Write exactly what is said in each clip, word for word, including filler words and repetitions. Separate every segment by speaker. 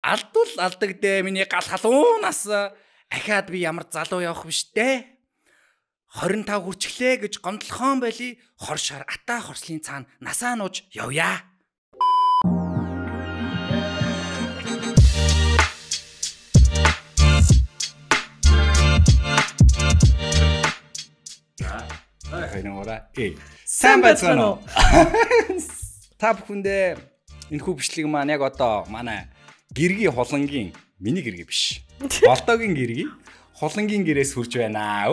Speaker 1: Алдвал алдаг дээ миний гал халуунаас ахаад би ямар залуу явах биш дээ. двадцать пять хүрчглээ гэж гомдлохон байли хор шар ата хорслын цаана насаа нууж явъя. Хайнуураа ээ сайн байцгаана уу? Та бүхэндээ энэ хүү бичлэг маань яг одоо манай гэргийн холонгийн миний гэрги биш. Болдогийн гэрги холонгийн гэрээс хүрч байна.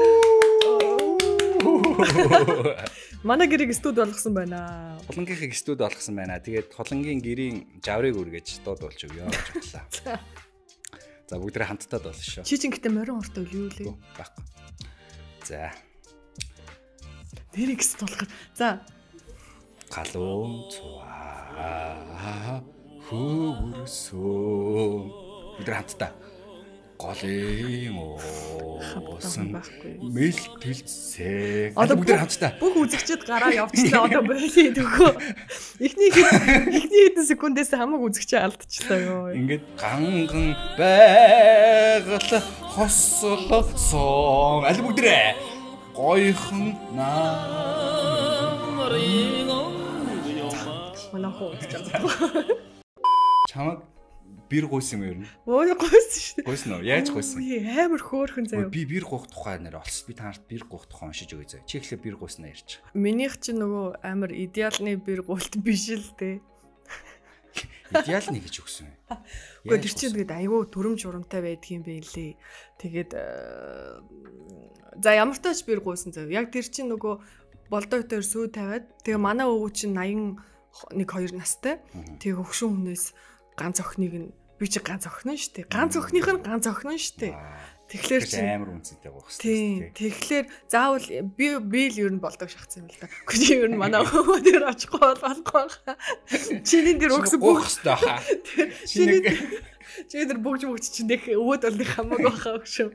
Speaker 2: Манай гэрийг студ болгосон байна.
Speaker 1: Холонгийнхыг студ болгосон байна. Тэгээд холонгийн гэрийн жаврыг үргэж дууд болж өгөө гэж бодлоо. За бүгдээ хамтдаа болно шүү.
Speaker 2: Чи чинь гэтээ морин ортой юу лээ?
Speaker 1: Байхгүй. За.
Speaker 2: Дэрийг стуулахад. За.
Speaker 1: Галуун цаа хөөөрсөө. Бүгдээ хамтдаа. Голын уусан мэлтэлцээ. Одоо бүгд хамтдаа.
Speaker 2: Бүх үзэгчд гараа явчихлаа одоо болий төгөө. Эхний эхний хэдэн секундээс хамаг үзэгчээ алдчихлаа ёо.
Speaker 1: Ингээд ганган байгаль хослогсон. Аль бүгдрээ гойхон намрын
Speaker 2: манай хоо
Speaker 1: чамаг бир гойсон юм ер нь.
Speaker 2: Өө гойсон шүү дээ.
Speaker 1: Гойсон уу? Яаж гойсон?
Speaker 2: Амар хөөрхөн заяа.
Speaker 1: Би бир гоох тухай нэр олс. Би танарт бир гоох тухай уншиж өгье заяа. Чи ихлэ бир гойсноо ярьж.
Speaker 2: Минийх чинь нөгөө амар идеалны бир гоолт биш л дээ.
Speaker 1: Идеалны гэж өгсөн юм.
Speaker 2: Гэхдээ тэр чинь тэгээд айгүй төрөм журамтай байдгийн байлээ. Тэгээд за ямар тач бир гойсон заяа. Яг тэр чинь нөгөө болдойтой сүү тавиад тэгээ манай өвөө чинь восемьдесят один хоёр настай. Тэгээ хөгшин хүнээс ганц охиныг нь би чи ганц охин нь шүү дээ. Ганц охиных нь ганц охин нь шүү дээ. Тэгэхээр чи
Speaker 1: амар үнцэнтэй байх шүү
Speaker 2: дээ. Тэгэхээр заавал би би л ер нь болдог шахсан юм л да. Гэхдээ ер нь манай өвөө дээр очихгүй болохгүй хаа. Чиний дээр өгсөн бүх
Speaker 1: хэвээр хаа.
Speaker 2: Чиний чиний дээр бүгж бүгж чинь нэг өвөд болны хамаагүй хаа шүү.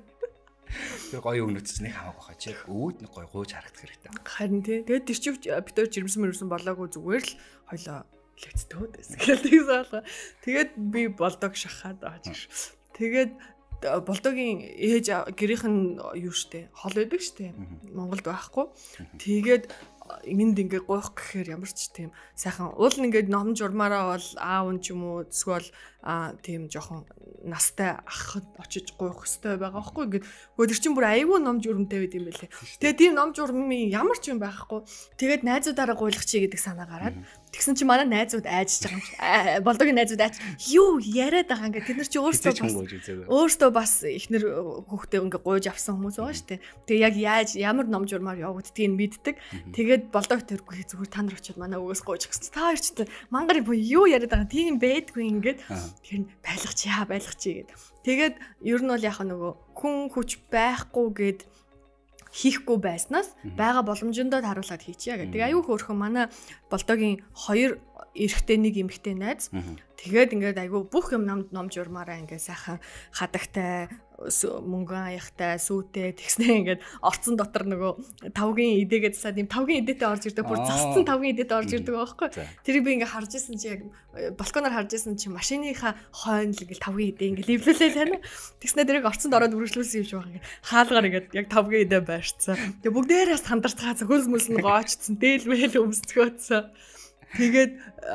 Speaker 1: Тэр гоё өгнөц нэг хамаагүй хаа чи өвөд нэг гоё гууж харагдах хэрэгтэй.
Speaker 2: Харин тий. Тэгээд тэр чи битэр жирэмсэн мөрсөн болоогүй зүгээр л хойлоо лэцтөөд байсан. Гэхдээ тэгээд би болдог шахаад ааж. Тэгээд болдогийн ээж гэрийнх нь юу штэ хол байдаг штэ. Монголд байхгүй. Тэгээд энд ингээ гойх гэхээр ямар ч тийм сайхан уул нь ингээ ном журмаараа бол аав нь ч юм уу эсвэл а тийм жоохон настай ах очиж гойх хөстэй байгаа байхгүй. Ингээд гоо тэр чинь бүр аюу ном журмтай байд юм байлээ. Тэгээд тийм ном журмын ямар ч юм байхгүй. Тэгээд найзуудаараа гуйлах чи гэдэг санаа гараад тэгсэн чи манай найзууд айжж байгаа юм чи болдогийн найзууд айж юу яриад байгаа ингээ тэд нар чи өөрсдөө бас өөрсдөө бас ихнэр хүүхдээ ингээ гуйж авсан хүмүүс байгаа штэ. Тэгээ яг яаж ямар ном журмаар явагддгийг мэддэг. Тэгээд болдог тэргүй зүгээр та нар очиод манай өвөөс гуйж гэсэн. Та хоёр ч мангарын боо юу яриад байгаа тийм байдгүй ингээд тэр байлгач яа байлгач гээд. Тэгээд ер нь бол яг нөгөө хүн хүч байхгүй гээд хийхгүй байснаас байгаа боломжиндоо харуулад хийчихье гэдэг. Тэгээ аюу хөөрхөн манай болдогийн хоёр эрэгтэй нэг эмэгтэй найз. Тэгээд ингээд айгүй бүх юм ном ном журмаараа ингээд сайхан хадагтай мөнгөн аяхтай сүүтэй тэгснэ ингээд орцсон дотор нөгөө тавгийн идэгээд саад юм тавгийн идэтэй орж ирдэг бүр зассан тавгийн идэтэй орж ирдэг байхгүй. Тэрийг би ингээд харж исэн чи яг балконоор харж исэн чи машиныхаа хойно л ингээд тавгийн идэ ингээд ливлүүлээ тань. Тэгснэ тэрийг орцсонд ороод үргэлжлүүлсэн юм шиг байгаа ингээд хаалгаар ингээд яг тавгийн идэ байрцсан. Тэгээ бүгдээрээс хандарцгаа хөлс мөлс нь гоочсон дээл мэйл өмсцгөөцсөн. Тэгээд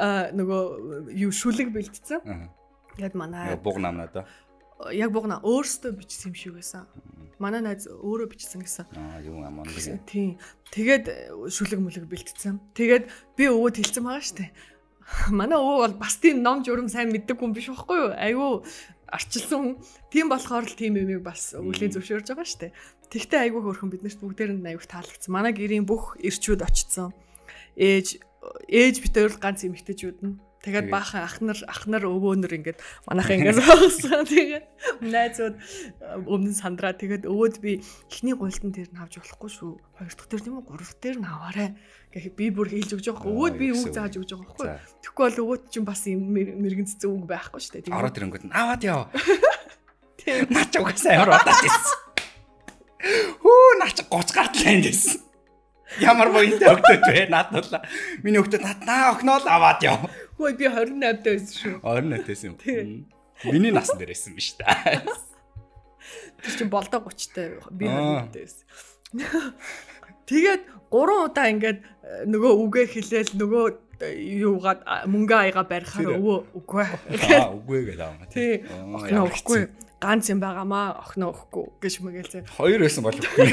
Speaker 2: нөгөө юу шүлэг бэлдсэн. Яг манай
Speaker 1: буг намнаа
Speaker 2: яг бугна өөртөө бичсэн юм шиг байсан. Манай найз өөрөө бичсэн гэсэн.
Speaker 1: Аа юу аман.
Speaker 2: Тийм. Тэгээд шүлэг мүлэг бэлтцсэн. Тэгээд би өвөд хэлсэн байгаа штэ. Манай өвөө бол бас тийм ном журам сайн мэддэг хүн биш байхгүй юу? Айгүй арчилсан хүн. Тийм болохоор л тийм юмыг бас өвлийн зөвшөөрж байгаа штэ. Тэгтээ айгүй хөөрхөн биднэрт бүгдээр нь айгүй таалагдсан. Манай гэрийн бүх ирчүүд очсон. Ээж ээж битээр ганц эмэгтэйчүүд нь тэгээд баахан ахнар ахнар өвөөнөр ингээд манайхаа ингээд суусан. Тэгээд найзууд өмнө сандраа тэгээд өвөөд би эхний гуйлтан дээр нь авч болохгүй шүү. Хоёр дахь дээр тийм үү гурав дахь дээр нь аваарай. Гэхдээ би бүр хэлж өгч байгаа. Өвөөд би үг зааж өгч байгаа байхгүй. Тэгэхгүй бол өвөөд чинь бас юм мэрэгэн цэцэн үг байхгүй шүү дээ.
Speaker 1: Ороод ирэнгүүт нь аваад яа. Тийм. Наач угсаа ямар удаад ирсэн. Хүү наач гоц гартлаа эндээс. Ямар боёнтой өгдөд вэ? Нааднуулаа. Миний өгдөд наа охиноо л аваад яв.
Speaker 2: Хөөе би двадцать восемь даа байсан шүү.
Speaker 1: двадцать восемь байсан юм. Миний насн дээр байсан биш та.
Speaker 2: Тэр чинь болдоо гучтай би харагддаг байсан. Тэгээд гурван удаа ингээд нөгөө үгээ хэлээл нөгөө юугаад мөнгө аяга барихаар өвөө үгүй.
Speaker 1: Аа үгүй гэдэг аа.
Speaker 2: Тий. Охноо өгөхгүй. Ганц юм байгаамаа охноо өгөхгүй гэж мэгээлээ.
Speaker 1: Хоёр байсан бол үгүй.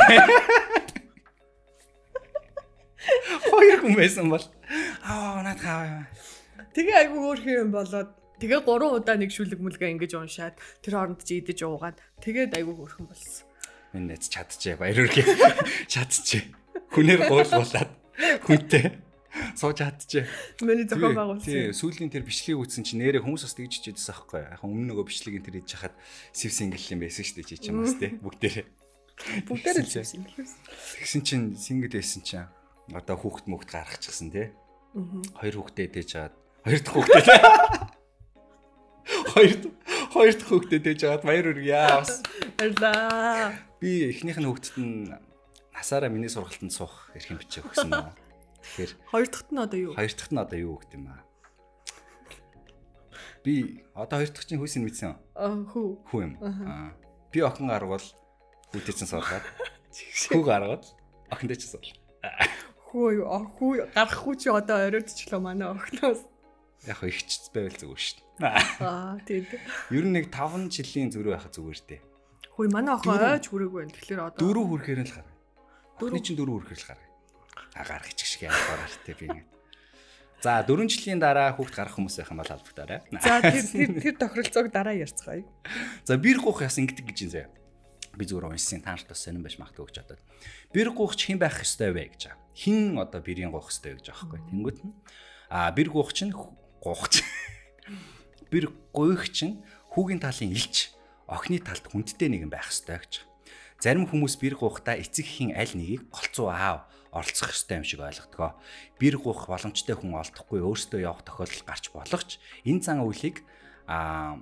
Speaker 1: Хоёр хүн байсан бол аа наад хаа.
Speaker 2: Тэгээ айгүй өөр юм болоод тэгээ гурван удаа нэг шүлэг мүлгээ ингэж уншаад тэр хооронд чи идэж уугаад тэгээд айгүй хөөрхөн болсон.
Speaker 1: Минь нэц чадчихэ баяр үргээ. Чадчихэ. Хүнээр гуйлуулаад хүнтэй сууж чадчихэ.
Speaker 2: Миний зохион байгуулсан.
Speaker 1: Тий, сүүлийн тэр бичлэгийг үзсэн чинь нэрээ хүмүүс бас тэгж чижээдсэн аахгүй. Яг өмнө нөгөө бичлэгийн тэр хийж хахад сив сингл юм байсан шүү дээ чи чинь бас тий. Бүгдээрээ.
Speaker 2: Бүгдээрээ сив сингл байсан.
Speaker 1: Тэгсэн чинь сингл байсан чинь одоо хүүхэд мөхт гаргачихсан тий. Хоёр хүүхдээ дэж жаад хоёр дахь хүүхдээ хоёр хоёр дахь хүүхдээ дэж жаад баяр үргээ бас.
Speaker 2: Баярлаа.
Speaker 1: Би эхнийх нь хүүхдэд нь насаараа миний сургалтанд суух эрхэм бичиг өгсөн юм. Тэгэхээр
Speaker 2: хоёр дахьт нь одоо юу?
Speaker 1: Хоёр дахьт нь одоо юу гэх юм аа? Би одоо хоёр дахь чинь хүйсийг мэдсэн.
Speaker 2: Аа хүү.
Speaker 1: Хүү юм. Аа. Би охин гаргавал хүүтэй чинь суулгаад. Хүү гаргавал охиндээ чинь суул.
Speaker 2: Хүү юу? Хүү гарахгүй чи одоо оройтчлоо манай охиноос.
Speaker 1: Яг ихч байвал зүгээр шүү дээ.
Speaker 2: Аа тийм.
Speaker 1: Ер нь нэг таван жилийн зөрүү байхад зүгээр дээ.
Speaker 2: Хүү манай охин ойж хүрээгүй байна. Тэгэхээр одоо
Speaker 1: дөрөв хүрэхээр л гаргая. Охины чинь дөрөв хүрэхээр л гаргая. А гарах ч шиг яахаар те би ингэ. За дөрвөн жилийн дараа хүүхд гарах хүмүүс байх юм бол албатаарай.
Speaker 2: За тэр тэр тэр тохиролцоог дараа ярьцгаая.
Speaker 1: За бэр гуух яс ингэдэг гэж юм заяа. Би зүгээр уншсан тааш тас сонирн байж магадгүй гэж бодоод. Бэр гуугч хэн байх ёстой вэ гэж. Хин одоо бэрийн гуух ёстой гэж аахгүй. Тэнгүүт нь а бэр гуух чинь гуухч. Бэр гуйх чинь хүүгийн талын илч, охины талд хүндтэй нэгэн байх ёстой гэж. Зарим хүмүүс бэр гуухтаа эцэг эхийн аль нэгийг голцоо аав оролцох ёстой юм шиг ойлгодгоо. Бэр гуйх боломжтой хүн олдохгүй өөртөө явах тохиолдол гарч болох ч энэ зан үйлийг а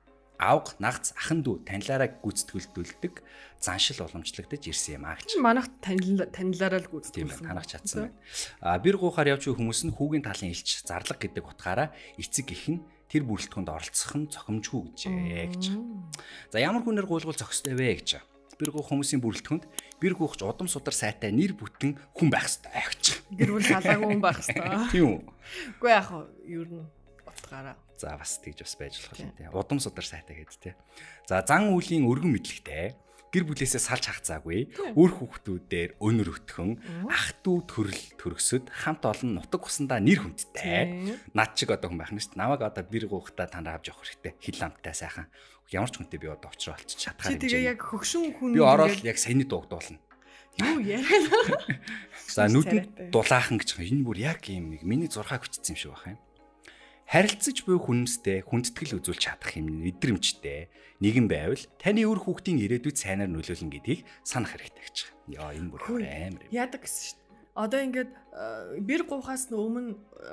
Speaker 1: аавг нагц ахан дүү танилаараа гүйцэтгүүлдэг заншил уламжлагдаж ирсэн юм аа гэж.
Speaker 2: Манайх танилаараа л гүйцэтгүүлсэн.
Speaker 1: Тийм байна. Танах чадсан байна. А бэр гуйхаар явж буй хүмүүс нь хүүгийн талын илч зарлаг гэдэг утгаараа эцэг эх нь тэр бүрэлдэхүүнд оролцох нь зохимжгүй гэжээ гэж. За ямар хүнээр гуйлгуул зохистой вэ гэж. Бэр гуйх хүмүүсийн бүрэлдэхүүнд бэр гуйхч удам судар сайтай нэр бүтэн хүн байх ёстой гэж.
Speaker 2: Гэр бүл халаагүй хүн байх ёстой.
Speaker 1: Тийм үү?
Speaker 2: Үгүй яах вэ? Ер нь утгаараа.
Speaker 1: За бас тэгж бас байж болох юм тий. Удам судар сайтай гэдэг тий. За зан үйлийн өргөн мэдлэгтэй гэр бүлээсээ салж хагцаагүй үр хүүхдүүдээр өнөр өтгөн ах дүү төрөл төрөсөд хамт олон нутаг усандаа нэр хүндтэй над чиг одоо хүн байх нь шүү дээ. Намайг одоо бэр гуйхтаа танаа авч явах хэрэгтэй. Хил ламтай сайхан. Ямар ч хүнтэй би одоо очроо олчих чадхаар юм.
Speaker 2: Чи тэгээ яг хөгшин хүн
Speaker 1: би ороод яг саяны дуугдуулна.
Speaker 2: Юу яриа.
Speaker 1: За нүдэнд дулаахан гэж энэ бүр яг юм нэг миний зурхаа хүчсэн юм шиг байна. Харилцаж буй хүнстэй хүндэтгэл үзүүлж чадах юм мэдрэмжтэй нэгэн байвал таны өр хүүхдийн ирээдүйд сайнаар нөлөөлнө гэдгийг санах хэрэгтэй гэж байна. Яа энэ бүр амар.
Speaker 2: Яадаг гэсэн шүү дээ. Одоо ингээд бэр гуйхаас өмнө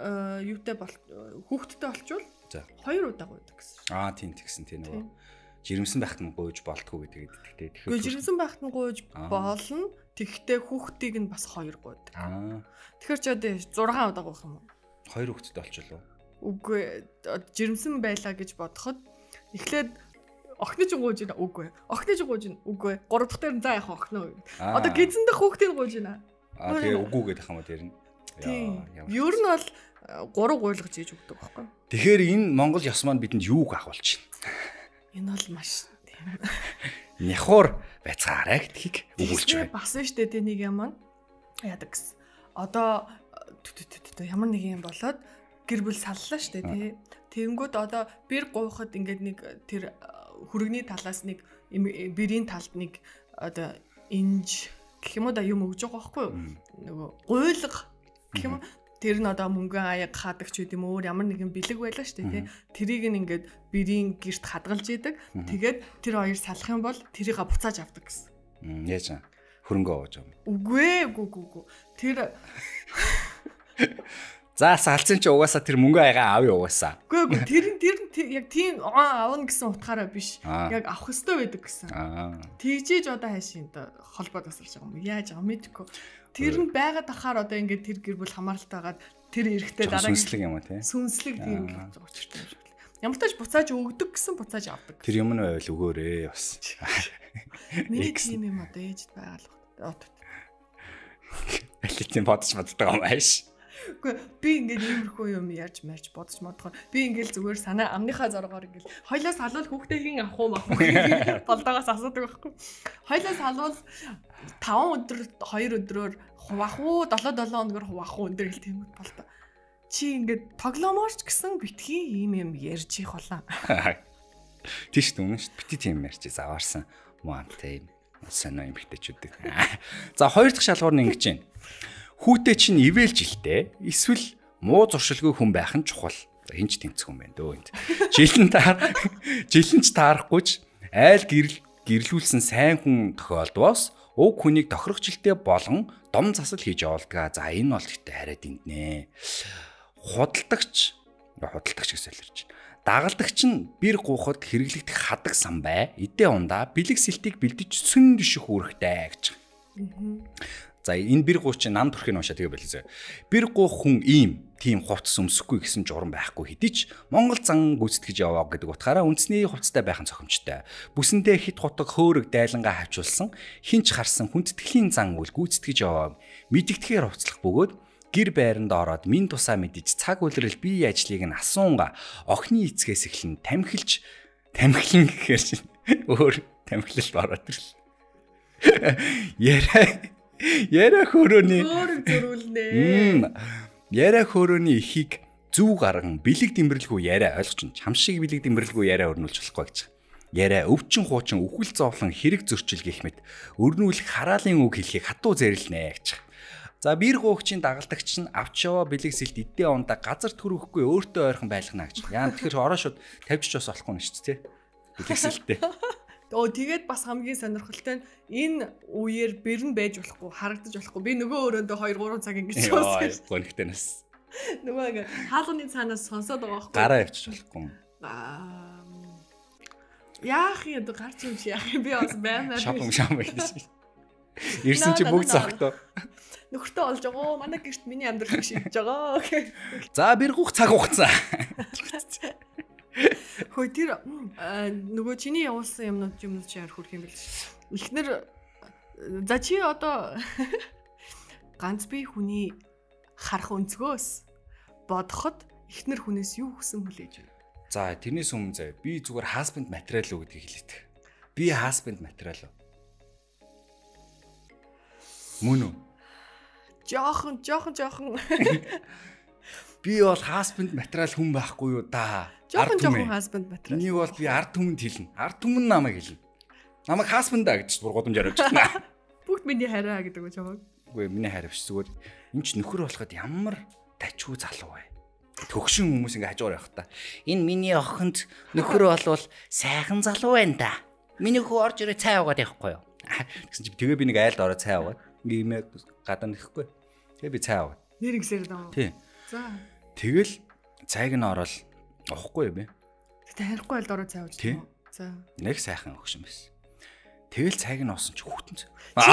Speaker 2: юутай бол хүүхдтэй болчвол хоёр удаа гуйдаг гэсэн шүү.
Speaker 1: Аа тийм тэгсэн тийм нөгөө жирэмсэн байхад нь гуйж болтгүй гэдэг гэдэгтэй.
Speaker 2: Тэгэхээр жирэмсэн байхад нь гуйж болно. Тэгэхдээ хүүхдийг нь бас хоёр гуйдаг.
Speaker 1: Аа.
Speaker 2: Тэгэхээр ч одоо зургаан удаа гуйх юм уу?
Speaker 1: Хоёр хүүхдтэй болчихлоо.
Speaker 2: Үгүй жирэмсэн байлаа гэж бодоход эхлээд охины ч гуйж байна. Үгүй. Охины ч гуйж байна. Үгүй. Гурав дахь дээр заа яах охиноо. Одоо гизэн дэх хүүхдийг гуйж байна.
Speaker 1: Аа тэгээ үгүй гэдэг юм уу тэр нь.
Speaker 2: Яа. Ер нь бол гурав гуйлгаж хийж өгдөг байхгүй.
Speaker 1: Тэгэхээр энэ Монгол ёс маань бидэнд юуг агуулж байна?
Speaker 2: Энэ бол маш
Speaker 1: няхуур байцгаарай гэдгийг өгүүлж байна.
Speaker 2: Бас нь штэ тэ нэг юм аа. Яадаг гэсэн. Одоо ямар нэг юм болоод гэр бүл саллаа штэ тий. Тэнгүүд одоо бэр гуйхад ингээд нэг тэр хүрэгний талаас нэг бэрийн талд нэг одоо инж гэх юм уу да юм өгж байгаа байхгүй юу? Нөгөө гуйлга гэх юм уу? Тэр нь одоо мөнгөн аяг хаадаг ч гэдэм өөр ямар нэгэн бэлэг байлаа штэ тий. Тэрийг нь ингээд бэрийн гэрт хадгалж идэг. Тэгээд тэр хоёр салах юм бол тэрийг буцааж авдаг гэсэн.
Speaker 1: Яаж аа? Хөрөнгө оож байгаа юм.
Speaker 2: Үгүй ээ, үгүй үгүй. Тэр
Speaker 1: за салцсан чи угаасаа тэр мөнгө аягаа авъя угаасаа.
Speaker 2: Үгүй ээ, тэр тэр яг тийм аавна гэсэн утгаараа биш. Яг авах хэрэгтэй байдаг гэсэн. Тэгжээж одоо хайшин одоо холбоо тасарч байгаа юм. Яаж байгаа мэдэхгүй. Тэр нь байгаад ахаар одоо ингээд тэр гэр бүл хамааралтайгаад тэр эрэхтэй дараа
Speaker 1: сүнслэг юм уу тий?
Speaker 2: Сүнслэг тийм гэж учиртай юм шиг. Ямар ч тач буцааж өгдөг гэсэн буцааж авдаг.
Speaker 1: Тэр юм нь байвал өгөөрэй бас.
Speaker 2: Миний тийм юм одоо ээжд байгаа л байна.
Speaker 1: Алитийн бодож боддог юм ааш.
Speaker 2: Үгүй би ингээд иймэрхүү юм ярьж марж бодож модохоор би ингээд зүгээр санаа амныхаа зоргоор ингээд хоёлаас халуул хүүхдээ хин авах уу мах уу болдоогоос асуудаг байхгүй. Хоёлаас халуул таван өдөр хоёр өдрөөр хуваах уу долоо долоо өнөөр хуваах уу энэ гэл тийм бол та. Чи ингээд тоглооморч гэсэн битгий ийм юм ярьж их болоо.
Speaker 1: Тийш дүнэн шүү. Бити тийм ярьж заваарсан. Муантай сонио юм битээчүүдэг. За хоёр дахь шалгуур нь ингэж байна. Хүүтэй чинь ивэл жилтэй эсвэл муу зуршилгүй хүн байх нь чухал. За хинч тэнцэх хүн байна дөө энд. Жилэн таар жилэнч таарахгүйч айл гэрэл гэрлүүлсэн сайн хүн тохиолдвоос уг хүнийг тохирох жилтэй болгон дом засал хийж явуулдаг. За энэ бол ихтэй хараад энднэ. Худалдагч худалдагч гэсэн хэлэрч. Дагалдагч нь бэр гуухад хэрэглэгдэх хадаг самбай, эдээ ундаа бэлэг сэлтийг бэлдэж сүн дэших үүрэгтэй гэж. За энэ бэр гууч чинь нам төрхийг уншаа тэгээ байлээ. Бэр гуух хүн ийм тийм хувцас өмсөхгүй гэсэн журам байхгүй хэдий ч Монгол зан гүйцэтгэж яваа гэдэг утгаараа үндэсний хувцастай байх нь зохимжтой. Бүсэндээ хит хотог хөөрөг дайлангаа хавчулсан хинч харсан хүндэтгэлийн зан үл гүйцэтгэж яваа мэдэгдэхээр хувцлах бөгөөд гэр байранд ороод мин тусаа мэдиж цаг үлрэл бие ажлыг нь асуунга охины эцгээс эхлэн тамхилж тамхилн гэхээр чинь өөр тамхилалд ороод ирл. Яраа Яра хөрөөний
Speaker 2: өөр зөрүүлнэ.
Speaker 1: Яра хөрөөний ихийг зүг гарган бэлэг дэмбэрлэхүү яриа ойлгоч нь чам шиг бэлэг дэмбэрлэхүү яриа өрнүүлж болохгүй гэж. Яриа өвчин хуучин үхэл зовлон хэрэг зөрчил гэх мэт өрнүүлэх хараалын үг хэлхийг хатуу зэрлэнэ гэж. За бэр гуугчийн дагалдагч нь авч яваа бэлэг сэлт эдээ ундаа газар төрөхгүй өөртөө ойрхон байлгана гэж. Яа тэгэхээр ороо шууд тавьчих бас болохгүй нь шүү дээ. Бэлэг сэлтээ.
Speaker 2: Оо тэгээд бас хамгийн сонирхолтой нь энэ үеэр бэрн байж болохгүй, харагдаж болохгүй. Би нөгөө өрөөндөө хоёр гурван цаг ингэж суусан.
Speaker 1: Гонхтой нас.
Speaker 2: Нөгөө ингэ хаалганы цаанаас сонсоод байгаа байхгүй.
Speaker 1: Гараа явчих болохгүй.
Speaker 2: Аа. Яах юм бэ? Гарч юм чи яах юм би бас баймаар.
Speaker 1: Шопинг шам гэж. Ирсэн чи бүгд зогтоо.
Speaker 2: Нөхөртөө олж байгаа. Манай гэрт миний амьдрал шийдэж байгаа.
Speaker 1: За бэр гух цаг хугацаа.
Speaker 2: Хөөе тэр нөгөө чиний явуулсан юмнууд юмнууд чи яар хүрх юм бэл. Эхнэр за чи одоо ганц бие хүний харах өнцгөөс бодоход эхнэр хүнээс юу хүсэн хүлээж байна?
Speaker 1: За тэрнээс өмнө заяа би зүгээр husband material уу гэдгийг хэлээд. Би husband material уу? Мөн үү?
Speaker 2: Жохон жохон жохон
Speaker 1: би бол husband material хүн байхгүй юу да.
Speaker 2: Жохон жохон husband material.
Speaker 1: Нэг бол би ард түмэнд хэлнэ. Ард түмэн намайг хэлнэ. Намайг husband даа гэж бүр годомж яриад байна.
Speaker 2: Бүгд миний хараа гэдэг үг чамаг.
Speaker 1: Үгүй миний харивч зүгээр энэ ч нөхөр болоход ямар тачгүй залуу вэ? Төгшин хүмүүс ингээ хажуугаар явах та. Энэ миний охинд нөхөр болвол сайхан залуу байна да. Миний хөө орж ирээ цай уугаад явахгүй юу? Гэсэн чи тэгээ би нэг айлд ороо цай уугаад ингээ юм гадаа нэхгүй. Тэгээ би цай уугаад.
Speaker 2: Нэр гисээр даа.
Speaker 1: Тий.
Speaker 2: За.
Speaker 1: Тэгэл цайг нь ороод уухгүй юм бэ?
Speaker 2: Гэтэ харихгүй айлд ороо цай ууж. За.
Speaker 1: Нэг сайхан өгшин байсан. Тэгэл цайг нь уусан чи хүүтэн.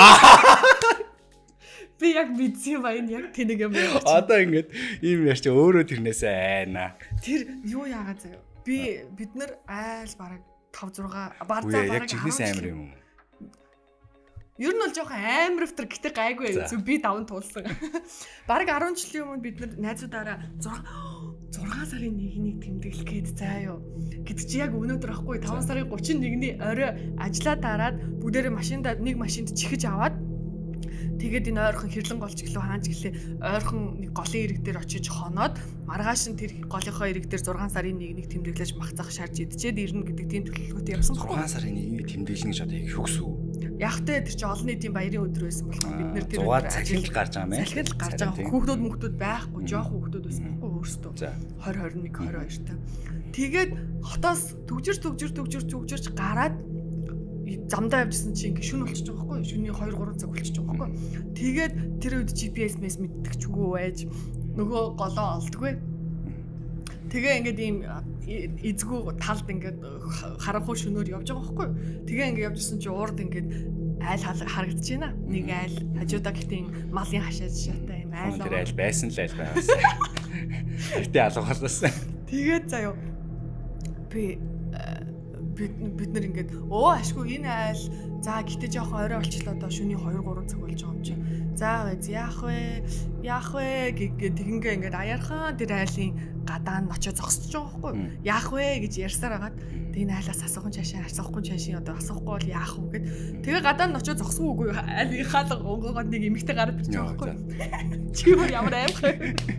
Speaker 2: Би яг мэдсэн ба энэ яг тэнэг юм байна.
Speaker 1: Одоо ингээд ийм яар чи өөрөө тэрнээсээ айна.
Speaker 2: Тэр юу яагаад заяа? Би бид нар айл бараг five six бар за бараг
Speaker 1: яг чихнээс амар юм уу?
Speaker 2: Ер нь бол жоохон амар өвтөр гэтээ гайгүй зү би даван туулсан. Бараг ten жилийн өмнө бид нар найзуудаараа six сарын нэгнийг тэмдэглэх гээд заа юу. Гэт чи яг өнөөдөр ахгүй five сарын thirty-one-ний орой ажиллаа дараад бүгдээрээ машиндаа нэг машинд чихэж аваад тэгээд энэ ойрхон хэрлэн голч гэлөө хаанч гэлээ ойрхон нэг голын ирэг дээр очиж хоноод маргааш нь тэр голынхоо ирэг дээр six сарын нэгнийг тэмдэглэж махцах шаарж идчихэд ирнэ гэдэг тийм төлөвлөгөөтэй явсан байхгүй.
Speaker 1: six сарын нэгнийг тэмдэглэн гэж одоо хөгс үү?
Speaker 2: Яг тэ тэр чи олон нийтийн баярын өдөр байсан болохоор бид нэр тэр
Speaker 1: зугаар цахилж гарч байгаа юм байна.
Speaker 2: Цахилж гарч байгаа хүүхдүүд мөхтүүд байхгүй жоохон хүүхдүүд байсан байхгүй өөрсдөө. twenty twenty-one twenty-two. Тэгээд хотоос төгжир төгжир төгжир төгжирч гараад замдаа явжсэн чи ингээ шүн болчихж байгаа байхгүй шүний two three цаг болчихж байгаа байхгүй тэгээд тэр үед джи пи эс мэс мэддэгчгүй байж нөгөө голоо олдгүй тэгээ ингээд ийм эзгүй талд ингээд харанхуй шөнөөр явж байгаа байхгүй тэгээ ингээ явжсэн чи уурд ингээд айл харагдаж байна нэг айл хажуудаа гэхдээ малын хашааж шатай юм айл
Speaker 1: тэр айл байсан л айл байгаасан гэтээ алгуулсан
Speaker 2: тэгээд заяа би бид нар ингээд оо ашгүй энэ айл за гэтээ жоохон орой болчихлоо одоо шөнийн two three цаг болж байгаа юм чи. За яах вэ? Яах вэ гэх тэгингээ ингээд аяархан тэр айлын гадаа нь очиж зогсож байгаа байхгүй. Яах вэ гэж ярьсаар агаад тэг энэ айлаас асуухан чашаа асуухгүй чашаа одоо асуухгүй бол яах вэ гэд тэгээ гадаа нь очиж зогсгүй үгүй айлын хаалга онгоогоо нэг эмэгтэй гараад ирж байгаа байхгүй. Чи ямар аимхай.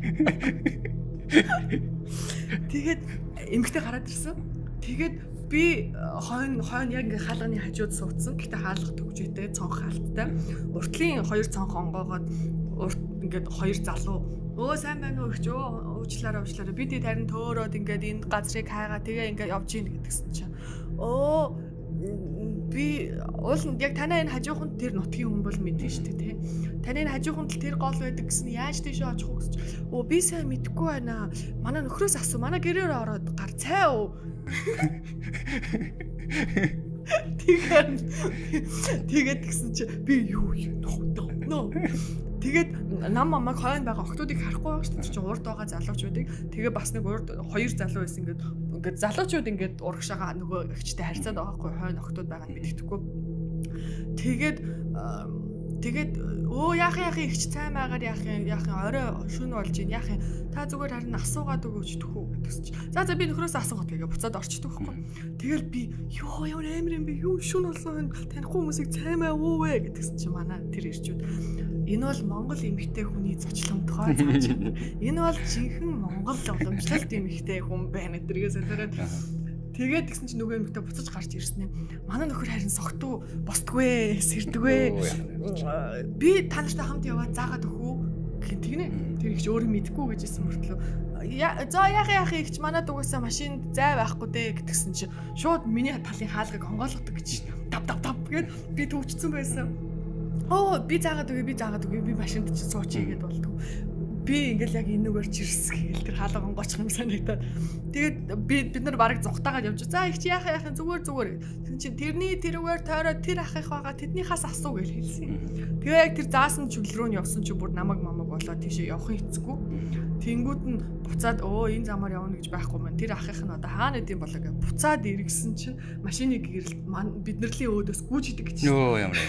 Speaker 2: Тэгээд эмэгтэй гараад ирсэн. Тэгээд би хойно хойно яг ингээ хаалганы хажууд суудсан. Гэтэ хаалга төгжөөтэй цонх хаалттай. Уртлын хоёр цонх онгоогоод урт ингээд хоёр залуу өө сайн байна уу гэж уучлаарай уучлаарай. Би тэгээд харин төөрөөд ингээд энэ газрыг хайгаа тэгээ ингээд явж ийн гэдгсэн чинь. Оо би уул яг танаа энэ хажууханд тэр нутгийн хүн бол мэдэн шүү дээ тий. Таны энэ хажууханд тэр гол байдаг гэсэн яаж тийшээ очих вэ гэж. Оо би сайн мэдэхгүй байна. Манай нөхрөөс асуу. Манай гэрээр ороод гар цай уу. Тэгээд тэгээд гэсэн чи би юу юм нөө. Тэгээд нам мамаг хойно байгаа охтуудыг харахгүй байгаа шүү дээ. Чи урд байгаа залуучуудыг тэгээ бас нэг урд хоёр залуу байсан ингээд ингээд залуучууд ингээд урагшаага нөгөө эгчтэй харьцаад байгаа хгүй хойно охтууд байгаа нь мэддэхгүй. Тэгээд тэгээд өө яах яах ихч цай маягаар яах юм яах юм орой шөнө болж ийн яах юм та зүгээр харин асуугаад өгөөч төхөө гэдгсэн чи. За за би нөхрөөс асуугаад тэгээ буцаад орчдөг байхгүй. Тэгэл би ёо ямар амир юм бэ юу шөнө болсон танихгүй хүмүүсийг цай маа уу вэ гэдгсэн чи манай тэр ирчүүд энэ бол Монгол эмэгтэй хүний зочломтгой зааж байна. Энэ бол жинхэнэ Монгол уламжлалт эмэгтэй хүн байна гэдэргээ солиороод тэгээд тэгсэн чинь нөгөө эмэгтэй буцаж гарч ирсэн юм. Манай нөхөр харин согтуу босдгүй, сэрдгүй. Би та нартай хамт яваад заагаад өгөө гэх тэгнэ. Тэр ихч өөрөө мэдгүй гэж хэлсэн мөртлөө. За яах яах ихч манад угаасаа машинд зай байхгүй дээ гэтгсэн чинь шууд миний талын хаалгыг хонгоолгодог гэж тав тав тав гэд би төвчсөн байсан. Оо би заагаад өгье би заагаад өгье би машинд чи суучих гээд болдгоо. Би ингээл яг энүүгээр чирс гээл тэр хаалга онгоочих юм санагдаад. Тэгээд би бид нар бараг зугтаагаад явж. За их чи яах яах зүгээр зүгээр. Тэгэн чинь тэрний тэрүүгээр тойроод тэр ах их байгаа тэднийхээс асуу гэж хэлсэн. Тэгээ яг тэр заасан чиглэл рүү нь явсан чи бүр намаг мамаг болоод тийшээ явахын хэцгүй. Тэнгүүд нь буцаад өө энэ замаар явна гэж байхгүй маань. Тэр ахих нь одоо хаана идэм болоо гэж буцаад иргсэн чинь машиныг гэрэл биднэрлийн өөдөөс гүйжидэг гэж.
Speaker 1: Йоо ямар.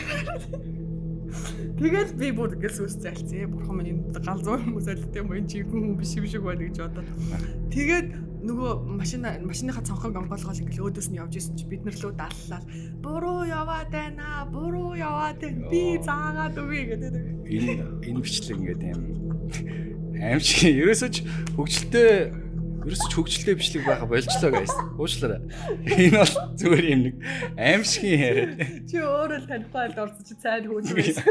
Speaker 2: Тэгэл би бүр ингээс үс зайлцээ. Бурхан минь энэ галзуу хүмүүс альтай юм чи хүн биш юм шиг байна гэж бодоод. Тэгээд нөгөө машина машиныхаа цонхог онгоолгол ингээл өөдөөс нь явж исэн чи бид нар лөө даллал. Буруу яваад байна. Буруу яваад байна. Би заагаад өгье гэдэг.
Speaker 1: Энэ энэ бичлэг ингээд юм аимшиг ерөөсөө ч хөгжилтэй ерөөсөө ч хөгжилтэй бичлэг байгаа болжлоо guys. Уучлаарай. Энэ бол зүгээр юм нэг аимшигын яриад.
Speaker 2: Чи өөрөө танихгүй алд орсон чи цайд хөөж байсан.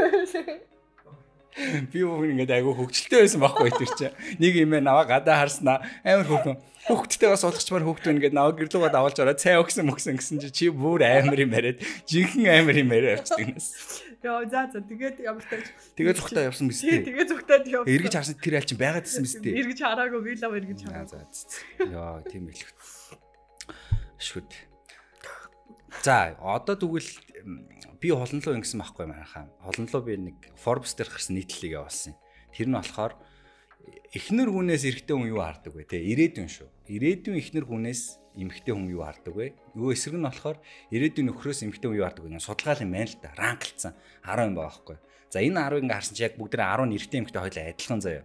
Speaker 1: Би өөр ингээд айгүй хөгжилтэй байсан байхгүй тэр чи. Нэг юм наваа гадаа харснаа амар хөөрхөн. Хүүхдтэй бас уулгачмаар хүүхд байна гэдэг наваа гэрлүүгээ давуулж ороо цай өгсөн мөксөн гэсэн чи чи бүр амар юм яриад жинхэнэ амар юм яриад авчихдаг нас.
Speaker 2: Яа за за тэгээд ямар тааж.
Speaker 1: Тэгээд зүгтаа явсан биз дээ.
Speaker 2: Тэгээд зүгтаад явсан.
Speaker 1: Эргэж харсан тэр айл чинь байгаад байсан биз дээ.
Speaker 2: Эргэж хараагүй би лав эргэж хараа.
Speaker 1: За яа тийм байл. Шүд. За одоо тэгвэл би холонлоо ингэсэн байхгүй манайхаа. Холонлоо би нэг Forbes дээр гарсан нийтлэлийг явуулсан. Тэр нь болохоор эхнэр хүнээс эрэгтэй хүн юу хардаг вэ те? Ирээдүйн шүү. Ирээдүйн эхнэр хүнээс эмэгтэй хүн юу хардаг вэ? Юу эсрэг нь болохоор ирээдүйн нөхрөөс эмэгтэй хүн юу хардаг вэ? Судалгаал юм байна л да. Ранглцсан ten юм байгаа байхгүй. За энэ ten ингээ харсан чи яг бүгд ten эрэгтэй эмэгтэй хоёлаа адилхан заяа.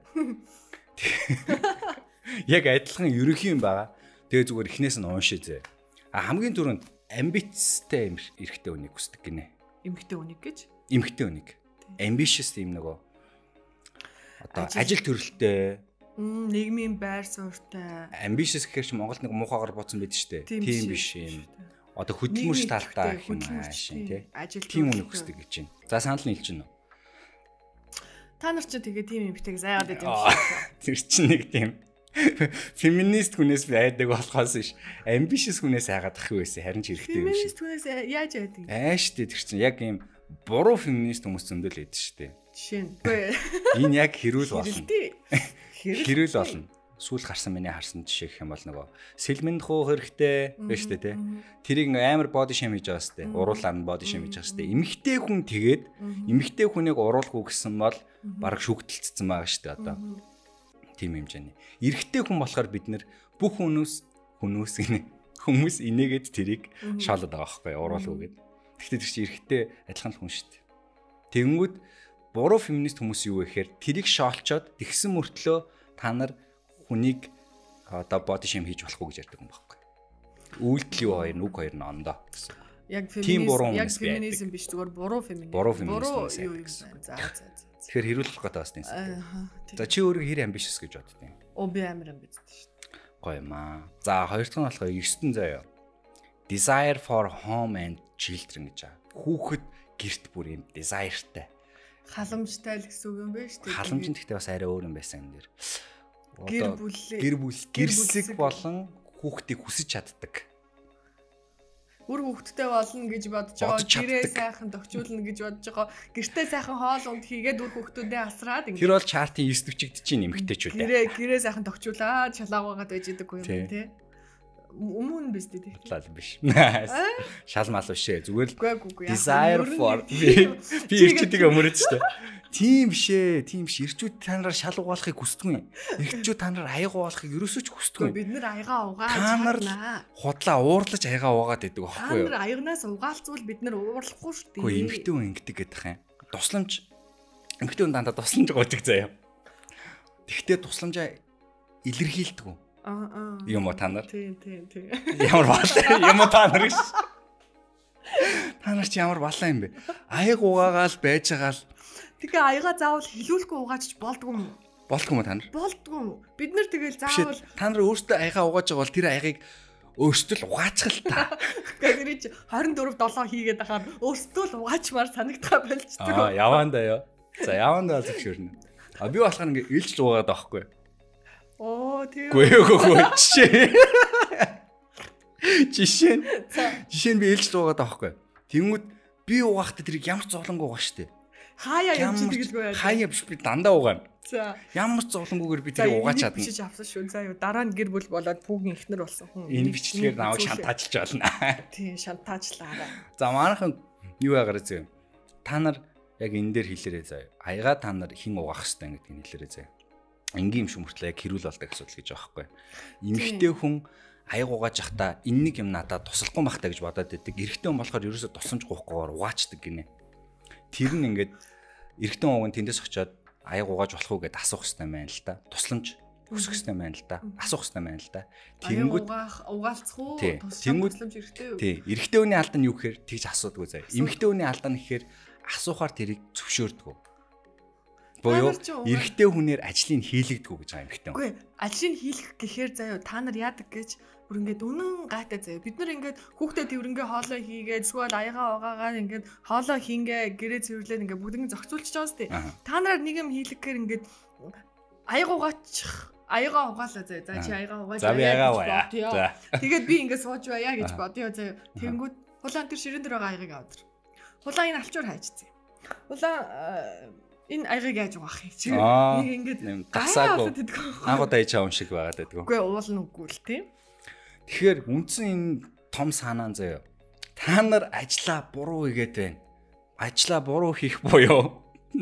Speaker 1: Яг адилхан ерөнхий юм байгаа. Тэгээ зүгээр эхнээс нь уушээ зэ. А хамгийн түрүүнд амбицтай эрэгтэй хүнийг хүсдэг гинэ.
Speaker 2: Эмэгтэй хүнийг гэж?
Speaker 1: Эмэгтэй хүнийг. Ambitious юм нөгөө одоо ажил төрөлтэй
Speaker 2: нийгмийн байр суурьтай.
Speaker 1: Ambitious гэхээр чи Монголд нэг муухайгаар бодсон байдаг шүү дээ. Тийм биш юм. Одоо хөдөлмөрч талтай юм аашин тий. Тийм үнэ хүсдэг гэж байна. За санал нь хэлж гинэ.
Speaker 2: Та нар ч тэгээ тийм эмэгтэйг заяагаад байд юм шиг.
Speaker 1: Тэр чинь нэг тийм феминист хүнээс байдаг болохоос ш. Ambitious хүнээс хайгаад ах байсан. Харин ч хэрэгтэй юм шиг.
Speaker 2: Феминист хүнээс яаж байдаг?
Speaker 1: Аа шүү дээ тэр чинь яг ийм буруу феминист хүмүүс зөндөл байдаг шүү дээ.
Speaker 2: Жишээ нь.
Speaker 1: Энэ яг хэрүүл болно.
Speaker 2: Хэрүүл
Speaker 1: болно. Сүүл гарсан миний харсан жишээ гэх юм бол нөгөө сэлмэнд хуу хэрэгтэй байж тээ тий. Тэрийг амар body shame хийж байгаа сте. Уруулаар нь body shame хийж байгаа сте. Эмэгтэй хүн тэгээд эмэгтэй хүнийг уруулахгүй гэсэн бол бараг шүгдэлцсэн байгаа штэ одоо. Тим хэмжээний. Эрэгтэй хүн болохоор бид нэр бүх хүмүүс хүмүүс гинэ. Хүмүүс инээгээд тэрийг шаалаад байгаа байхгүй уруулуугээд. Гэхдээ тэр чинь эрэгтэй адилхан хүн шүү дээ. Тэнгүүд буруу феминист хүмүүс юу вэ гэхээр тэрийг шаалчаад тэгсэн мөртлөө та нар хүнийг одоо боди шейм хийж болохгүй гэж ярьдаг юм байхгүй. Үйлдэл юу хоёр нүг хоёр нь ондоо гэсэн.
Speaker 2: Яг феминизм яг феминизм биш зүгээр буруу феминизм.
Speaker 1: Буруу феминизм
Speaker 2: юу юм бэ? За за за.
Speaker 1: Тэгэхээр хэрүүлэх гэдэг бас тийм. За чи өөрөө хэр амбишс гэж боддیں۔
Speaker 2: Оо би амар амбицтай шүү дээ.
Speaker 1: Гоё юм аа. За хоёр дахь нь болохоор ертөнцийн заяа. Desire for home and children гэж аа. Хүүхэд гэрт бүр юм desire-тай.
Speaker 2: Халамжтай л гэсэн үг юм байна шүү дээ.
Speaker 1: Халамж нь гэхдээ бас арай өөр юм байсан юм дээр.
Speaker 2: Гэр бүл
Speaker 1: гэр бүл гэрсэг болон хүүхдийг хүсэж чаддаг.
Speaker 2: Үр хүүхдтэй болно гэж бодож байгаа. Гэрээ сайхан тохижуулна гэж бодож байгаа. Гэртээ сайхан хоол унд хийгээд үр хүүхдүүдээ асраад
Speaker 1: ингэ. Тэр бол чартын девь дэгчигдэж чинь эмгтээчүүд.
Speaker 2: Гэрээ гэрээ сайхан тохижуулаад шалаагаад байж идэг юм тий. Өмнө биз дээ тий.
Speaker 1: Бодлоо биш. Шал мал бишээ. Зүгээр л desire for би ирчүүдийг өмөрөөд шүү дээ. Тийм бишээ. Тийм биш. Ирчүүд та нараар шал угаалахыг хүсдэггүй. Ирчүүд та нараар аяга угаалахыг ерөөсөө ч хүсдэггүй.
Speaker 2: Бид нар аяга угааж чаднаа.
Speaker 1: Худлаа уурлаж аяга угаад байдаг байхгүй юу?
Speaker 2: Та нар аягнаас угаалцвал бид нар уурлахгүй шүү дээ.
Speaker 1: Гэхдээ эмгтэн хүн ингэдэг гэдэг юм. Тусламж эмгтэн хүн дандаа тусламж гоодаг заяа. Тэгтээ тусламжаа илэрхийлдэг үү?
Speaker 2: Аа.
Speaker 1: Юм уу та нар?
Speaker 2: Тийм тийм тийм.
Speaker 1: Ямар балаа юм уу та нар гэж. Та нар чи ямар балаа юм бэ? Аяг угаагаал байж байгаа л.
Speaker 2: Тэгээ аяга заавал хилүүлэхгүй угаачч болдгүй юм уу?
Speaker 1: Болдгүй юм та нар?
Speaker 2: Болдгүй юм. Бид нар тэгэл заавал
Speaker 1: та нар өөртөө аяга угааж байгаа бол тэр аягийг өөртөө л угаачих л та.
Speaker 2: Гэхдээ чи двадцать четыре долоо хийгээд ахаар өөртөө л угаачмаар санагдах болчтой.
Speaker 1: Аа яваандаа ёо. За яваандаа зөвшөөрнө. А би болохоор ингээ илж угаад байхгүй.
Speaker 2: Оо тийм.
Speaker 1: Гүй гүй жишээ. Жишээ. Жишээ нь би илж угаад байхгүй. Тэнгүүд би угаахта тэрийг ямар ч зовлонгүй угаа штэ.
Speaker 2: Хаяа юм чи тэгэлгүй яа.
Speaker 1: Хаяа биш би дандаа угаана.
Speaker 2: За.
Speaker 1: Ямар ч зовлонгүйгээр би тэрийг угааж чадна.
Speaker 2: Бичиж авсан шүү. За юу дараа нь гэр бүл болоод хүүгийн ихнэр болсон хүн.
Speaker 1: Энэ бичлэгээр намайг шантаажлж болно.
Speaker 2: Тийм шантаажлаарай.
Speaker 1: За манайхан юу яагараа зөө. Та нар яг энэ дээр хэлээрэй заяа. Аяга та нар хин угаах хэрэгтэй гэдгийг хэлээрэй заяа. Энгийн юм шиг мөртлөө яг хэрүүл болдог асуудал гэж байгаа байхгүй. Эмэгтэй хүн аяг угааж явахдаа энэ нэг юм надад туслахгүй махтаа гэж бодоод байдаг. Эрэгтэй хүн болохоор ерөөсө тусламж гоохгүйгээр угаачдаг гинэ. Тэр нь ингээд эрэгтэй хүн тэндээс очиод аяг угааж болох уу гэдээ асуух хэрэгтэй байна л да. Тусламж өсөх хэрэгтэй байна л да. Асуух хэрэгтэй байна л да.
Speaker 2: Тэнгүүд угаалцах уу? Тусламж эрэгтэй юу?
Speaker 1: Тий. Эрэгтэй хүний алдаа нь юу гэхээр тэгж асуудгүй заяа. Эмэгтэй хүний алдаа нь гэхээр асуухаар тэрийг зөвшөөрдөг. Боёо эрэгтэй хүнээр ажлыг хийлэгдэггүй гэж байгаа эмэгтэй.
Speaker 2: Үгүй ажлыг хийлгэх гэхээр заяа та нар яадаг гэж бүр ингээд үнэн гайтай заяа. Бид нар ингээд хүүхдэд тэрнгээ хоолоо хийгээд эсвэл аягаа угаагаад ингээд хоолоо хингээ гэрээ цэвэрлээд ингээд бүгднийг зохицуулчих жоос тээ. Та нараар нэг юм хийлгэхээр ингээд аяга угаачих аягаа угаалаа заяа. За чи аягаа угааж
Speaker 1: байгаа.
Speaker 2: Тэгээд би ингээд сууж байя гэж бодъё заяа. Тэнгүүд хулаан тэр ширээн дээр байгаа аягийг авдар. Хулаан энэ алчуур хайчцээ. Хулаан энэ аягийг яаж угаах юм чи? Нэг ингээд
Speaker 1: гасаагүй. Агуудаа ичаа юм шиг байгаад байдаг.
Speaker 2: Үгүй уулна үгүй л тийм.
Speaker 1: Тэгэхээр үндсэн энэ том санаа заяа. Та нар ажлаа буруу хийгээд байна. Ажлаа буруу хийх буюу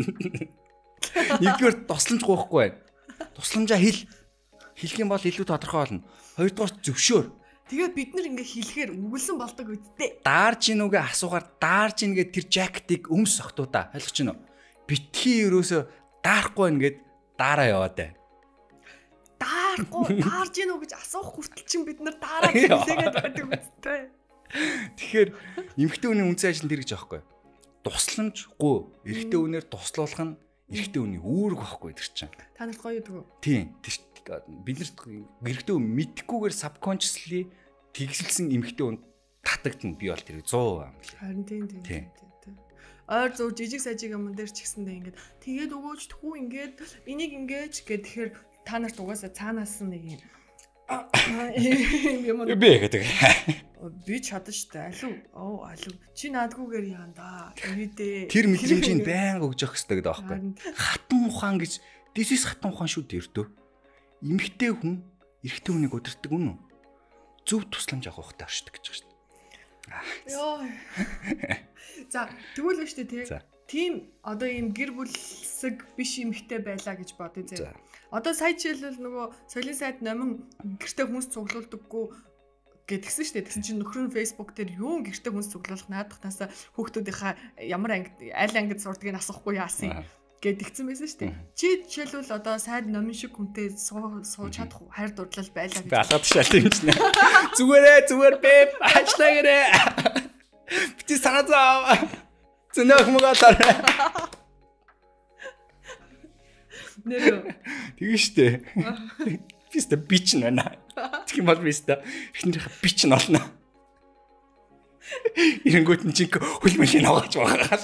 Speaker 1: нэгдүгээр тусламж гоохгүй байна. Тусламжаа хэл. Хэлэх юм бол илүү тодорхой болно. Хоёрдугаар зөвшөөр.
Speaker 2: Тэгээд бид нар ингээ хэлэхээр үгэлсэн болдог үсттэй.
Speaker 1: Даарж ийнүгээ асуугаар даарж ийн гэд тэр жакетыг өмс сохтуу та. Ойлгож байна уу? Битгий ерөөсө даарахгүй ингээд дараа яваад бай. Даарахгүй
Speaker 2: даарж ийн үү гэж асуух хүртэл чинь бид нар дараа хэлээгээд байдаг үстэй.
Speaker 1: Тэгэхээр эмэгтэй хүний үнцэн ажил нь тэр гэж аахгүй. Тусламжгүй эрэгтэй хүнээр туслуулах нь эрэгтэй хүний үүрэг байхгүй тэр чинь.
Speaker 2: Та нарт гоё юу?
Speaker 1: Тийм. Бид нарт эрэгтэй хүн мэдхгүйгээр subconsciously тэгсэлсэн эмэгтэй хүн татагдана. Би бол тэр сто юм лээ.
Speaker 2: Харин тийм тийм. Ойр зур жижиг сажиг юм дээр ч гэсэндээ ингээд тэгээд өгөөч тхүү ингээд энийг ингээд гэхэд тэгэхээр та нарт угаасаа цаанаас нэг юм
Speaker 1: би гэдэг.
Speaker 2: Би чадна штэ. Алуу. Оо алуу. Чи наадгүйгээр яан да. Эвидээ.
Speaker 1: Тэр мэдрэмжийг байнга өгж явах хэрэгтэй гэдэг байхгүй. Хатан ухаан гэж дэсэс хатан ухаан шүү дэрдөө. Эмэгтэй хүн эрэгтэй хүнийг удирддаг үнэн үү? Зөв тусламж авах хэрэгтэй оршдог гэж байна шүү дээ.
Speaker 2: Йоо. За тэгвэл ба штэ тий. Тийм одоо ийм гэр бүлсэг биш эмэгтэй байлаа гэж бодъё зэ. Одоо сая жишээлбэл нөгөө соёлын сайд номин гэртээ хүмүүс цуглуулдаггүй гэдгсэн шүү дээ. Тэгсэн чинь нөхөр нь Facebook дээр юу гэртээ хүн цуглуулах наадахтаасаа хүүхдүүдийнхаа ямар анги аль ангид сурдгийг асахгүй яасан гэдгсэн байсан шүү дээ. Чи жишээлбэл одоо сайд номин шиг хүнтэй сууж чадах хайр дурлал байлаа гэж.
Speaker 1: Би алгаад шалт юм чинь. Зүгээрээ зүгээр бэ. Ажлагаарэ. Бити санаа заа. Зөнөх мөгөөр. Нэр. Тэгээ штэ. Биста бич нэ. Тийм бол биста эхнэрийнхээ бич нь олно. Ирэнгүүт нь чинь хөлмөлийн аваач байгаа.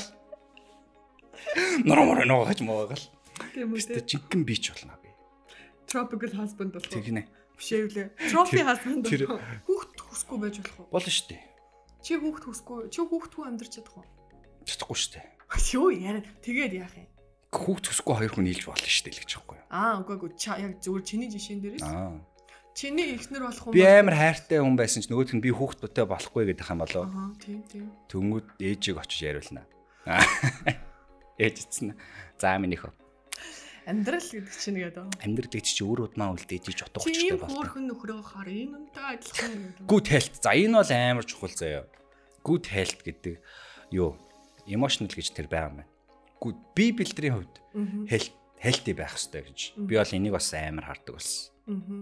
Speaker 1: Нормор ногоож муугаал.
Speaker 2: Тийм үү.
Speaker 1: Биста жинхэнэ бич болно би.
Speaker 2: Tropical husband болох.
Speaker 1: Тэгнэ.
Speaker 2: Бишээвлээ. Trophy husband болох. Хүүхд хүсгүй байж болох уу?
Speaker 1: Болно штэ.
Speaker 2: Чи хүүхд хүсгүй. Чи хүүхдгүй амьдарч чадах уу?
Speaker 1: Чадахгүй штэ.
Speaker 2: Юу яа. Тэгээд яах юм?
Speaker 1: Хүүхд хүсгүй хоёр хүн нийлж болно штэ л гэж байхгүй юу?
Speaker 2: Аа, үгүй үгүй. Яг зүгээр чиний жишээн дээрээс.
Speaker 1: Аа.
Speaker 2: Чиний эхнэр болох хүн.
Speaker 1: Би амар хайртай хүн байсан ч нөгөөх нь би хүүхдтэй болохгүй гэдэг юм болоо.
Speaker 2: Аа, тийм тийм.
Speaker 1: Тэнгүүд ээжийг очиж яриулнаа. Ээж эцэн. За минийх.
Speaker 2: Амьдрал гэдэг чинь гэдэг.
Speaker 1: Амьдрал гэдэг чинь өөр удмаа үлдээж иж утгаучтай
Speaker 2: байна. Тийм хөөрхөн нөхрөө хаар энэ үнтэй адилхан гэдэг.
Speaker 1: Good health. За энэ бол амар чухал заяа. Good health гэдэг юу? Emotional гэж тэр байгаа юм байна. Good би бэлтрийн хувьд health healthy байх хэрэгтэй гэж. Би бол энийг бас амар хардаг болсон.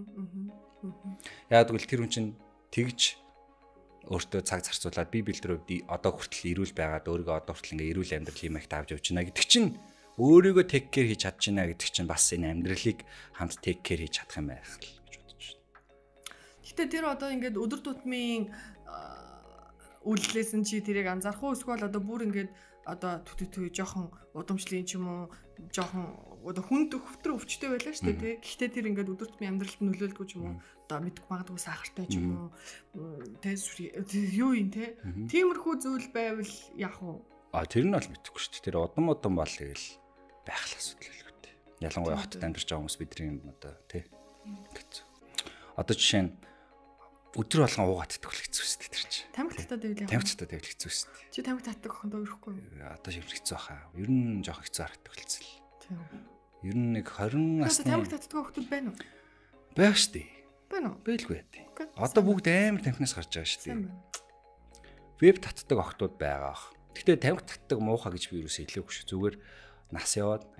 Speaker 1: Яг тэгвэл тэр хүн чинь тэгж өөртөө цаг зарцуулаад би бэлтрийн хувьд одоо хүртэл ирүүл байгаад өөрийгөө одоо хүртэл ингээ ирүүл амьдрал юм их тавьж явж байна гэдэг чинь өөрийгөө take care хийж чадж байна гэдэг чинь бас энэ амьдралыг хамт take care хийж чадах юм байх л гэж бодож байна.
Speaker 2: Гэтэ тэр одоо ингээд өдөр тутмын үйлдэлсэн чи тэрийг анзаарах уу эсвэл одоо бүр ингээд одоо түтү жоохон удамшлын ч юм уу жоохон одоо хүнд өвтөр өвчтэй байлаа шүү дээ тий. Гэхдээ тэр ингээд өдөр тутмын амьдралд нөлөөлдөг ч юм уу одоо мэдгүй магадгүй сахартай ч юм уу тий юу юм тий. Тиймэрхүү зүйл байвал яах вэ?
Speaker 1: А тэр нь бол мэдэхгүй шүү дээ. Тэр удам удам бол тэгэл байх л асуудал л гэдэг. Ялангуяа хотод амьдарч байгаа хүмүүс бидний одоо тий. Гэт. Одоо жишээ нь өдөр болгон уугаад идэх хэцүү шүү дээ тэр чинь.
Speaker 2: Тамхи татаад байвал яах вэ?
Speaker 1: Тамхи татаад байвал хэцүү шүү дээ.
Speaker 2: Чи тамхи татдаг охиндоо өрөхгүй юу?
Speaker 1: Одоо шивэр хэцүү хаа. Ер нь жоох хэцүү харагддаг хэлцэл.
Speaker 2: Тийм.
Speaker 1: Ер нь нэг двадцать насны
Speaker 2: тамхи татдаг охид байна уу?
Speaker 1: Байх шүү дээ.
Speaker 2: Байна уу?
Speaker 1: Байлгүй яа. Одоо бүгд амар тамхинаас гарч байгаа шүү дээ. Веб татдаг охтууд байгаа ах. Гэхдээ тамхи татдаг муухай гэж би юусоо хэлээгүй шүү. Зүгээр нас яваад.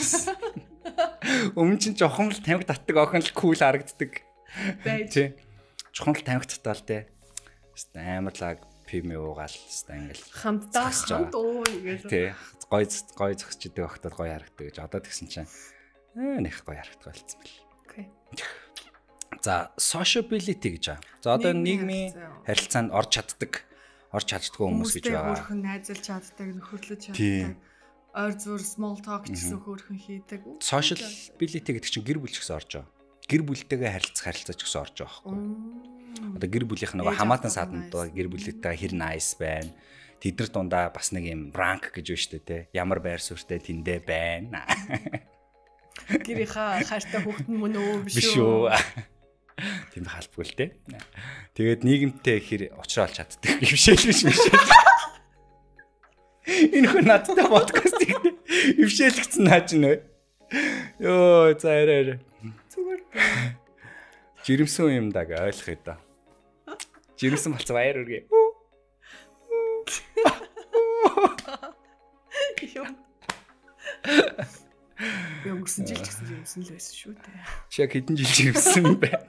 Speaker 1: Өмнө чинь жоохон л тамхи татдаг охин л кул харагддаг.
Speaker 2: Байж.
Speaker 1: Тий. Чухал тамхи татаал те. Амар лаг пим уугаал ингээл
Speaker 2: хамтдаа хамт уу гэж.
Speaker 1: Тий. Гой гой зогсож идэг охтод гой харагддаг гэж. Одоо тэгсэн чинь аа нэх гой харагддаг болсон бэл.
Speaker 2: Окей.
Speaker 1: За, sociability гэж байгаа. За одоо нийгмийн харилцаанд орж чаддаг, орж чаддаггүй хүмүүс гэж байгаа.
Speaker 2: Өөрхөн найзалж чаддаг, нөхөрлөж чаддаг. Ойр зур small talk гэсэн хөөрхөн хийдэг.
Speaker 1: Sociability гэдэг чинь гэр бүл ч гэсэн орж байгаа. Гэр бүлтэйгээ харилцах харилцаач гэсэн орж байгаа байхгүй. Одоо гэр бүлийнх нөгөө хамаатан сааданд гэр бүлээтэй хэр nice байна. Тэднэр дундаа бас нэг юм rank гэж байна шүү дээ, те. Ямар байр суурьтай тэндээ байна.
Speaker 2: Гэрийнхаа хайртай хүүхэд нь мөн өө биш
Speaker 1: үү? Тийм хаалбгүй л те. Тэгээд нийгэмтэй хэр уучраалж чаддаг ившээл биш биш. Энэ хүн надтай подкаст хийх ившээлгцэн нааж нэ. Йоо, за арай.
Speaker 2: Зүгээр.
Speaker 1: Жирэмсэн юм даг ойлгох юм да. Жирэмсэн болцоо баяр үргээ.
Speaker 2: Би өнгөрсөн жил ч гэсэн жирэмсэн л байсан шүү дээ.
Speaker 1: Чи яг хэдэн жил жирэмсэн юм бэ?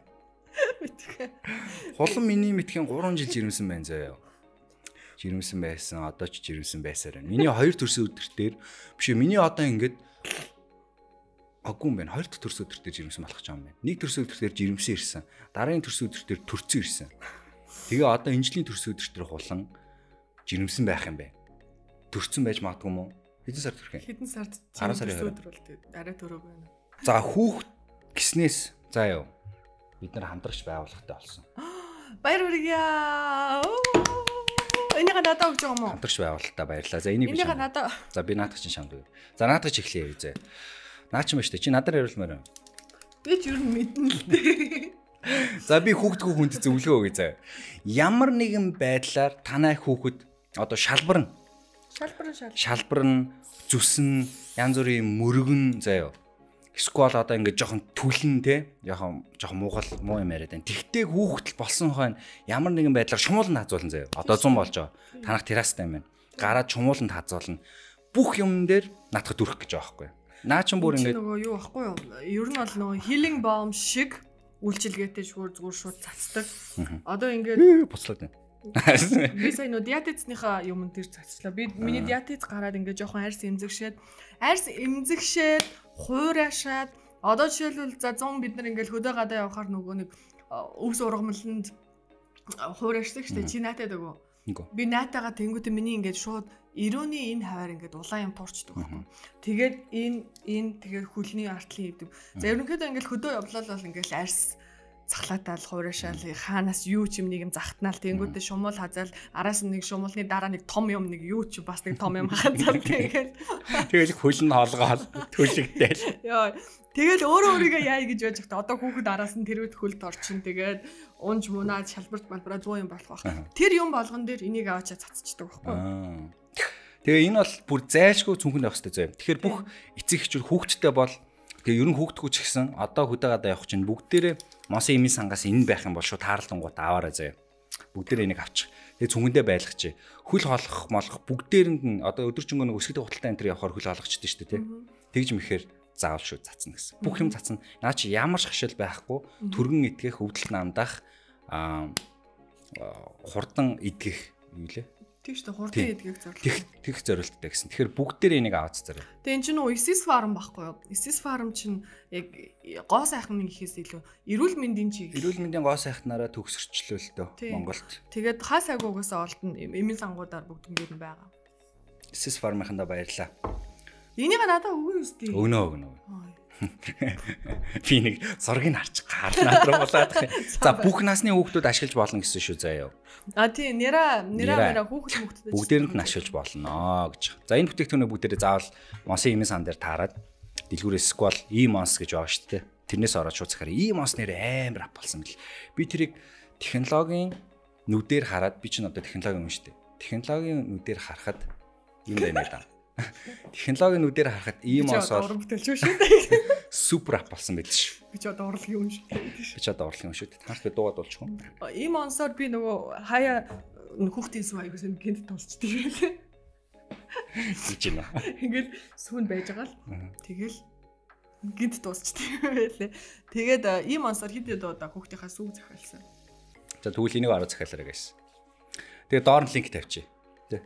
Speaker 1: Холон миний мэдхийн гурван жил жирэмсэн байна заяа. Жирэмсэн байсан, одоо ч жирэмсэн байсаар байна. Миний хоёр төрсөн өдөр дээр биш ээ, миний одоо ингээд аггүй юм байна. Хоёр дахь төрсөн өдөр дээр жирэмсэн болох ч юм байна. Нэг төрсөн өдөр дээр жирэмсэн ирсэн. Дараагийн төрсөн өдөр дээр төрцөн ирсэн. Тэгээ одоо энэ жилийн төрсөн өдөр дээр хулан жирэмсэн байх юм байна. Төрцөн байж магадгүй юм уу? Хэдэн сард төрөх юм?
Speaker 2: Хэдэн сард
Speaker 1: дөрөв сарын
Speaker 2: өдөр бол арай төрөөг байна.
Speaker 1: За хүүхд гиснээс за яв. Бид нар хамтрагч байгууллагатай болсон.
Speaker 2: Баяр хүргье. Энийг надад өгч байгаа юм уу?
Speaker 1: Хамтрагч байгууллагатай баярлалаа. За энийг би.
Speaker 2: Энийг надад.
Speaker 1: За би наадах чинь шамд. За наадах чи эхлэе зэ. Наа ч юм ба штэ. Чи надаар хариулмаар байна.
Speaker 2: Би ч юу мэднэ л дээ.
Speaker 1: За би хүүхдгүй хүнд зөвлөгөө өгье заа. Ямар нэгэн байдлаар танай хүүхэд одоо шалбарн
Speaker 2: шалбарн шал
Speaker 1: шалбарн зүсэн янз бүрийн мөргөн заяа. Эсвэл одоо ингээд жоохон түлэн те жоохон жоохон муугал муу юм яриад байна. Тэгтээ хүүхдэл болсон хойно ямар нэгэн байдлаар шумууланд хазуулна заяа. Одоо зүүн болж байгаа. Танах террастай юм байна. Гараад шумууланд хазуулна. Бүх юм дээр наадах дүрх гэж байгаа байхгүй. Наа ч бүр ингээд
Speaker 2: нөгөө юу байхгүй юу? Ер нь бол нөгөө healing balm шиг үйлчилгээтэй шүүр зүгээр шууд цацдаг. Одоо ингээд
Speaker 1: буцлаад байна.
Speaker 2: Би сая нөө диатезийнхаа юм дээр цацлаа. Би миний диатез гараад ингээд жоохон арьс эмзэгшээд арьс эмзэгшээд хуурашаад одоо жишээлбэл за зүүн бид нар ингээд хөдөө гадаа явахаар нөгөө нэг өвс ургамланд хуурашдаг штэ чи наатаад өгөө. Би наатаага тэнгуүтэ миний ингээд шууд өрөөний энэ хаваар ингээд улаан юм туурчдаг байхгүй. Тэгээд энэ энэ тэгээд хөлний артлын ивдэг. За ерөнхийдөө ингээд хөдөө явлал бол ингээд арьс цахлаатаал хуурашаал хаанаас юу ч юм нэг юм захтнаал тэнгуүтэ шумуул хазаал араас нь нэг шумуулны дараа нэг том юм нэг юу ч бас нэг том юм хазаал тэгээд
Speaker 1: тэгэл хөл нь хоолгоол төлөгдөөл.
Speaker 2: Яа тэгэл өөрөө өөрийгөө яа гэж байж захта одоо хүүхэд араас нь тэрвэт хөлд орчин тэгээд унж мунаад шалбарт малбараа зуун юм болох байх. Тэр юм болгон дээр энийг аваачаа цацчихдаг байхгүй.
Speaker 1: Тэгээ энэ бол бүр зайлшгүй цүнхэнд байх хэрэгтэй заяа. Тэгэхээр бүх эцэг эхчүүд хүүхдтэй бол тэгээ ерөн хүүхдгүү ч гэсэн одоо хөдөөгадаа явах чинь бүгдээрээ мосын эмийн сангаас энэ байх юм бол шууд таарлангууд аваарай заяа. Бүгдээрээ энийг авчих. Тэгээ цүнхэндээ байлгачих. Хөл хоолох молох бүгдээрэнд нь одоо өдөржингөө нэг өсгөдөө худалдаа энэ төр явахаар хөл хоолгочтой шүү дээ тий. Тэгж мэхээр заавал шүү цацна гэсэн. Бүх юм цацна. Наа чи ямар ч хашил байхгүй түргэн итгэх өвдөлт намдах аа хурдан идэх юу лээ.
Speaker 2: Тийм шүү дээ хурдан идэх зорилт.
Speaker 1: Тех тех зорилттой гэсэн. Тэгэхээр бүгдээрээ энийг аваац зараа.
Speaker 2: Тэгээ эн чинь нөө Isis Farm байхгүй юу? Isis Farm чинь яг гоо сайхан гэхээс илүү эрүүл мэндийн чиг.
Speaker 1: Эрүүл мэндийн гоо сайхнараа төгсөрчлөө л дөө Монголд.
Speaker 2: Тэгээд хаа сайгуугаас олдно эмийн сангуудаар бүгд ингэ байгаа.
Speaker 1: Isis Farm-ынхандаа баярлаа.
Speaker 2: Энийг надад өгөө үстэй.
Speaker 1: Өгнө өгнө. Би нэг зургийг харж гарнаа руу болоод. За бүх насны хүүхдүүд ашиглаж болно гэсэн шүү заяа.
Speaker 2: А тий нера нера нера хүүхд хүүхдэд
Speaker 1: бүгдээрэнд нь ашиглаж болно гэж. За энэ бүтээгдэхүүнээ бүгдээрээ заавал мосын эмийн сан дээр таарад дэлгүүрээс сквал e-mons гэж байгаа шүү дээ. Тэрнээс ороод шууд захаар e-mons нэр амар ап болсон бэл. Би тэрийг технологийн нүдээр хараад би ч н одоо технологийн юм шүү дээ. Технологийн нүдээр харахад юм байна даа. Технологийн нүдээр харахад e-mons
Speaker 2: уран бүтээлч шүү дээ.
Speaker 1: Супер ап болсон байл ш.
Speaker 2: Би ч одоо урлаг юм шүү дээ.
Speaker 1: Би ч одоо урлаг юм шүү дээ. Танах би дуугаад болчих юм.
Speaker 2: E-mons-оор би нөгөө хаяа хүүхдийн сүм аягаас юм гинт тулцдаг байлээ.
Speaker 1: Гэж юм аа.
Speaker 2: Ингээл сүүн байж байгаа л. Тэгэл гинт дуусчдаг байлээ. Тэгээд e-mons-оор хэд хэд удаа хүүхдийнхаа сүг захиалсан.
Speaker 1: За тэгвэл энийг арга захиалаарай гэсэн. Тэгээд доор нь линк тавьчих. Тэ.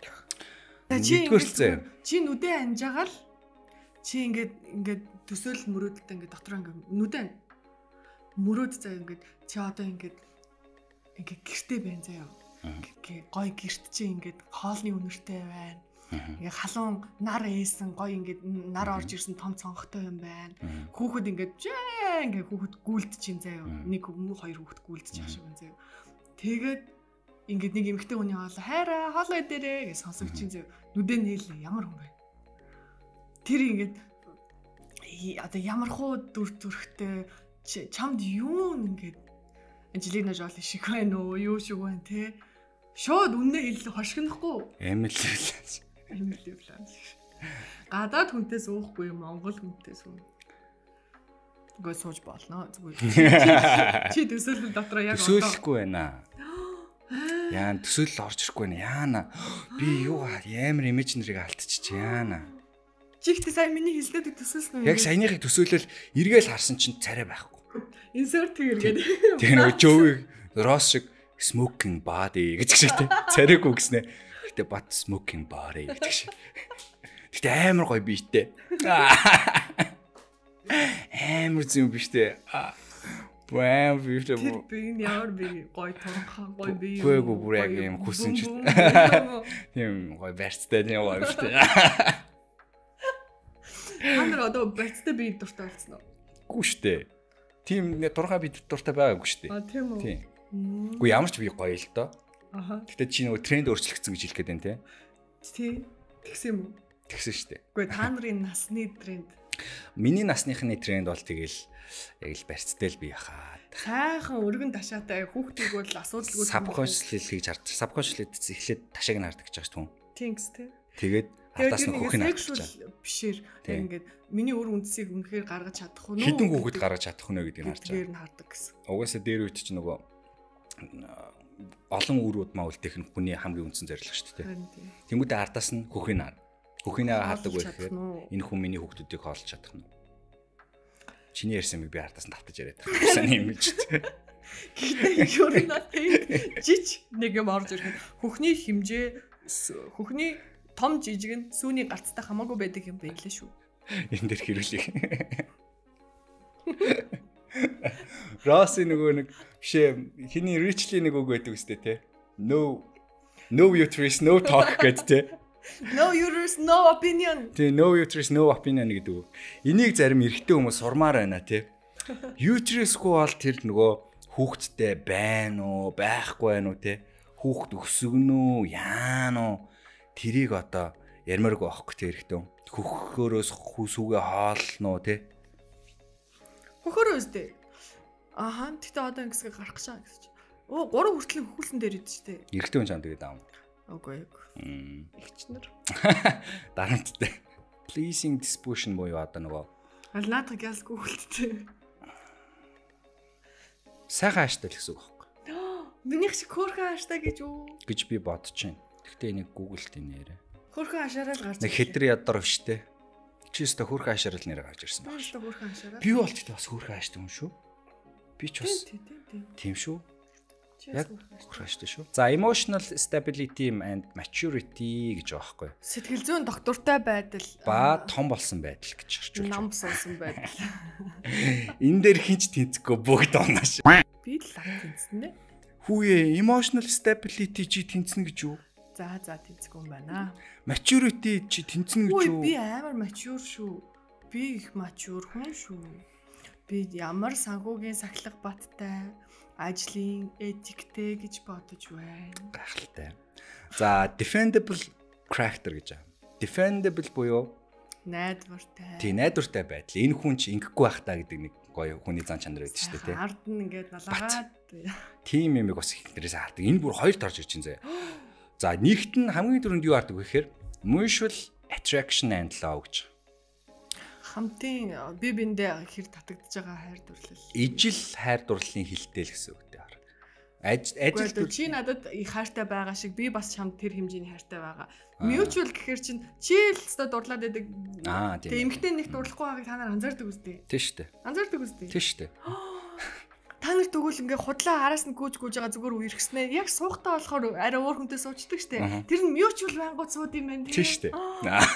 Speaker 2: Чи чи нүдэ анжаагаал чи ингээд ингээд төсөөлөл мөрөөдөлтэй ингээд дотроо ингээд нүдэ мөрөөд заа ингээд чи одоо ингээд ингээд гэртэй байна заяа. Гой гэрт чи ингээд хоолны үнэртэй байна. Ингээд халуун нар ээсэн гой ингээд нар орж ирсэн том цонхтой юм байна. Хүүхэд ингээд жаа ингээд хүүхэд гүйлдэж юм заяа. Нэг хоёр хүүхэд гүйлдэж байгаа шиг байна заяа. Тэгээд ингээд нэг эмэгтэй хүний хоол хайраа хоолой дээрээ гэж сонсогч чинь заяа. Нүдэ нээлээ ямар хүн бэ? Тэр ингээд одоо ямар хуу дүр төрхтэй чамд юу ингээд Анжелина Жоли шиг байна уу юу шиг байна те шууд үнэ хэл хошигнохгүй
Speaker 1: Эмилиулаас
Speaker 2: Эмилиулаас гадаад хүнтээс уухгүй Монгол хүнтээс үү гоо сууж болно зүгээр чи төсөөлөл дотор яг
Speaker 1: төсөөлөхгүй байна яа төсөөлөл орж ирэхгүй байна яана би юу амар имиж нэрийг алдчих яана
Speaker 2: чихтэй сайн миний хэлдэгд төсөөлсөн
Speaker 1: юм. Яг саяныхыг төсөөлөл эргээл харсан чинь царай байхгүй.
Speaker 2: Insert эргээд.
Speaker 1: Тэгээ нөгөө Joey Ross шиг smoking body гэж хэлдэг. Царайг үгснэ. Гэтэ бат smoking body гэдэг шиг. Гэтэ амар гоё биетэй. Амар зүм биштэй. Бэм биетэй.
Speaker 2: Тэр би ямар би гоё тонхон гоё бие.
Speaker 1: Гүйгүү бүр яг юм хүсэн ч. Тийм гоё барьцтай тийм гоё биштэй.
Speaker 2: Хандар одоо барьцтай бие дуртай болсон уу?
Speaker 1: Гүү штэ. Тийм турхаа бие дуртай байгаагүй штэ.
Speaker 2: А тийм үү.
Speaker 1: Тийм. Гүү ямар ч би гоё л доо.
Speaker 2: Аха.
Speaker 1: Гэтэ чи нөгөө тренд өөрчлөгдсөн гэж хэлэх гээд байна те.
Speaker 2: Тий. Тэгсэн юм уу?
Speaker 1: Тэгсэн штэ.
Speaker 2: Гүү та нарын насны тренд.
Speaker 1: Миний насныхны тренд бол тэгэл яг л барьцтай л би яхаад.
Speaker 2: Сайхан өргөн ташаатай хүүхдийг бол асуудалгүй
Speaker 1: сабконшл хийж хардаг. Сабконшл эхлээд ташааг нь хардаг гэж байгаа шүү дээ.
Speaker 2: Тинкс те.
Speaker 1: Тэгээд Ардаас нь хөхийг
Speaker 2: sexual бишээр ингээд миний өр үндсийг үнэхээр гаргаж чадах уу?
Speaker 1: Хідэн хүүхэд гаргаж чадах уу гэдгийг харж байгаа.
Speaker 2: Тэрээр нь хардаг гэсэн.
Speaker 1: Угаасаа дээр үйт чи нөгөө олон үрүүд маа үлдээх нь хүний хамгийн үндсэн зорилго шүү дээ. Тэнгүүдээ ардаас нь хөхийг хар. Хөхийг хаадаг байх гэхээр энэ хүн миний хүүхдүүдийг хоолж чадах нь. Чиний ярьсан би ардаас нь тавтаж яриад байгаа. Сайн юм биш үү?
Speaker 2: Гэхдээ юу нэ жич нэг юм орж ирэх. Хөхний хэмжээ хөхний том жижиг нь сүүний гарцтай хамаагүй байдаг юм байлээ шүү.
Speaker 1: Энэ дэр хэрүүлээ. Роси нөгөө нэг бишээ хиний richly нэг үг байдаг үстэй те. No no uterus no talk гэдэг те.
Speaker 2: No uterus no opinion.
Speaker 1: Тэ no uterus no opinion гэдэг үг. Энийг зарим эрэгтэй хүмүүс сурмаар байна те. Uterus-гүй бол тэр нөгөө хүүхдтэй байна уу, байхгүй байна уу те. Хүүхд өсгөнө үү, яана уу. Тэрийг одоо ярмааргүй аахгүй те эрэгтэй. Хөхөөрөөс хүүсүүгээ хаална уу те.
Speaker 2: Хөхөөрөө үстэй. Аха, тэгтээ одоо ингэсгээ гарах гэж байгаа гэсэн чи. Оо, гурван хүртэл хөхүүлсэн дээр идэв чи те.
Speaker 1: Эрэгтэй хүн чам тэгээд аав.
Speaker 2: Үгүй ээ. Игчнэр.
Speaker 1: Дарамттай. Pleasing disposition буюу одоо нөгөө
Speaker 2: аль наадах ялсгүй хөлттэй.
Speaker 1: Сайхан ааштай л гэсэн үг байхгүй.
Speaker 2: Минийх шиг хөөрхөн ааштай гэж үү?
Speaker 1: Гэж би бодож байна. Гэхдээ энийг Google-т нэрээ.
Speaker 2: Хөөрхөн аашаараа л гарч.
Speaker 1: Нэг хэдэр ядар вштэй. Чи өстө хөөрхөн аашаар л нэр гарч ирсэн байна.
Speaker 2: Өстө хөөрхөн аашаараа.
Speaker 1: Би бол ч бас хөөрхөн ааштай хүн шүү. Би ч бас тийм шүү. Яг хөөрхөн ааштай шүү. За emotional stability and maturity гэж байгаа байхгүй.
Speaker 2: Сэтгэл зүйн доктортой байдал
Speaker 1: ба том болсон байдал гэж орчуулж байна.
Speaker 2: Нам сонсон байдал.
Speaker 1: Энэ дээр хинч тэнцэхгүй бүгд оноош.
Speaker 2: Би л лаг тэнцсэн дээ.
Speaker 1: Хүүе emotional stability чи тэнцэнэ гэж юу?
Speaker 2: За за тэнцэхгүй юм байна.
Speaker 1: Maturity чи тэнцэнэ гэж юу?
Speaker 2: Би амар mature шүү. Би их mature хүн шүү. Би ямар санхүүгийн сахилга баттай, ажлын этиктэй гэж бодож байна.
Speaker 1: Гайхалтай. За defendable character гэж байна. Defendable буюу
Speaker 2: найдвартай.
Speaker 1: Тий, найдвартай байдал. Энэ хүн чи ингэхгүй байх та гэдэг нэг гоё хүний зан чанар байдаг шүү дээ, тий.
Speaker 2: Ард нь ингээд налгаад.
Speaker 1: Тим юм бас их дээрээс хардаг. Энэ бүр хоёрт орж ирж байна заяа. За, нэгт нь хамгийн түрүүнд юу хардаг вэ гэхээр mutual attraction and love гэж.
Speaker 2: Хамтын бие биендээ хэр татагдж байгаа хайр дурлал.
Speaker 1: Ижил хайр дурлалын хилтэл гэсэн үгтэй хараг. Ажил
Speaker 2: чи надад их хайртай байгаа шиг би бас чамд тэр хэмжээний хайртай байгаа. Mutual гэхээр чин чи л өстө дурлаад байдаг.
Speaker 1: Аа тийм.
Speaker 2: Эмэгтэй нэг дурлахгүй байгааг та нар анзаардаг үстэй.
Speaker 1: Тийм шүү дээ.
Speaker 2: Анзаардаг үстэй.
Speaker 1: Тийм шүү дээ.
Speaker 2: Та нар тэгвэл ингээ худлаа араас нь гүйж гүйж байгаа зүгээр үерхснээ. Яг суухтаа болохоор арай өөр хүнтэй суучдаг штэ. Тэр нь mutual байнгут сууд юм байна
Speaker 1: тийм шүү дээ.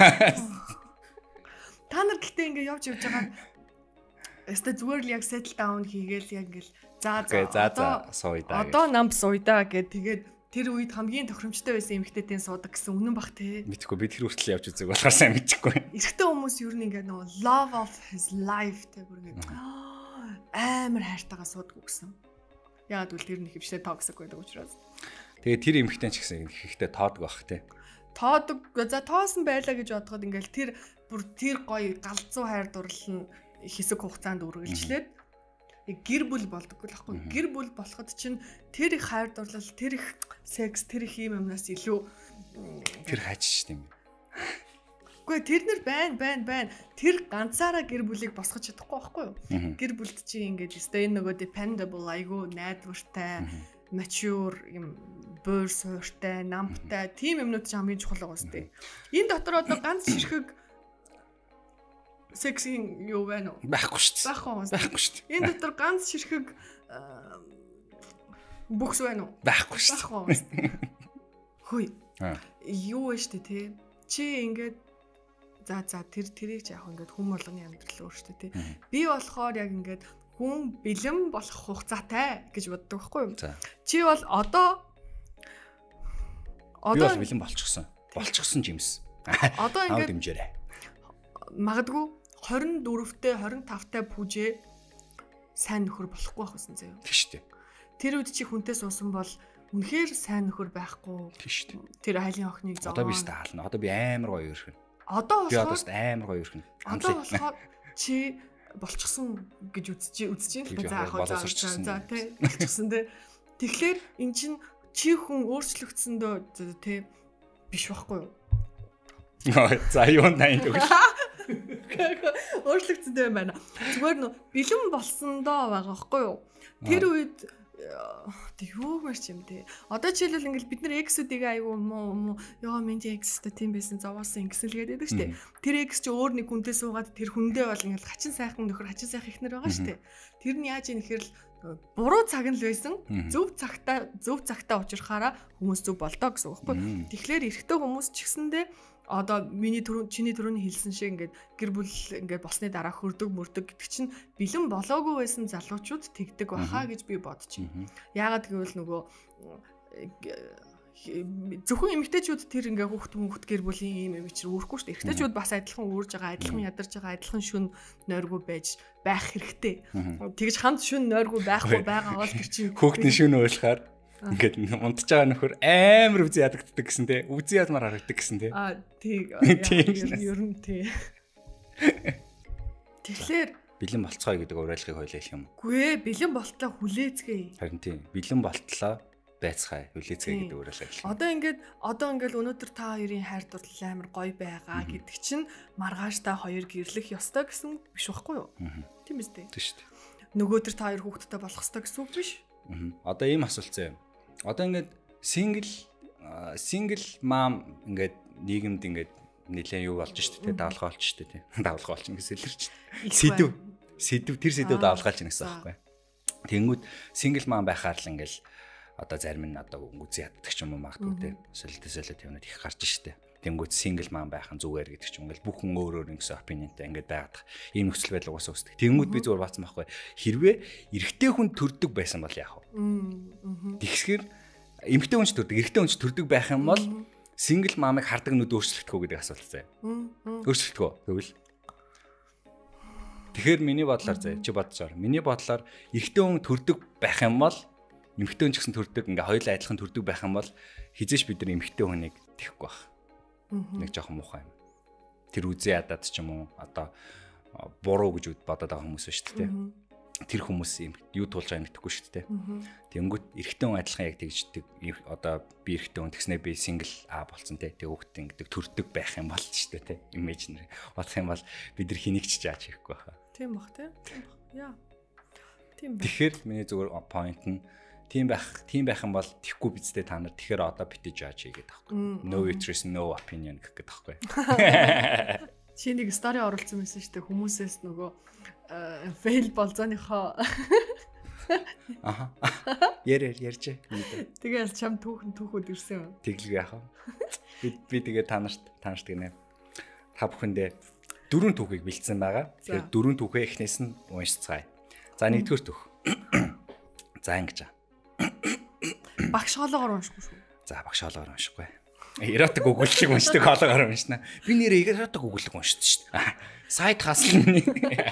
Speaker 2: Та нар гэхдээ ингээ явж явж байгаа. Өстө зүгээр л яг settle down хийгээл яг ингээл за
Speaker 1: за за сууя даа.
Speaker 2: Одоо намп сууя даа гэд тэгээд тэр үед хамгийн тохиромжтой байсан эмэгтэйдэн суудаг гэсэн үнэн бах те.
Speaker 1: Мэдхгүй бид тэр хүртэл явж үзэг болохоор сайн мэдхгүй.
Speaker 2: Эрэгтэй хүмүүс ер нь ингээ нөгөө love of his life те бүр ингээ амар хайртайгаа суудаг гэсэн. Яагаад гэвэл тэр нэг хөвштэй токсик байдаг учраас.
Speaker 1: Тэгээд тэр эмэгтэй ч гэсэн ихтэй тоодог бах те.
Speaker 2: Тоодог за тоосон байлаа гэж бодоход ингээл тэр бүр тэр гоё галзуу хайр дурлал нь хэсэг хугацаанд үргэлжлээд гэр бүл болдоггүй л байхгүй. Гэр бүл болоход чинь тэр их хайр дурлал, тэр их секс, тэр их юм юмнаас илүү
Speaker 1: тэр хаж шүү дээ.
Speaker 2: Үгүй тэр нэр байна байна байна. Тэр ганцаараа гэр бүлийг босгож чадахгүй байхгүй юу? Гэр бүлд чинь ингээд өстой энэ нөгөө dependable айгу найдвартай, mature юм буур сууртай, намтай тийм юмнууд ч хамгийн чухал байгаа үстэй. Энэ дотор одоо ганц ширхэг сексийн юу байна уу?
Speaker 1: Байхгүй шүү дээ.
Speaker 2: Байхгүй
Speaker 1: байхгүй шүү дээ.
Speaker 2: Энэ дотор ганц ширхэг бүкс байна уу?
Speaker 1: Байхгүй шүү
Speaker 2: дээ. Хөөе. Юу вэ штэ тий? Чи ингээд за за тэр тэрийг ч яг ингээд хүм болгоны амьдрал өөр штэ тий. Би болохоор яг ингээд хүн бэлэн болох хугацаатай гэж боддог байхгүй юу? Чи бол одоо
Speaker 1: одоо би бол бэлэн болчихсон. Болчихсон жимс.
Speaker 2: Одоо ингээд
Speaker 1: дэмжээрэй.
Speaker 2: Магадгүй двадцать дөрөвтэй двадцать тавтай пүүжээ сайн нөхөр болохгүй байх гэсэн заяа.
Speaker 1: Тийм шүү дээ.
Speaker 2: Тэр үед чи хүнтэй суусан бол үнэхээр сайн нөхөр байхгүй.
Speaker 1: Тийм шүү дээ.
Speaker 2: Тэр айлын охиныг зоо.
Speaker 1: Одоо би стаална. Одоо би амар гоё өрхөн.
Speaker 2: Одоо
Speaker 1: би одоо амар гоё өрхөн.
Speaker 2: Одоо болохоор чи болчихсон гэж үзэж үзэж юм л за яг за за тий болчихсон тий. Тэгэхээр эн чин чи хүн өөрчлөгдсөндөө тий биш байхгүй юу?
Speaker 1: За юунд наян төгөл.
Speaker 2: Өөрчлөгдсөнтэй юм байна. Зүгээр нөө бэлэн болсондоо байгаа байхгүй юу? Тэр үед тэг юу мэрч юм те. Одоо жишээлбэл ингээл бид нар X-үүдийг аягүй муу ёо минь X та тийм байсан зовоосон ингэсэлгээд байдаг штэ. Тэр X чи өөр нэг хүнтэй суугаад тэр хүндээ бол ингээл хачин сайхан нөхөр хачин сайхан ихнэр байгаа штэ. Тэр нь яаж юм гэхээр л буруу цаг нь л байсан. Зөв цагтаа зөв цагтаа учрахаараа хүмүүс зөв болдоо гэсэн үг байхгүй. Тэгэхээр эрэгтэй хүмүүс ч гэсэндээ одоо миний түрүү чиний түрүүний хэлсэн шиг ингээд гэр бүл ингээд болсны дараа хөрдөг мөрдөг гэдэг чинь бэлэн болоогүй байсан залуучууд тэгдэг баха гэж би бодчих. Яагаад гэвэл нөгөө зөвхөн эмэгтэйчүүд тэр ингээ хүүхд хүүхд гэр бүлийн юм юм чи үүрэхгүй шүү дээ. Эрэгтэйчүүд бас адилхан үүрж байгаа, адилхан ядарч байгаа, адилхан шүн нойргүй байж байх хэрэгтэй. Тэгж хамт шүн нойргүй байхгүй байгаа бол тэр чинь
Speaker 1: хүүхдийн шүн уйлахаар ингээд унтж байгаа нөхөр амар үзий ядагддаг гэсэн те. Үзий ядмаар харагддаг гэсэн те.
Speaker 2: Аа тий. Ер нь тий. Тэгэхээр
Speaker 1: бэлэн болцгоо гэдэг уриалгыг хойлоо хэлэх юм.
Speaker 2: Гүй ээ, бэлэн болтлоо хүлээцгээе.
Speaker 1: Харин тий. Бэлэн болтлоо байцгаая, хүлээцгээе гэдэг уриалгыг хэлэх.
Speaker 2: Одоо ингээд одоо ингээд өнөөдөр та хоёрын хайр дурлал амар гоё байгаа гэдэг чинь маргааш та хоёр гэрлэх ёстой гэсэн биш байхгүй юу? Тийм биз дээ.
Speaker 1: Тийм шүү дээ.
Speaker 2: Нөгөөдөр та хоёр хүүхэдтэй болох ёстой гэсэн үг биш?
Speaker 1: Одоо ийм асуулт зөө. Одоо ингээд single single mom ингээд нийгэмд ингээд нэлээд юу болж штэ тий давлгаа болж штэ тий давлгаа болж ингээд сэлэрч сэдв сэдв тэр сэдв давлгаалж гэнэ гэсэн байхгүй. Тэнгүүд single mom байхаар л ингээд одоо зарим нь одоо үзий яддаг ч юм уу магадгүй тий солилтсэлэт юмнууд их гарч штэ. Тэнгүүд single mom байх нь зүгээр гэдэг ч юм ингээд бүхэн өөр өөр ингэсэн opinionтай ингээд байгаад ийм нөхцөл байдал угаасаа үүсдэг. Тэнгүүд би зүгээр баасан байхгүй. Хэрвээ эрэгтэй хүн төрдөг байсан бол яах вэ? Тэгсгэр эмэгтэй хүн ч төрдөг, эрэгтэй хүн ч төрдөг байх юм бол single mom-ыг хардаг нүд өөрчлөгдөх үү гэдэг асуулт заяа. Өөрчлөгдөх үү? Тэгвэл тэгэхээр миний бодлоор заяа чи бодсоор. Миний бодлоор эрэгтэй хүн төрдөг байх юм бол эмэгтэй хүн ч гэсэн төрдөг ингээ хоёулаа адилхан төрдөг байх юм бол хизээш бид нар эмэгтэй хүнийг тэхгүй байх. Нэг жоохон муухай юм. Тэр үзээ ядаад ч юм уу одоо буруу гэж бодоод байгаа хүмүүс шүү дээ. Тэр хүмүүс юм юу туулж байгааг мэдэхгүй шүү дээ. Тэнгүүт эрэгтэй хүн адилхан яг тэгждэг одоо би эрэгтэй хүн тэгснээр би single а болсон те. Тэг хүүхдээ ингэдэг төрдөг байх юм бол шүү дээ те. Imaginary бодох юм бол бид нар хэнийг ч жааж хийхгүй байхаа.
Speaker 2: Тийм бах те. Яа. Тийм байх.
Speaker 1: Тэгэхээр миний зүгээр point нь тийм байх, тийм байх юм бол тэхгүй бидтэй та нар тэгэхээр одоо битэж яаж хийгээд таахгүй. No interest, no opinion гэх гээд таахгүй.
Speaker 2: Чи нэг story оруулсан байсан шүү дээ. Хүмүүсээс нөгөө fail болзооныхоо
Speaker 1: аха. Ярэ ярьж.
Speaker 2: Тэгэл чам түүхэн түүхүүд ирсэн юм.
Speaker 1: Тэглэг яах вэ? Би би тэгээ та нарт та нарт гинэ. Та бүхэндээ дөрвөн түүхийг бэлдсэн байгаа. Тэгэхээр дөрвөн түүхээ эхнээс нь уншицгаая. За нэгдүгээр түүх. За ингэж аа.
Speaker 2: Багш хоолоогоор уншихгүй шүү.
Speaker 1: За багш хоолоогоор уншихгүй. Эротик өгүүлэг шиг уншдаг хоолоогоор уншина. Би нэрээ эротик өгүүлэг уншдаг шүү дээ. Сайд хаслна.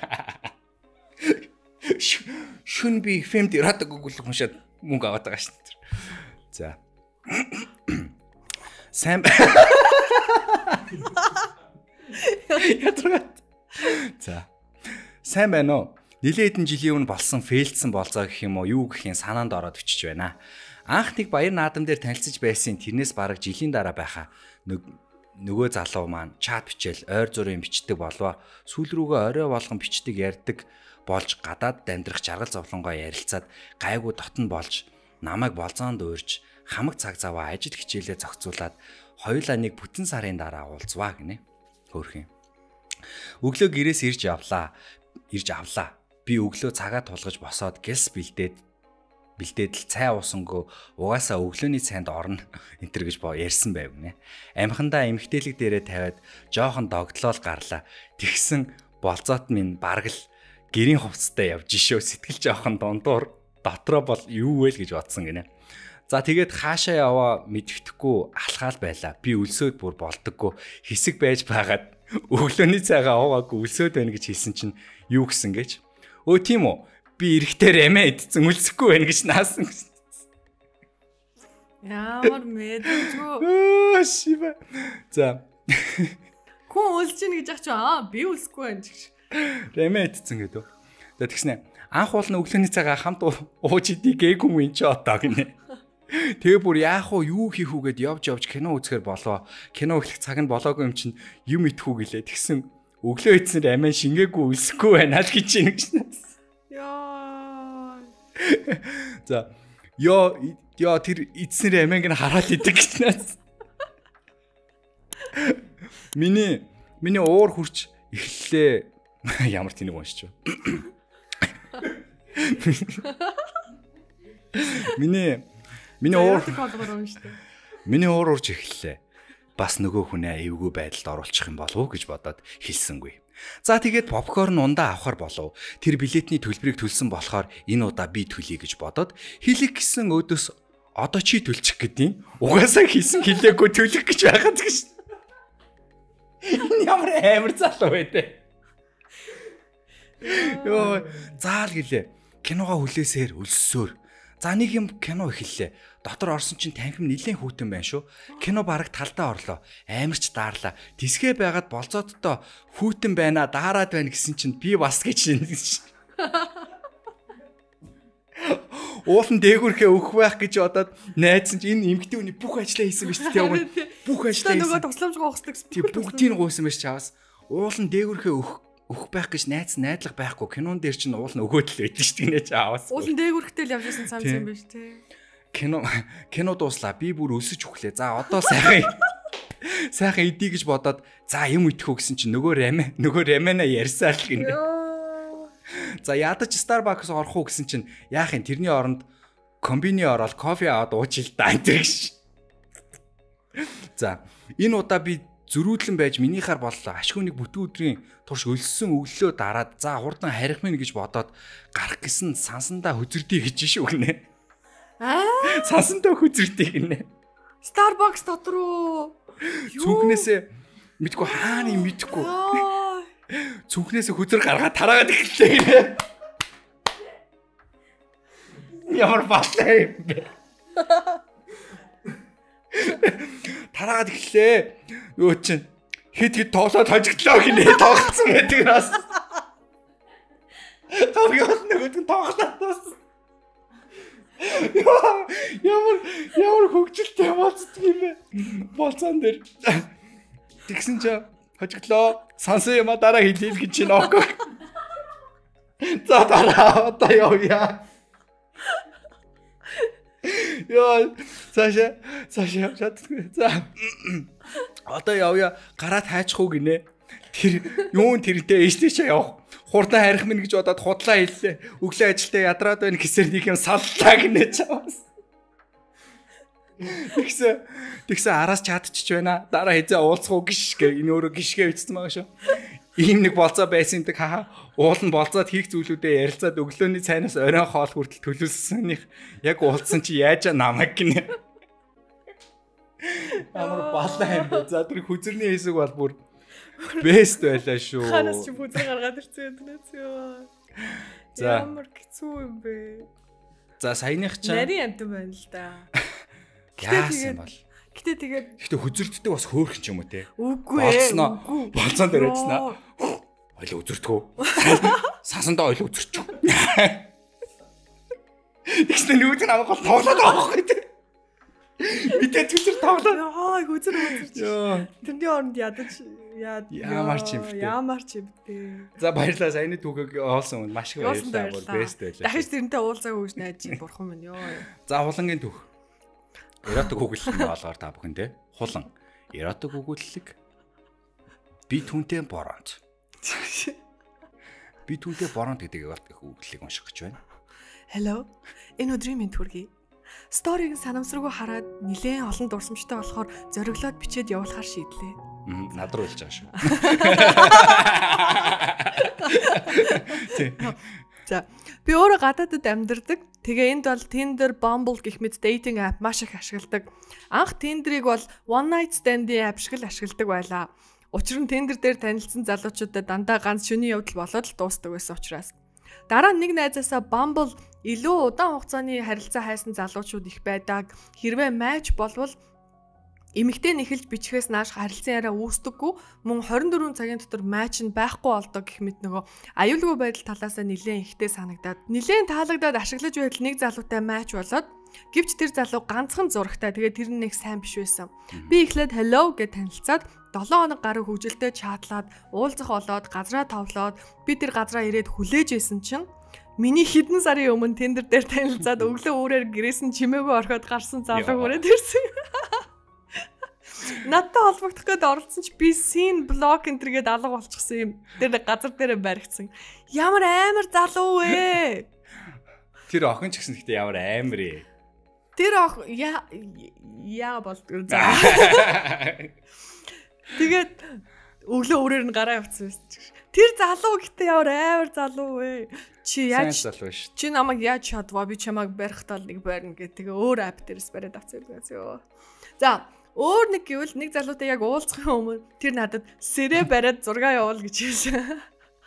Speaker 1: Шүн би эф эмд эротик өгүүлэг уншаад мөнгө аваад байгаа шүү дээ. За. Сайн Ятрат. За. Сайн байна уу? Нилээ хэдэн жилийн өмнө болсон фейлдсэн болцоо гэх юм уу юу гэхийн санаанд ороод өчөж байна. Анх нэг баяр наадам дээр танилцж байсан тэрнээс бараг жилийн дараа байхаа нөгөө залуу маань чат бичээл ойр зургийн бичдэг болвоо сүүл рүүгээ орой болгон бичдэг ярьдаг болж гадаад амьдрах жаргал зовлонгоо ярилцаад гайгүй дотн болж намайг болзоонд уурж хамаг цаг заваа ажил хичээлээ зохицуулаад хоёулаа нэг бүтэн сарын дараа уулзваа гинэ. Хөөх юм. Өглөө гэрээс ирж явлаа. Ирж авлаа. Би өглөө цагаа тулгаж босоод гэлс бэлдээд бэлдээд л цай уусангүй угаасаа өглөөний цайнд орно энтер гэж боо ярьсан байв нэ. Амхандаа эмхтэлэг дээрээ тавиад жоохон догтлол гарлаа. Тэгсэн болзоот минь бараг л гэрийн хувцастай явж ишөө сэтгэл жоохон дундуур дотроо бол юу вэ л гэж бодсон гинэ. За тэгээд хаашаа яваа мэддэхгүй алхаал байлаа. Би өлсөөд бүр болдоггүй хэсэг байж байгаад өглөөний цайгаа аваагүй өлсөөд байна гэж хэлсэн чинь юу гэсэн гэж. Өө тийм үү? Би эрэхтэр эмээ идсэн үлсэхгүй байна гэж наасан гэсэн.
Speaker 2: Ямар мэдвгүй.
Speaker 1: Оо шива. За.
Speaker 2: Хүн үлж ийн гэж ах чи аа би үлсэхгүй байна гэж.
Speaker 1: Эмээ идсэн гэдэг. За тэгснэ. Анх уулна өглөөний цагаа хамт ууж идий гээгүй юм чи одоо гинэ. Тэгээ бүр яах вэ юу хийх үгээд явж явж кино үзэхэр болоо. Кино үзэх цаг нь болоогүй юм чинь юм идэхүү гэлээ. Тэгсэн өглөө идсээр амин шингээгүй үлсэхгүй байна л гэж юм гэж.
Speaker 2: Яа.
Speaker 1: За ёо ёо тэр идсээр аминг нь хараад идэг гэж наас. Миний миний уур хурч эхлээ. Ямар тэнэг уншиж байна. Миний Миний уур Миний уур урж эхэллээ. Бас нөгөө хүнээ эвгүй байдалд оруулчих юм болов уу гэж бодоод хэлсэнгүй. За тэгээд попкорн ундаа авахар болов. Тэр билетний төлбөрийг төлсөн болохоор энэ удаа би төлье гэж бодоод хэлэх гэсэн өөдөөс одоо чи төлчих гэдیں۔ Угаасаа хийсэн хэлээгүй төлөх гэж байгаад гэж. Энэ ямар амар залуу байдэ. Йоо, заал гэлээ. Киногоо хүлээсээр өлссөөр. За нэг юм кино эхэллээ. Дотор орсон чинь танхим нилээн хүүтэн байна шүү. Кино бараг талдаа орлоо. Амарч daарлаа. Тисгээ байгаад болцооддоо хүүтэн байна, даарад байна гэсэн чинь би бас гэж шинэ. Уулын дээгүүрхээ өөх байх гэж бодоод найдсан чинь энэ эмгтэн үний бүх ажлаа хийсэн биз дээ. Бүх ажлаа хийсэн.
Speaker 2: Нөгөө тусламж гоохсдаг.
Speaker 1: Тий бүгдийг гуйсан байж чаваас. Уулын дээгүүрхээ өөх өөх байх гэж найз найдлага байхгүй кинон дээр чинь уул нь өгөөд л байдсан шүү дээ чаавас.
Speaker 2: Уулын дээгүүрхтэй л явж исэн цамц юм биш тий.
Speaker 1: Кино кино дууслаа. Би бүр өсөж өглөө. За одоо сайхан сайхан идий гэж бодоод за юм идэхүү гэсэн чинь нөгөө рамэ нөгөө рамэна ярьсаа л гинэ. За ядаж Starbucks орох уу гэсэн чинь яах юм тэрний оронд комбини ороод кофе аваад уучил даа гэж. За энэ удаа би зөрүүдлэн байж минийхаар боллоо. Ашгүйнийг бүтэн өдрийн турш өлссөн өглөө дараад за хурдан харих минь гэж бодоод гарах гэсэн сансандаа хөзөрдий гэж шүү гинэ.
Speaker 2: Аа?
Speaker 1: Сансандаа хөзөрдий гинэ.
Speaker 2: Starbucks дотор уу?
Speaker 1: Цүнхнээсээ мэдгүй хааны мэдгүй. Цүнхнээсээ хөзөр гаргаад тараагаад эхэллээ гинэ. Ямар баалаа юм бэ? Тараад эхлээ. Юу чинь хэд хэд тоосоод хожигдлоо гинэ тоогцсон гэдэг нас. Тавьяас нөгөөд нь тооглоод. Ямар ямар хөгжилтэй болцдог юм бэ? Болцоон дээр. Тэгсэн чи хожигдлоо. Сансан юм а дараа хийлээ гэж чинь оогоо. За дараа одоо явъя. Яа, цаашаа цаашаа чаддгүй. За. Одоо явъя. Гараад хайчих уу гинэ. Тэр юун тэрнтэй ээжтэйчээ явах. Хурдан харих минь гэж бодоод худлаа хэллээ. Өглөө ажилдаа ядраад байна гэсээр нэг юм саллаа гинэ чамаас. Тэгсэн тэгсэн араас чадчих байна. Дараа хизээ уулзах уу гიშ гэ. Энэ өөрөө гიშгээ бичсэн байгаа шүү. Ийм нэг болцоо байсан гэдэг хаа. Уул нь болцоод хийх зүйлүүдээ ярилцаад өглөөний цайнаас оройн хоол хүртэл төлөвлөснөх яг уулзсан чи яаж намайг гинэ. Амар балаа юм бэ. За тэр хүзэрний хэсэг бол бүр бест байлаа шүү.
Speaker 2: Ханаас чи хүзэр гаргаад ирсэн юм дээ. За ямар хэцүү юм бэ.
Speaker 1: За саяных чинь
Speaker 2: нарийн амт байна л да.
Speaker 1: Яасан бол.
Speaker 2: Гэтэ тэгээд
Speaker 1: Гэтэ хүзэрддэг бас хөөрхөн ч юм уу те.
Speaker 2: Үгүй ээ.
Speaker 1: Болцоон дээр байцнаа. Ойлоо үзэрдгүү. Сасандаа ойлоо үзэрч. Тэгснэ нүүд намайг гол тоглоод авахгүй те. Битээ түзэр тоглоод.
Speaker 2: Яа хүзэр үзэрч. Тэрний оронд ядаж яа
Speaker 1: ямар ч юм бэ.
Speaker 2: Ямар ч юм бэ.
Speaker 1: За баярлалаа саяны түүхийг оолсон маш их баярлалаа. Бүр бест байлаа.
Speaker 2: Дахиж тэрнтэй уулзаагүй гэж найж бурхан минь ёо.
Speaker 1: За хулангийн түүх. Эротик өгүүлэлт болгоор та бүхэн те. Хулан. Эротик өгүүлэлт. Би түнтэй боронт. Би түнтэй боронт гэдэг өгүүлэлтийг унших гэж байна.
Speaker 2: Hello. Энэ өдрийн минь төргий. Сториг санамсаргүй хараад нилээн олон дурсамжтай болохоор зориглоод бичээд явуулахар шийдлээ.
Speaker 1: Над руу хэлж байгаа шүү.
Speaker 2: За би өөрөө гадаадд амьдардаг. Тэгээ энд бол Tinder, Bumble гэх мэт dating app маш их ашигладаг. Анх Tinder-ыг бол one night stand-ийн app шиг л ашигладаг байлаа. Учир нь Tinder дээр танилцсан залуучуудад дандаа ганц шөнийн явдал болоод л дуустдаг байсан учраас. Дараа нь нэг найзаасаа Bumble илүү удаан хугацааны харилцаа хайсан залуучууд их байдаг. Хэрвээ match болвол эмэгтэй нэхэлж бичгээс нааш харилцан яриа үүсдэггүй мөн хорин дөрвөн цагийн дотор матч нь байхгүй болдог гэх мэт нөгөө аюулгүй байдал талаасаа нэлээд ихтэй санагдаад нэлээд таалагдаад ашиглаж байвал нэг залуутай матч болоод Гэвч тэр залуу ганцхан зурагтай. Тэгээд тэр нэг сайн биш байсан. Би эхлээд hello гэж танилцаад долоон хоног гаруй хөвгөлтэй чатлаад уулзах болоод газраа товлоод би тэр газраа ирээд хүлээж байсан чинь миний хэдэн сарын өмнө тендер дээр танилцаад өглөө өөрөөр гэрээсэн чимээгүй орхиод гарсан залуу хүрээд ирсэн. Надтай холбогдох гээд оролцсон ч би scene block энтергээд алга болчихсон юм. Тэр газар дээр баригдсан. Ямар амар залуу вэ?
Speaker 1: Тэр охин ч гэсэн гэхдээ ямар амар ээ.
Speaker 2: Тэр ох яа яа болдгоо заа. Тэгээд өглөө өөрөөр нь гараа явцсан байсан. Тэр залуу гэхдээ ямар амар залуу вэ? Чи яаж
Speaker 1: залуу ш.
Speaker 2: Чи намайг яаж чадваа? Би чамайг барихтал нэг барина гэх. Тэгээ өөр ап дээрс бариад авцсан юм. За өөр нэг гэвэл нэг залуутай яг уулзахын өмнө тэр надад сэрэ бариад зураг явуул гэж хэлсэн.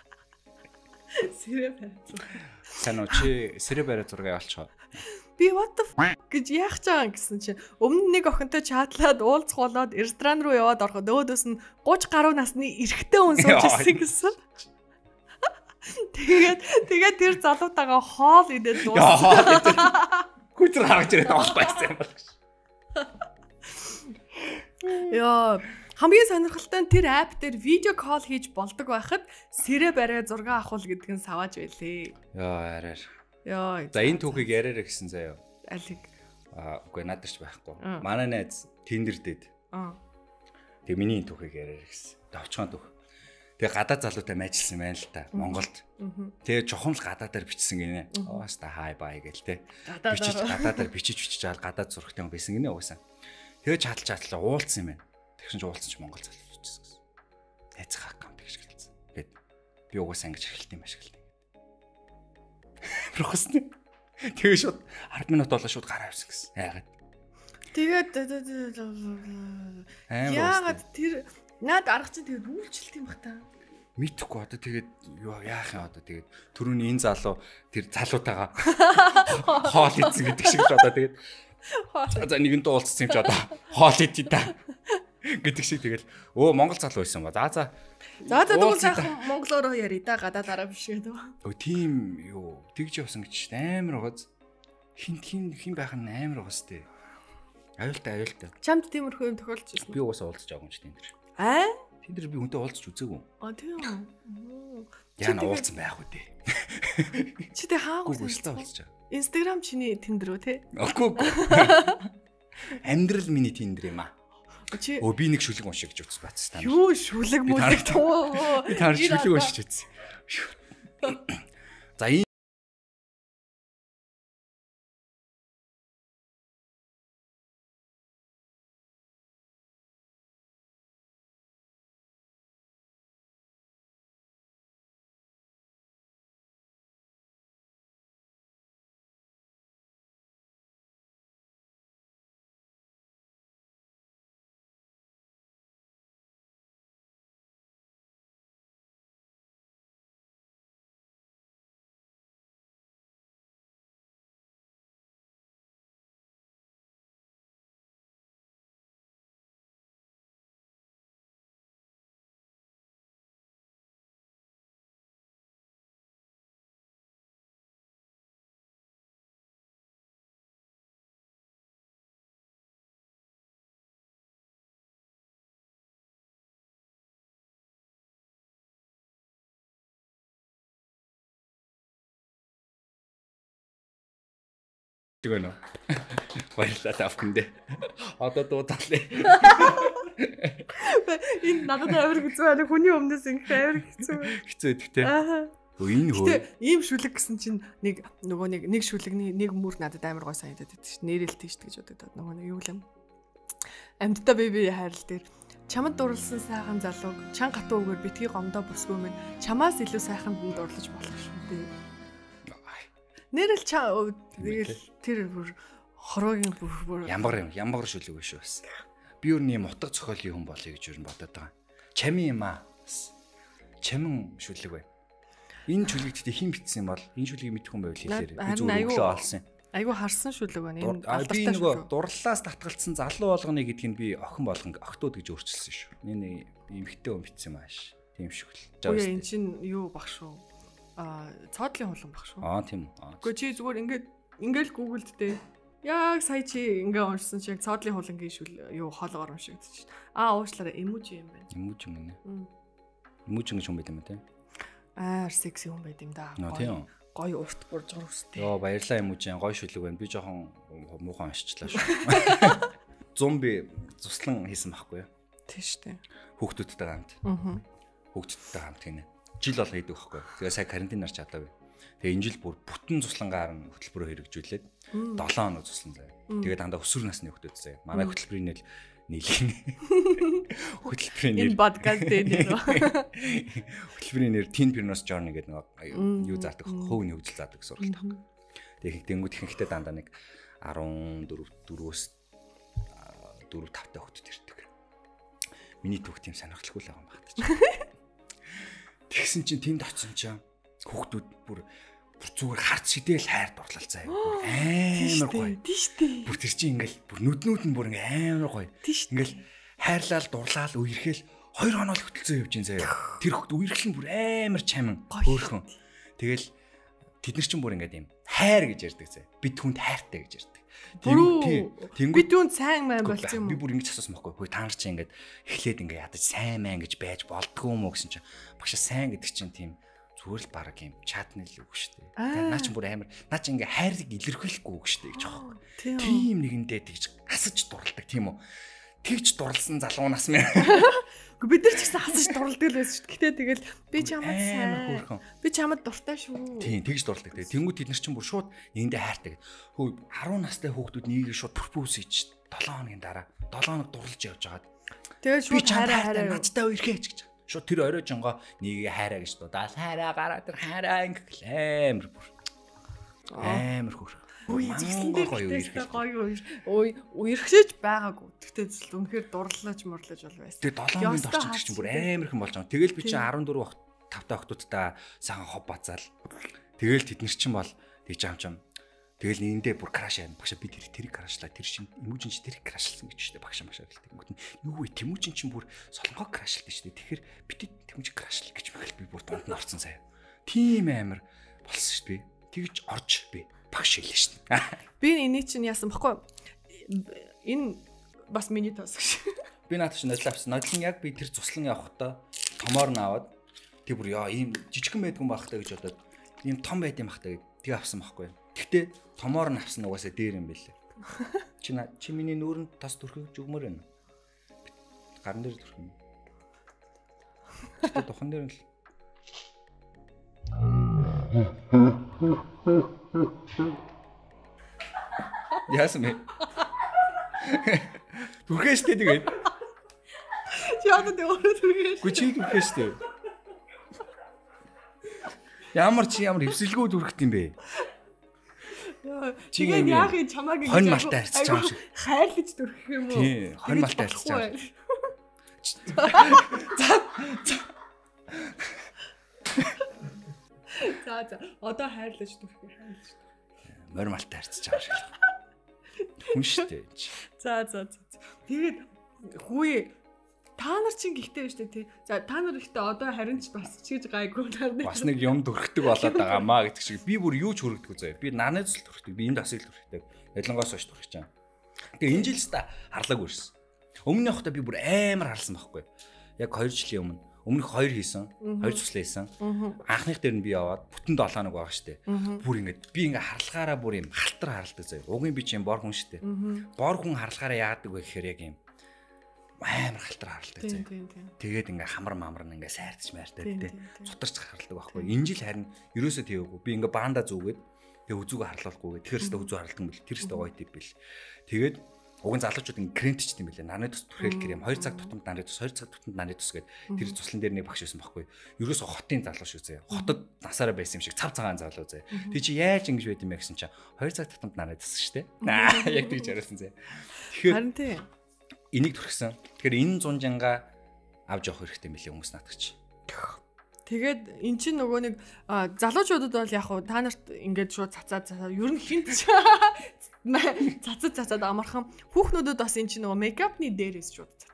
Speaker 2: Сэрэ бариад.
Speaker 1: Санаа чи сэрэ бариад зураг явуулчихоо.
Speaker 2: Би what the fuck гэж яах гэж байгаа гэсэн чинь өмнө нэг охинтой чатлаад уулзах болоод ресторан руу яваад ороход өөдөөс нь гуйж гаруй насны эрэгтэй хүн сууж ирсэн гэсэн. Тэгээд тэгээд тэр залуутайгаа хоол идээд дууссан.
Speaker 1: Гүтэр харагч ирээд авахгүй байсан юм байна.
Speaker 2: Яа, хамгийн сонирхолтой нь тэр ап дээр видео кол хийж болдог байхад сэрэ барай зураг авах гэдг нь савааж байлээ.
Speaker 1: Яа, арай.
Speaker 2: Яа.
Speaker 1: За энэ түүхийг яриараа гэсэн заяа.
Speaker 2: Алиг.
Speaker 1: Аа, үгүй надад ч байхгүй. Манай найз Tinder дээд.
Speaker 2: Аа.
Speaker 1: Тэгээ миний энэ түүхийг яриараа гэсэн. Товчхон түүх. Тэгээ гадаад залуутай мэйжилсэн байна л та Монголд. Тэгээ чухамл гадаадаар бичсэн гинэ. Ооста хай бай гээл те. Бичиж гадаадаар бичиж бичиж аваад гадаад зурагтай юм байсан гинэ угаасаа. Тэгээ чатал чатлаа уулцсан юм байна. Тэгсэн чинь уулцсан чинь Монгол залуу бичсэн гэсэн. Найзах аккаунт гэж гэлцсэн. Тэгээд би угаасаа ингэж эхэлт юм ашиглалаа. Прохосны. Тэгээ шууд ард минут болоо шууд гараа авсан гэсэн. Яагаад?
Speaker 2: Тэгээд яагаад тэр наад арга чинь тэгээд үйлчлэлт юм бах та.
Speaker 1: Мэдхгүй одоо тэгээд юу яах юм одоо тэгээд түрүүний энэ залуу тэр залуутайгаа хоол идсэн гэдэг шиг л одоо тэгээд за нэгэн дуулцсан юм чи одоо хоол идэ та гэдэг шиг тэгэл өө Монгол залуу байсан ба. За за.
Speaker 2: За за тэгвэл сайхан монголоор ярий да гадаад араа биш гэдэг.
Speaker 1: Өө тийм юу тэгж явсан гэж амар гоц. Хин хин хин байх нь амар гоц тээ. Аюултай аюултай.
Speaker 2: Чамд тиймэрхүү юм тохиолдож ирсэн.
Speaker 1: Би угаасаа уулзаж байгаа юм чи тийм дэр.
Speaker 2: Аа?
Speaker 1: Тийм дэр би хүнтэй уулзаж үзээгүй.
Speaker 2: А тийм.
Speaker 1: Яна уулзсан байх үү дээ.
Speaker 2: Чи тэ хаагүй
Speaker 1: уулзаж байгаа.
Speaker 2: Instagram чиний Tinder үү те?
Speaker 1: Окей. Амьдрал миний Tinder юм аа.
Speaker 2: Чи
Speaker 1: өө би нэг шүлэг уншиж гэж үзсэн бацсан.
Speaker 2: Юу шүлэг мүлэг туу.
Speaker 1: Би таар шүлэг уншиж үзсэн. За энэ Тэгэнэ. Баярлалаа тавхандээ. Одоо дуудаглаа.
Speaker 2: Энэ надад авир хэцүү байна. Хүний өмнөөс ингэ авир хэцүү.
Speaker 1: Хэцүү гэдэгтэй. Аа. Энэ хөө.
Speaker 2: Гэтэ ийм шүлэг гэсэн чинь нэг нөгөө нэг нэг шүлэгний нэг мөр надад амар гой санагдаад байдаг ш. Нэрэлтэй ш гэж бодоод нөгөө нэг юу юм. Амьдтай беби хайрал дээр чамд дурлсан сайхан залууг чан гатуу өгөр битгий гомдоо босгүй мэн чамаас илүү сайханд нь дурлаж болох шүү дээ. Нэрэл чаа тэгэл тэр бүр хороогийн бүр
Speaker 1: ямар юм ямар шүлэг биш бас. Би өөр нэм утга цохиолын хүн болъё гэж юу бодоод байгаа. Чамин юм аа. Чамин шүлэг бай. Энэ шүлэг гэдэг хэн бичсэн юм бол энэ шүлгийг мэдэх хүн байвал хэлээрэй. Би зүгээр өглөө олсон.
Speaker 2: Айгу харсан шүлэг байна. Энэ
Speaker 1: алдартай шүлэг. Дурлалаас татгалцсан залуу болгоны гэдг нь би охин болгон охтууд гэж өөрчилсөн шүү. Энэ эмхтэй хүн бичсэн юм ааш. Тийм шиг л.
Speaker 2: Үгүй энэ чинь юу баг шүү. Аа цоодлын хулан баг шүү.
Speaker 1: Аа тийм.
Speaker 2: Гэхдээ чи зүгээр ингээд ингээл гуглд дээ. Яг сая чи ингээ уншсан чи яг цоодлын хулангийн шүл юу хоолгоор уншигдчих. Аа уучлаарай эможи юм байна.
Speaker 1: Эможи юм. Эможи гэж юм байт юм те.
Speaker 2: Аа секси хүн байт юм да.
Speaker 1: Тийм.
Speaker 2: Гоё урт буржгар үстэй.
Speaker 1: Йоо баярлалаа эможи гоё шүлэг байна. Би жоохон муухан уншчихлаа шүү. Зомби туслан хийсэн байхгүй юу?
Speaker 2: Тийм шүү дээ.
Speaker 1: Хүүхдүүдтэй хамт.
Speaker 2: Аа.
Speaker 1: Хүүхдүүдтэй хамт гинэ. Жил бол хийдэг байхгүй юу? Тэгээ сая карантинаар чадаагүй. Тэгээ энэ жил бүр бүтэн цуслангаар нь хөтөлбөрөөр хэрэгжүүлээд долоон хоног цуслан заяа. Тэгээ дандаа өсвөр насны хүүхдүүд заяа. Манай хөтөлбөрийн нэл нийлэн. Хөтөлбөрийн нэр
Speaker 2: энэ подкаст дээр
Speaker 1: хөтөлбөрийн нэр Teen Preneurs Journey гэдэг нэг юу заадаг хөвний хөгжил заадаг сургалт. Тэгээ тэнгууд ихэнхдээ дандаа нэг арван дөрөв дөрвөөс дөрөв тавтай хүүхдүүд ирдэг. Миний түүх тийм сонирхолтой л байгаа юм багтаж. Тэгсэн чинь тэнд очсон чинь хүүхдүүд бүр бүр зүгээр харц шидэл хайр дурлал заяа. Амар гоё.
Speaker 2: Тийм шүү дээ.
Speaker 1: Бүр тэр чинь ингээл бүр нүднүүд нь бүр ингээл амар гоё. Ингээл хайрлал дурлал үерхэл хоёр хоног хөтөлцөө явж ин заяа. Тэр хүүхд үерхэл нь бүр амар чамин хөөхөн. Тэгэл тэд нар чинь бүр ингээд юм хайр гэж ярьдаг заяа. Бид хүнд хайртай гэж ярьдаг.
Speaker 2: Тийм. Бид түнд сайн мэн болчих юм уу?
Speaker 1: Би бүр ингэж асуусан байхгүй. Хөөе та нар чинь ингээд эхлээд ингээд ядаж сайн мэн гэж байж болдгоо юм уу гэсэн чинь багш сайн гэдэг чинь тийм зүгээр л баг юм чатны л үг шүү дээ. Тэгээ наа чи бүр амар наа чи ингээ хайрыг илэрхийлэхгүй үг шүү дээ гэж аахгүй. Тийм нэгэндээ тэгж хасаж дурладаг тийм үү. Тэгж дурлсан залуунаас мэ.
Speaker 2: Гэхдээ бид нар ч гэсэн хасаж дурладаг л байсан шүү дээ. Гэтэ тэгэл би чамд сайн. Би чамд дуртай шүү.
Speaker 1: Тийм тэгж дурладаг. Тэгээ тэнгуү тэд нар чинь бүр шууд нэгэндээ хайртай гэдэг. Хөө арван настай хүүхдүүд нэгийг шууд пропоз хийж долоон хоногийн дараа долоон хоног дурлж явж байгаад.
Speaker 2: Тэгээ шууд хайраа хайраа
Speaker 1: надтай үерхээч гэж. Шууд тэр орой жонго нэгийг хайраа гэж дуудаад хайраа гараа тэр хайраа ингээл амар бүр амар хөр.
Speaker 2: Үй згсэн дээр гоё гоё ой үерхшээж байгаагүй. Тэгтээ зөв үнэхээр дурлалж мурлаж бол байсан.
Speaker 1: Тэгээ долоон минут орчим чинь бүр амар хэн болж байгаа. Тэгэл би чинь арван дөрөв тавтай охтуудтай сайхан хов бацаал. Тэгэл тэд нар чинь бол тэгж амчам. Тэгэл нэгэндээ бүр краш яана. Багш би тэр тэрийг крашлаа. Тэр шин эмүүжин чи тэрийг крашлсан гэж штэ багш машаа гэлтэй. Тэнгүүт нь юу вэ? Тэмүүжин чинь бүр солонгоо крашлтай штэ. Тэгэхээр бит тэмүүжин крашл гэж мэгэл би бүр дунд нь орсон заяа. Тим амар болсон штэ би. Тэгж орж би багш хэлээ штэ.
Speaker 2: Би энийг чинь яасан баггүй. Энэ бас миний тоос гэж.
Speaker 1: Би наад чинь нодлоо авсан. Нодлон яг би тэр цуслан явахдаа томоор нь аваад тэг бүр яа ийм жижигхэн байдгүй байхтай гэж бодоод ийм том байд юм бахтай гэж тэг авсан байхгүй. Гэхдээ томоор нь авсан угаасаа дээр юм байлээ. Чи чи миний нүүрэнд тас төрхөж өгмөр байна. Гарн дээр төрх юм. Тэгтээ духан дээр нь л. Яасан бэ? Түрхэж тэ тэгээд.
Speaker 2: Чи одоо тэ өөрөө түрхэж.
Speaker 1: Гү чи түрхэж тэ. Ямар чи ямар хөвсөлгөө түрхт юм бэ?
Speaker 2: Чигээ яах юм чамааг
Speaker 1: ингэ хонь малтай харьцаж байгаа юм шиг.
Speaker 2: Хайрлаж дүрхэх юм уу?
Speaker 1: Тийм, хонь малтай харьцаж байгаа.
Speaker 2: За за. Одоо хайрлаж дүрхэх хайрлаж.
Speaker 1: Морь малтай харьцаж байгаа шиг. Хүн шттэ.
Speaker 2: За за за. Тэгээд хүү та нар чинь гихтэй байж тээ. За та нар ихтэй одоо харин ч бас чиж гайгүй нарны.
Speaker 1: Бас нэг юм дүрхдэг болоод байгаа маа гэдэг шиг. Би бүр юу ч хүрэгдэхгүй заяа. Би нанаа зүсэл дүрхдэг. Би энд асыг дүрхдэг. Ялангоос хойш дүрхэж байгаа. Тэгээ энэ жилс та харлаагүй ирсэн. Өмнө нь явахдаа би бүр амар харлсан байхгүй. Яг хоёр жилийн өмнө. Өмнөх хоёр хийсэн. Хоёр цуслаа хийсэн. Анхных дээр нь би яваад бүтэн долоо нэг байгаа штэ. Бүр ингэж би ингээ харлагаараа бүр юм халтар харалдаг заяа. Угийн би чинь бор хүн штэ. Бор хүн харлагаараа яадаг вэ гэхээр яг юм амар халтар харалдаг заяа. Тэгээд ингээ хамар мамар нь ингээ сайртаж майртай тэ. Цутарч харалдаг байхгүй. Энэ жил харин ерөөсөө тэгээгүй. Би ингээ баанда зүүгээд тэгээ үзүүгээ харлуулахгүйгээ. Тэр өстө үзүү харалдаг юм бэл. Тэр өстө гоё тип бэл. Тэгээд уг нь залуучууд ингээ крентчт юм билээ. Наны тус түрхэл гэрэм хоёр цаг тутамд наны тус хоёр цаг тутамд наны тус гэд тэр цуслан дээр нэг багш байсан байхгүй. Ерөөсөө хотын залуу шүү заяа. Хотод насаараа байсан юм шиг цав цагаан залуу заяа. Тэг чи яаж ингэж байд юм бэ гэсэн чинь хоёр цаг тутамд наны тус штэ. Яг тэгж яриасан заяа. Тэгэхээр
Speaker 2: харин тий.
Speaker 1: Энийг түрхсэн. Тэгэхээр энэ зунжанга авч явах хэрэгтэй юм билээ хүмүүс наадагч.
Speaker 2: Тэгээд эн чинь нөгөө нэг залуучуудад бол яг хуу та нарт ингээд шууд цацаад цацаад ер нь хинт цацаад цацаад амархан хүүхнүүдэд бас эн чинь нөгөө мейкапны дээрээс шууд цацсан.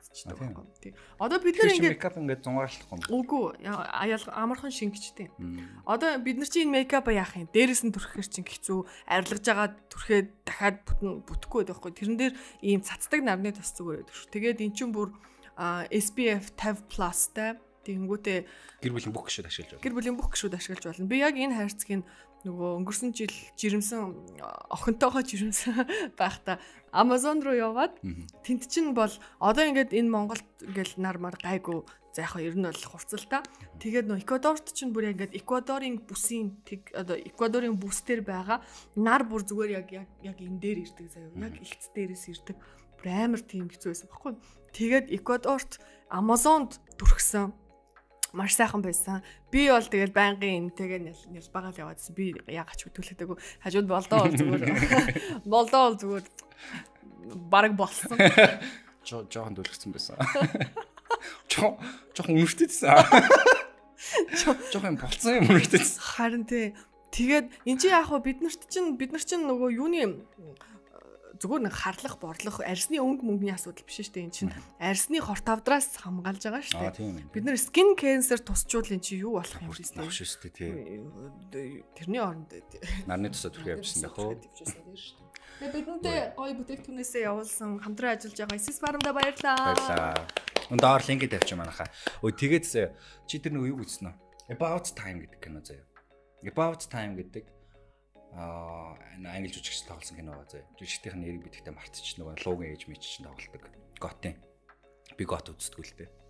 Speaker 2: алдчихдаг байхгүй. Тий. Одоо бид нар
Speaker 1: ингээд мейкап ингээд зунгаарлахгүй юм.
Speaker 2: Үгүй амархан шингэжтэй. Одоо бид нар чинь энэ мейкап яах юм? Дээрээс нь түрхэхэр чинь хэцүү, арилгаж байгаа түрхээд дахиад бүтэхгүй байхгүй. Тэрэн дээр ийм цацдаг нарны тос зүгээр өгдөг. Тэгээд эн чинь бүр эс пи эф фifty plus-тай тэгэнгүүтээ
Speaker 1: гэр бүлийн бүх гişүүд ашиглаж байна.
Speaker 2: Гэр бүлийн бүх гişүүд ашиглаж байна. Би яг энэ хайрцгийг нөгөө өнгөрсөн жил жирэмсэн охинтойгоо жирэмсэн байхдаа Amazon руу яваад тэнд чинь бол одоо ингээд энэ Монголд ингээл нар мар гайгүй за яг ер нь бол хурцлаа. Тэгээд нөө Эквадорт чинь бүр ингээд Эквадорын бүсийн тэг одоо Эквадорын бүсдэр байгаа нар бүр зүгээр яг яг энэ дээр ирдэг заяа. Яг ихц дээрээс ирдэг. Бүр амар тийм хэцүү байсан баггүй. Тэгээд Эквадорт Амазонд түрхсэн маш сайхан байсан. Би бол тэгэл байнгын тэгээ нэл багаал яваадсэн. Би яагач хөтөлөдөггүй. Хажууд болдоо бол зүгээр. Болдоо бол зүгээр бараг болсон.
Speaker 1: Жохон дүлгцсэн байсан. Жоо жохон үнэртэйсэн. Жохон болцсон юм үнэртэйсэн.
Speaker 2: Харин тий. Тэгээд эн чинь яг хөө бид нарт чинь бид нар чинь нөгөө юуны зүгээр нэг харлах, борлох, арьсны өнгө мөнгөний асуудал биш шүү дээ. Энд чинь арьсны хорт авдраас хамгаалж байгаа шүү дээ. Бид нар skin cancer тусчвал эн чинь юу болох юм бэ?
Speaker 1: Болох шүү дээ тий.
Speaker 2: Тэрний оронд
Speaker 1: нарны тусаа түрхээ явьсан байх уу?
Speaker 2: Тэгээ бидэнтэй гоё бүтээгдэхүүнээсээ явуулсан хамтран ажиллаж байгаа Isis Farm-да баярлалаа.
Speaker 1: Баярлалаа. Өнд доор линкийг тавьчих манайхаа. Өө тэгээд чи тэр нэг юу үзсэн үү? About Time гэдэг кино заяа. About Time гэдэг аа англи жүжигч тоглосон кино байгаа зөө. Жүжигчдийн нэрийг бидэхтэй мартчих нөгөө логийн ээж мэж чинь тоглолдог. Готын. Би гот үздэг л дээ.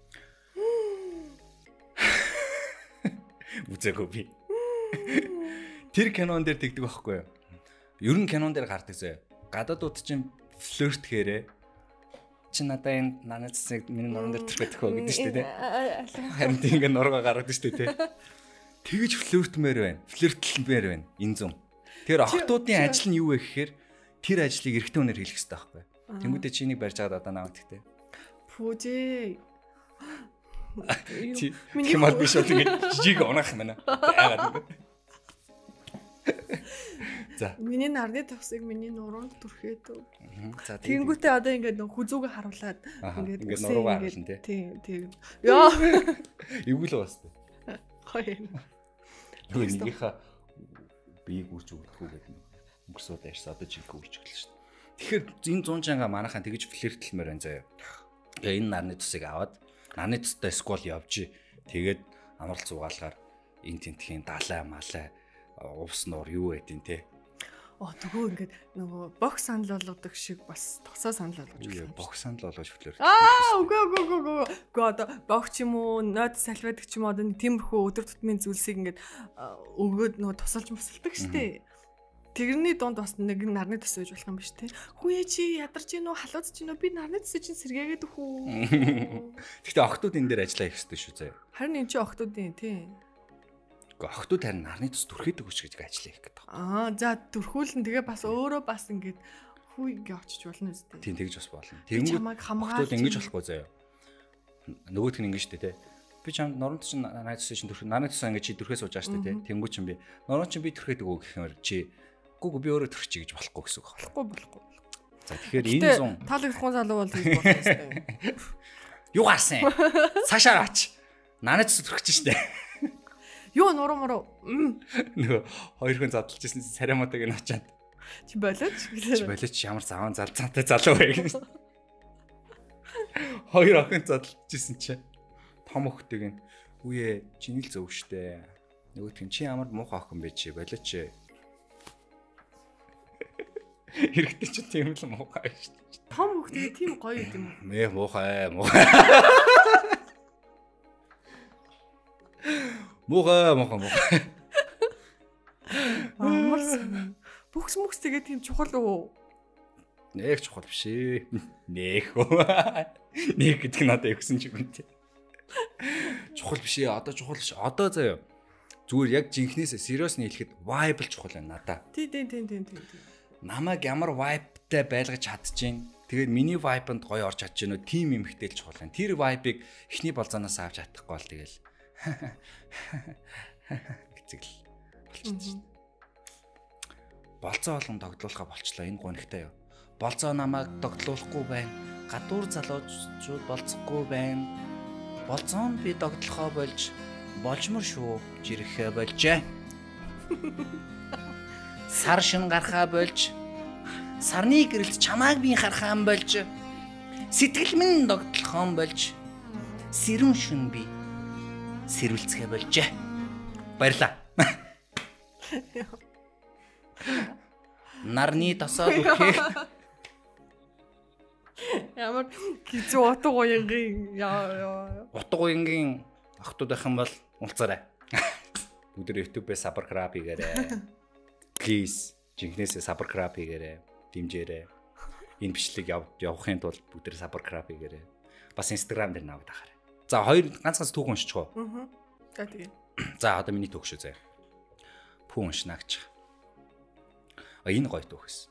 Speaker 1: Үзээгүй би. Тэр кинон дээр тэгдэг байхгүй юу? Ер нь кинон дээр гардаг зөө. Гадаадууд чинь флирт хэрэг чи надаа энэ нанаа цэцэг миний нуруунд дээр төрөх өгөх гэдэг шүү дээ. Харин тийм ингээ нуруугаа гаргадаг шүү дээ. Тэгэж флиртмээр байна. Флиртлмээр байна. Энэ зам. Тэр охтуудын ажил нь юу вэ гэхээр тэр ажлыг эрэгтэй хүнээр хийх хэрэгтэй байхгүй. Тэнгүүдээ чинийг барьж байгаа одоо наваа гэхдээ.
Speaker 2: Пүүжээ.
Speaker 1: Миний хэмэл биш үү ингэ жижиг унах юм байна. Яагаад ингэ. За.
Speaker 2: Миний нарны тосыг миний нуруунд түрхээд. За тэнгүүдээ одоо ингэ нөх хүзүүгээ харуулад
Speaker 1: ингэ ингэ нуруугаа харуулна тий.
Speaker 2: Тийм тийм. Яа.
Speaker 1: Эвгүй л басна.
Speaker 2: Хоёр.
Speaker 1: Юу нэгийнхаа биеийг үрж өгөхгүй гэдэг нь өнгөрсөд ярьсан одоо жинхэнэ үрж өглөө шүү дээ. Тэгэхээр энэ зуун чанга манайхаа тэгж флиртлмээр байна заяа. Тэгээ энэ нарны тусыг аваад нарны тустай скол явж тэгээд амрал цугаалгаар энэ тентхийн далай малай увс нуур юу байдیں۔ Тэ.
Speaker 2: Оо төгөө ингээд нөгөө бокс санал болгодог шиг бас тосоо санал болгож
Speaker 1: байна. Бокс санал болгож флирт.
Speaker 2: Аа үгүй үгүй үгүй үгүй. Гэхдээ одоо бокс юм уу, нойд салвиадаг ч юм уу одоо тиймэрхүү өдөр тутмын зүйлсийг ингээд өгөөд нөгөө тусалж мусалдаг штэ. Тэрний дунд бас нэг нарны тос байж болох юм биш те. Хүүе чи ядарч гинөө, халууц чи нөө би нарны тосыг чинь сэргээгээд өхөө.
Speaker 1: Гэхдээ охтууд энэ дээр ажиллаа их хэвчтэй шүү заяа.
Speaker 2: Харин энэ чи охтуудын тий.
Speaker 1: Охтууд харин нарны тус түрхээдэг хүч гэж ажиллаа их гэдэг.
Speaker 2: Аа за түрхүүлэн тэгээ бас өөрөө бас ингээд хүү ингээ очиж болно үстэй.
Speaker 1: Тийм тэгж бас болно. Тэнгүүд охтууд ингэж болохгүй заяа. Нөгөөдх нь ингэ штэ те. Би чамд норон чинь нарны тус чинь түрхээ нарны тус ингэ чи түрхээ сууж байгаа штэ те. Тэнгүүд чинь би норон чинь би түрхээдэг үү гэх юм чи гүг би өөрөө төрчих гэж болохгүй гэсэн үг.
Speaker 2: Болохгүй болохгүй.
Speaker 1: За тэгэхээр энэ зүүн
Speaker 2: таалагдахгүй залуу бол тэгж болох юм.
Speaker 1: Юу гарсан? Цаашаа ач. Нанаач төрчих штэ.
Speaker 2: Юу нуруу муруу.
Speaker 1: Нөгөө хоёр хүн задлж ирсэн царамуудыг нь очоод.
Speaker 2: Чи болооч.
Speaker 1: Чи болооч ямар заван залцаатай залуу вэ гэж. Хоёр охин задлж ирсэн чи том охтыг нь үе чиний л зөв штэ. Нөгөөт нь чи ямар муухай охин бэ чи болооч. Хэрэгтэй ч тийм л муухай шүү дээ.
Speaker 2: Том хөхтэй тийм гоё юм уу?
Speaker 1: Мэ муухай, муухай. Муухай, муухай, муухай.
Speaker 2: Амарс. Бүкс мүкс тэгээ тийм чухал уу?
Speaker 1: Нэг чухал биш ээ. Нэг үү. Нэг гэдэг нь одоо өгсөн ч юм тий. Чухал биш ээ. Одоо чухал ш. Одоо заяа. Зүгээр яг жинхнээсээ сериусны хэлэхэд vibe л чухал байна надаа.
Speaker 2: Тий, тий, тий, тий, тий.
Speaker 1: Намайг ямар vibe-тай байлгаж чадчихээн. Тэгээд миний vibe-нд гоё орж чадж гэнэ. Тим эмхтэй л чухал байна. Тэр vibe-ыг эхний болзоноос авч чадахгүй бол тэгэл гэцэл болчихсон шүү дээ. Болцоо болгон тогтлуулахаа болчлоо энэ гонигтай юу. Болзоо намайг догтлуулахгүй байна. Гадуур залуучууд болцохгүй байна. Болзоо нь би догтлохоо болж болжмор шүү. Жирэхээ болжээ. Сар шин гарахаа болж сарны гэрэлд чамааг би харахаан болж сэтгэл минь догтлохоон болж сэрүүн шүн би сэрүүлцгээ болжээ. Баярлаа. Нарны тосоод үхэх.
Speaker 2: Ямар гизүү утга уянгийн яа яа.
Speaker 1: Утга уянгийн охтууд байх юм бол уулзаарай. Бүгд YouTube-ээс subscribe хийгээрэй. Please жинхнээсээ subscribe хийгээрэй. Дэмжээрэй. Энэ бичлэг явахын тулд бүгд subscribe хийгээрэй. Бас Instagram дээр наваад ахаарай. За хоёр ганц ганц түүх уншиж гоо.
Speaker 2: Аа. За тэгээ.
Speaker 1: За одоо миний түүх шүү заяа. Пүү уншнаач. А энэ гоё түүх гэсэн.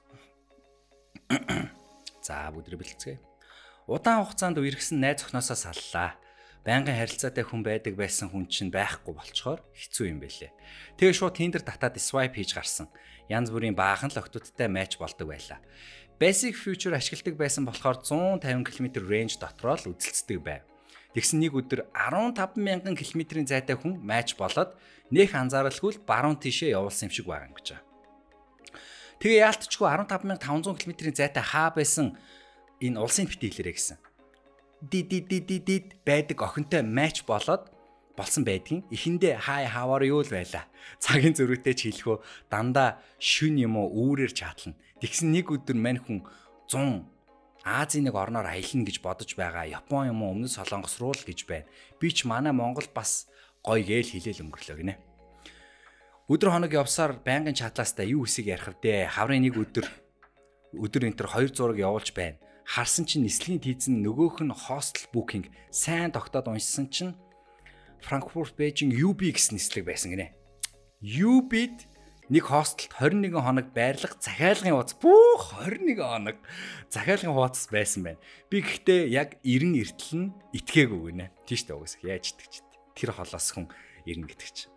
Speaker 1: За бүгд бэлтгэе. Удаан хугацаанд үерхсэн найз охиноосоо саллаа. Байнгын харилцаатай хүн байдаг байсан хүн чинь байхгүй болчхоор хэцүү юм байлээ. Тэгээ шууд Tinder татаад swipe хийж гарсан. Янз бүрийн баахан л охтуудтай матч болдог байлаа. Basic feature ашигладаг байсан болохоор one fifty км range дотроо л үзэлцдэг байв. Тэгсэн нэг өдөр fifteen thousand км-ийн зайтай хүн матч болоод нэх анзааралгүй баруун тишээ явуулсан юм шиг байгаа юм гэж. Тэгээ яалтчгүй fifteen thousand five hundred км-ийн зайтай хаа байсан энэ улсын битээ хэлээрэй гэсэн. Дид дид дид дид байдаг охинтой матч болоод болсон байдгийн эхэндээ хай хавар юу л байла. Цагийн зөрүүтэй ч хэлэхөө дандаа шүн юм уу үүрээр чатлана. Тэгсэн нэг өдөр мань хүн one hundred Азийн нэг орноор аялна гэж бодож байгаа. Япон юм уу өмнөд Солонгос руу л гэж байна. Би ч манай Монгол бас гоё гээл хилээл өнгөрлөө гинэ. Өдөр хоног явсаар байнгын чатлаастай юу хэсэг ярих вдэ. Хаврын нэг өдөр өдөр энэ төр хоёр зураг явуулж байна. Харсан чинь нислэгийн тийзэн нөгөөх нь hostel booking сайн тогтоод уншсан чинь Frankfurt Beijing ю би гэсэн нислэг байсан гинэ. ю би-д нэг hostelд twenty-one хоног байрлах захиалгын хуудас бүх twenty-one хоног захиалгын хуудас байсан байна. Би гэхдээ яг ninety эртэл нь итгээгүй гинэ. Тийш дээ угсах яаж итгэж. Тэр холоос хүн ninety гэдэг чи.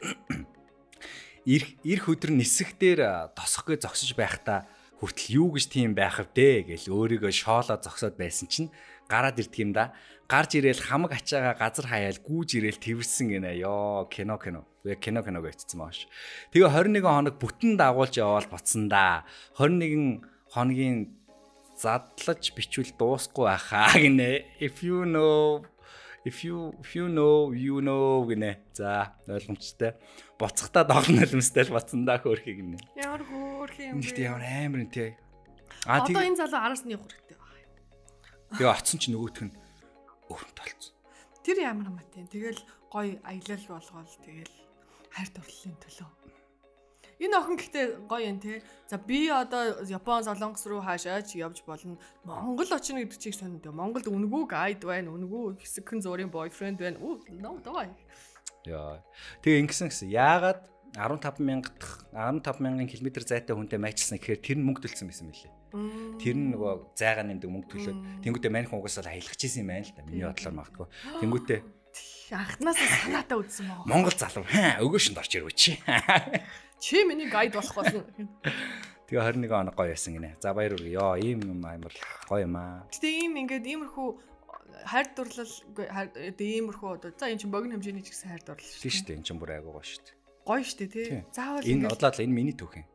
Speaker 1: Ирэх ирэх өдөр нисэх дээр тосохгүй зогсож байхдаа хүртэл юу гэж тийм байх вдэ гэж өөрийгөө шоолоо зогсоод байсан чинь гараад ирдэг юм да. Гарч ирээл хамаг ачаага газар хаяал гүүж ирээл тэрсэн гинэ. Ёо кино кино. Яг кино кино гэжсэн мааш. Тэгээ twenty-one хоног бүтэн дагуулж яваал боцсон да. twenty-one хоногийн задлаж бичвэл дуусахгүй байхаа гинэ. If you know if you if you know you know гинэ. За ойлгомжтой. Боцохтаа доолно нулимстай л бацсан да хөөрхий гинэ.
Speaker 2: Ямар хөөрхий юм бэ?
Speaker 1: Тэгтээ ямар амар энэ тий.
Speaker 2: А одоо энэ залуу араас нь явах хэрэгтэй байна.
Speaker 1: Тэгээ оцсон чи нөгөөх нь өрөнд толцсон.
Speaker 2: Тэр ямар юм бэ? Тэгэл гоё аялал болгоол тэгэл хайрт орлолын төлөө. Энэ охин гэхдээ гоё юм тий. За би одоо Япон Солонгос руу хаашаач явж болно. Монгол очно гэдэг чиг сонинд. Монголд үнгүү гайд байна. Үнгүү хэсэгхэн зургийн бойфренд байна. Үу ноо давай. Яа.
Speaker 1: Тэгээ ингэсэн гэсэн. Яагаад fifteen thousand fifteen thousand км зайтай хүнтэй матчлсан гэхээр тэр нь мөнгө төлсөн байсан мэлээ. Тэр нь нөгөө зайгаа нэмдэг мөнгө төлөөд тэнгуүтээ маньх угсаал аялгаж исэн юм байна л да. Миний бодлоор магадгүй. Тэнгуүтээ
Speaker 2: анхнаас санаатаа үзсэн мó.
Speaker 1: Монгол залуу хаа өгөөшөнд орж ирвэ чи.
Speaker 2: Чи миний гайд болох болно.
Speaker 1: Тэгээ twenty-one хоног гоё байсан гинэ. За баяр үргэ. Йоо ийм юм амар гоё юм аа.
Speaker 2: Гэтэ ийм ингээд иймэрхүү хайр дурлал иймэрхүү одоо за энэ чинь богино хэмжээний ч гэсэн хайр дурлал шүү.
Speaker 1: Тийм шүү дээ. Энэ чинь бүр айгуу гоё шүү дээ.
Speaker 2: Гоё шүү дээ тий. Заавал
Speaker 1: энэ одлоо л энэ миний түүх юм.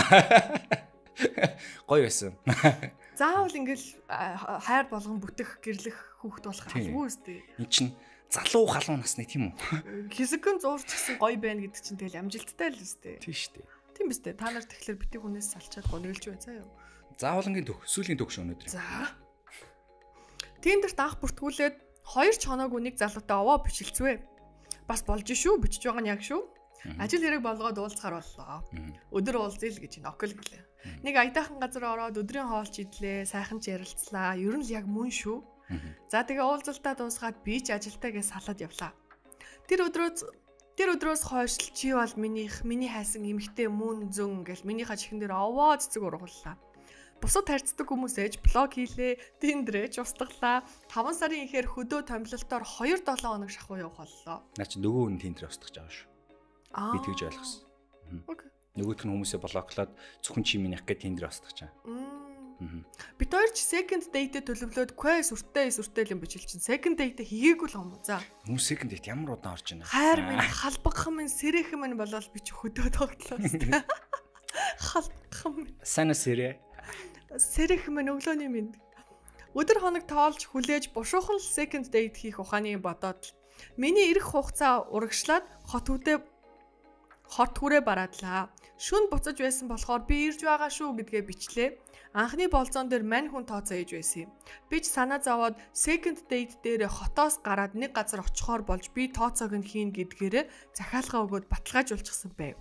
Speaker 1: Гоё байсан.
Speaker 2: Заавал ингээл хайр болгон бүтэх гэрлэх хүүхэд болох алгүй үстэй.
Speaker 1: Энд чинь залуу халуун насны тийм үү?
Speaker 2: Хэсэгэн зуурч гэсэн гоё байна гэдэг чинь тэгэл амжилттай л үстэй.
Speaker 1: Тийм шүү дээ.
Speaker 2: Тийм биз дээ. Та нар тэгэхээр битгий хүнээс салчаад гонёлж бай заа юу.
Speaker 1: Заавалнгийн түүх, сүүлийн түүх шүү өнөөдөр.
Speaker 2: За. Тиндерт анх бүртгүүлээд хоёр ч хоног үнийг залуутай овоо бичилцвэ. Бас болж шүү, бичиж байгаа нь яг шүү. Ажил хэрэг болгоод уулзахаар боллоо. Өдөр уулзъя л гэж нокл гэлээ. Нэг аятайхан газар ороод өдрийн хоолч идлээ, сайхан ч ярилцлаа. Ер нь л яг мөн шүү. За тэгээ уулзалтаа дуусгаад би ч ажилтаа гэж салаад явлаа. Тэр өдрөөс тэр өдрөөс хойш чи бол минийх, миний хайсан эмэгтэй мөн зөн гэл минийхээ чихэн дээр овоо цэцэг ургууллаа. Бусад харьцдаг хүмүүсээж блог хийлээ, Tinder-эж устгалаа. five сарын ихээр хөдөө томилолтоор two seven хоног шахуу явах боллоо.
Speaker 1: Наа чи нөгөө хүн Tinder устгаж байгаа шүү. Би тэгж ойлгосон.
Speaker 2: Окей.
Speaker 1: Нөгөөх нь хүмүүсээ блоклоод зөвхөн чи минийх гэж Tinder устгаж байгаа.
Speaker 2: Бид хоёр ч second date төлөвлөөд quest үртэй сүртэй юм бичил чинь second date хийгээгүй л юм уу? За.
Speaker 1: Хүмүүс second date ямар удаан орж байна?
Speaker 2: Хайр минь, халбагхан минь, сэрэхэн минь болол би ч хөдөө тоглолоо. Халбагхан минь.
Speaker 1: Сайн сэрэ.
Speaker 2: Сэрэхэн минь өглөөний минь. Өдөр хоног тоолж хүлээж бушуухан second date хийх ухааны бодоод миний ирэх хугацаа урагшлаад хот үдээ хот хүрээ бараадлаа. Шүн буцаж байсан болохоор би ирж байгаа шүү гэдгээ бичлээ. Анхны болзон дээр мань хүн тооцоо ээж байсан юм. Би ч санаа зовоод second date дээр хотоос гараад нэг газар очихоор болж би тооцоог нь хийн гэдгээрээ захиалгаа өгөөд баталгаажуулчихсан байв.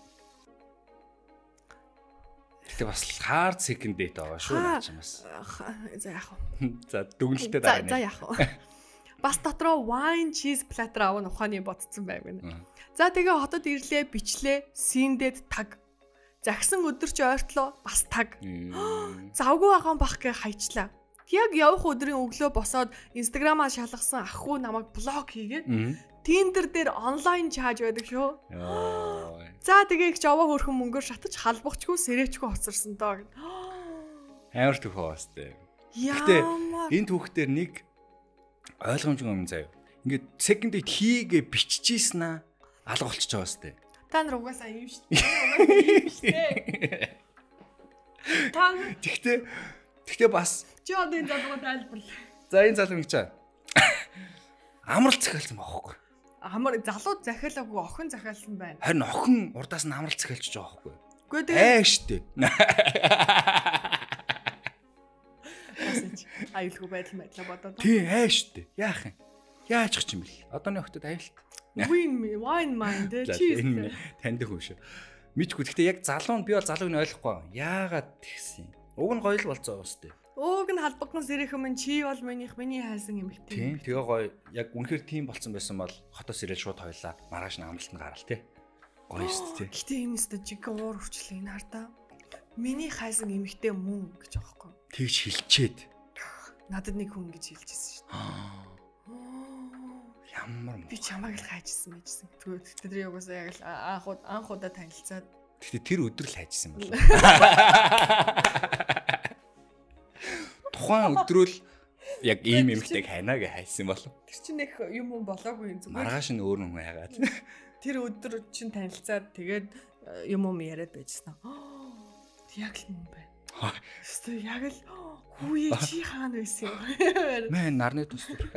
Speaker 1: Тэгээ бас hard second date байгаа шүү наач юм бас.
Speaker 2: За яах
Speaker 1: вэ? За дүгнэлтээ дараа нэ.
Speaker 2: За яах вэ? Бас дотроо wine cheese platter авах ухааны бодсон байв гэнэ. За тэгээ хотод ирлээ, бичлээ, синдэд таг. Загсан өдөр чи ойртлоо бас таг. Завгүй байгаа бах гэ хайчлаа. Яг явах өдрийн өглөө босоод Instagram-аа шалгасан ахгүй намайг блок хийгээд Tinder дээр онлайн чааж байдаг шүү. За тэгээ их жаваа хөрхөн мөнгөөр шатаж халбахчгүй сэрээчгүй хоцорсон доо.
Speaker 1: Амар төхөө бастай.
Speaker 2: Гэтэ
Speaker 1: энэ түүхтэр нэг ойлгомжгүй юм заяа. Ингээд second date хийгээ биччихсэн аа алга болчихж байгаа сте.
Speaker 2: Та нар угаасаа юм шүү дээ. Угаасаа юм шүү дээ. Та
Speaker 1: Тэгтээ тэгтээ бас
Speaker 2: чи одоо энэ залууга тайлбарлаа.
Speaker 1: За энэ залуу ингэ чаа. Амралт захиалсан байхгүй.
Speaker 2: Амар залуу захиалаагүй охин захиалсан байна.
Speaker 1: Харин охин урдаас нь амралт захиалчих жоох байхгүй.
Speaker 2: Үгүй тэгээ.
Speaker 1: Ээ штэ.
Speaker 2: Аюулгүй байдал мэдлээ бодоод.
Speaker 1: Тий, ээ штэ. Яах юм? Яачих юм бэл. Одооны охтод аюулт.
Speaker 2: Win me, wine mind cheese.
Speaker 1: Энэ таньдаг хүн шүү. Мэдгүй. Гэхдээ яг залуу нь би бол залууг нь ойлгохгүй. Яагаад тэгсэн юм? Уг нь гоё л болцоо өстэй.
Speaker 2: Ууг нь халбагхан сэрэхэн минь чи бол минийх миний хайсан юм ихтэй.
Speaker 1: Тийм. Тэгээ гоё. Яг үнэхээр тийм болцсон байсан бол хотоос ирэл шууд хойлоо. Маргааш нь амралтанд гарал тий. Гоё өстэй.
Speaker 2: Гэтэ энэ өстэй жиг уур хүрчлээ энэ хардаа. Миний хайсан юм ихтэй мөн гэж аахгүй.
Speaker 1: Тэгж хэлчээд.
Speaker 2: Надад нэг хүн гэж хэлжсэн шүү дээ.
Speaker 1: Ямар
Speaker 2: би чамайг л хайжсэн байжсэн. Тэгвэл тэр юугасаа яг л анх анх удаа танилцаад.
Speaker 1: Гэхдээ тэр өдөр л хайжсэн байна. Тухайн өдрөө л яг ийм юмхтэйг хайнаа гэж хайсан болов.
Speaker 2: Тэр чинь их юм юм болоогүй юм зүгээр.
Speaker 1: Маргааш нь өөр хүн хайгаад.
Speaker 2: Тэр өдөр чинь танилцаад тэгээд юм юм яриад байжсан. Яг л юм байна. Өстө яг л хүүе чи хаана байсан юм.
Speaker 1: Мэн нарны тус төр.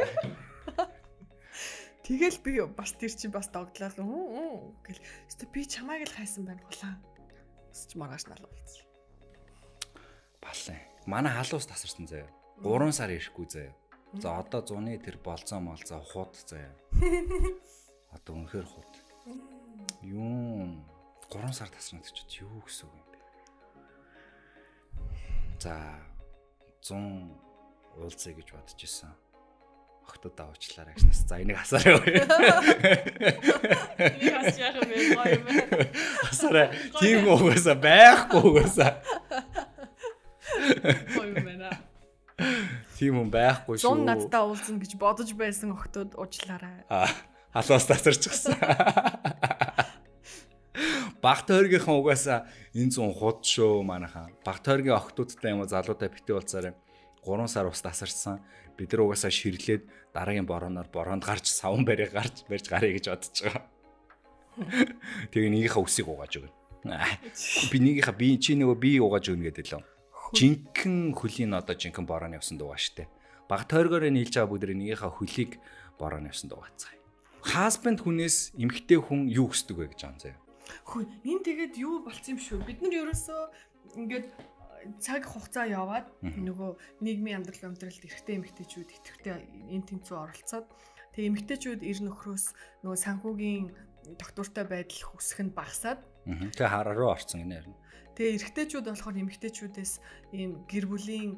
Speaker 2: Тэгэл би бас тэр чинь бас догдлаа л уу гэл. Өстө би чамайг л хайсан байна хулаа. Өсч маргааш нь алга болсон.
Speaker 1: Балсан. Манай халуус тасарсан заяа. гурван сар ирэхгүй заяа. За одоо зуны тэр болцоо молцоо худ заяа. Одоо үнэхээр худ. Юу гурван сар тасрна гэж чи юу гэсэн үг юм бэ? За зун уулзъя гэж бодож исэн. Охтод авчлаарай гэснээс за энийг асаарай.
Speaker 2: Яас яах вэ? Гоё юм байна.
Speaker 1: Асаарай. Тийм угаасаа байхгүй угаасаа.
Speaker 2: Гоё юм байна.
Speaker 1: Тийм юм байхгүй шүү.
Speaker 2: Зун надтай уулзна гэж бодож байсан охтод уучлаарай.
Speaker 1: Аа, халуус тасарчихсан. Багт хойргийнхан угаасаа энэ зун худ шүү манайхаа. Багт хойргийн охтуудтай юм уу залуутай битээ болцаарай. гурван сар ус тасарсан. Бид нар угаасаа ширлээд дараагийн борооноор бороонд гарч савн барыг гарч барьж гарыг гэж бодож байгаа. Тэгээ нэгийнхээ үсийг угааж өгнө. Би нэгийнхээ би чи нөгөө би угааж өгнө гэдэг лөө. Жинхэнэ хөлийн одоо жинхэнэ борооны явсан дуугаа штэ. Баг тойргоор нийлж байгаа бүгд нэгийнхээ хөлийг борооны явсан дуугаацгаая. Хасбанд хүнээс эмгтэй хүн юу хүсдэг вэ гэж аан заяа.
Speaker 2: Хөө энэ тэгээд юу болцсон юм шүү. Бид нар ерөөсөө ингээд цаг хугацаа яваад нөгөө нийгмийн амьдрал амьдралд эрэгтэй эмэгтэйчүүд идэвхтэй энэ тэнцүү оролцоод тэгээ эмэгтэйчүүд эр нөхрөөс нөгөө санхүүгийн доктортой байдал хүсэх нь багасаад
Speaker 1: тэгээ хараа руу орсон гинэ ярина.
Speaker 2: Тэгээ эрэгтэйчүүд болохоор эмэгтэйчүүдээс ийм гэр бүлийн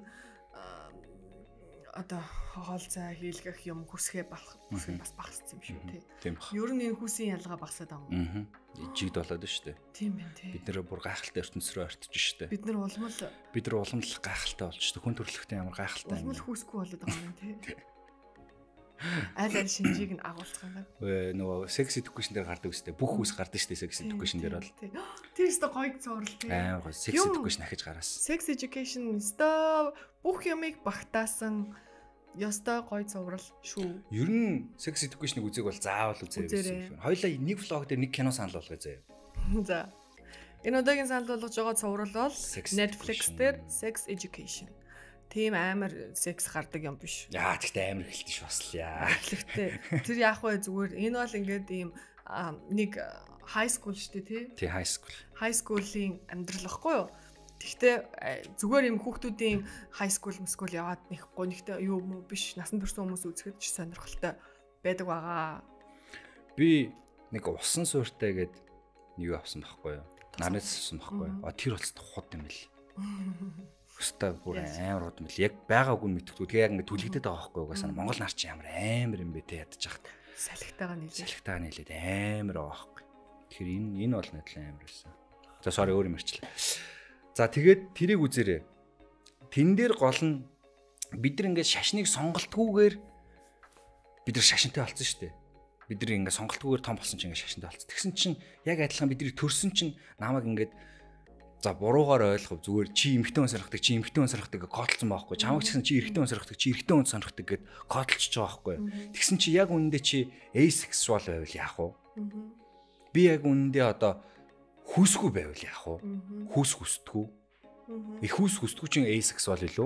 Speaker 2: одоо хоол цай хийлгэх юм хүсгээ балах хүсгээ бас багассан юм шүү
Speaker 1: тийм.
Speaker 2: Ер нь энэ хүүсийн ялгаа багасаад байгаа юм.
Speaker 1: Жигд болоод шүү дээ.
Speaker 2: Тийм байна тий.
Speaker 1: Бид нэр бүр гайхалтай ертөнц рүү ортож шүү дээ.
Speaker 2: Бид нар улмал
Speaker 1: бид нар уламжлах гайхалтай болж шүү дээ. Хүн төрөлхтөө ямар гайхалтай
Speaker 2: юм. Улмал хүүсгүй болоод байгаа юм тий. Аль аль шинжийг нь агуулчих юм байна.
Speaker 1: Вэ нөгөө sex education дээр гардаг үстэй. Бүх үс гардаг штэ sex education дээр бол.
Speaker 2: Тэр өстө гоё цуврал тий.
Speaker 1: Аа гоё sex education ахиж гараас.
Speaker 2: Sex education өстө бүх юмыг багтаасан ёстой гоё цуврал шүү.
Speaker 1: Ер нь sex education-ыг үзег бол заавал үзээ гэсэн. Хоёлаа нэг влог дээр нэг кино санал болгоё заяа.
Speaker 2: За. Энэ удаагийн санал болгож байгаа цуврал бол Netflix дээр Sex Education. Тийм амар секс гардаг юм биш.
Speaker 1: Яа тэгтээ амар эхэлтэж баслаа.
Speaker 2: Эхлэхдээ тэр яах вэ зүгээр энэ бол ингээд ийм нэг high school шүү дээ тий.
Speaker 1: Тий high school.
Speaker 2: High school-ийн амьдрал واخгүй юу? Тэгтээ зүгээр юм хүүхдүүдийн high school school яваад нэг гонигтай юу юм уу биш насан турш хүмүүс үзэхэд ч сонирхолтой байдаг байгаа.
Speaker 1: Би нэг усан сууртай гээд нэг авсан байхгүй юу? Нарнаас авсан байхгүй юу? А тэр болц хот юм бэл. Өстой бүр амар хот юм бэл. Яг байгаа үг нь мэдхгүй. Тэгээ яг ингэ түлэгдэт байгаа байхгүй юу? Угаасаа Монгол нар чи ямар амар юм бэ те ядаж хат.
Speaker 2: Салхитаага нийлээ.
Speaker 1: Салхитаага нийлээд амар байгаа байхгүй. Тэгэхээр энэ энэ бол нэтлэн амар байсан. За sorry өөр юм ярьчлаа. За тэгээд тэрийг үзээрэй. Тэн дээр гол нь бид нар ингээд шашныг сонголтгүйгээр бид нар шашинтай болсон шүү дээ. Бид нар ингээд сонголтгүйгээр том болсон чинь ингээд шашинтай болсон. Тэгсэн чинь яг адилхан бидний төрсөн чинь намайг ингээд за буруугаар ойлгов зүгээр чи эмхтэн хүн сонирхдаг чи эмхтэн хүн сонирхдаг гэж кодлсон байхгүй. Чамайг ч гэсэн чи эрэгтэн хүн сонирхдаг чи эрэгтэн хүн сонирхдаг гэд кодлчихж байгаа байхгүй. Тэгсэн чи яг үнэндээ чи asexual байвал яах вэ? Би яг үнэндээ одоо хүүсгүй байвал яах вэ? Хүүс хүсдэггүй. Их хүүс хүсдэггүй чинь asexual илүү?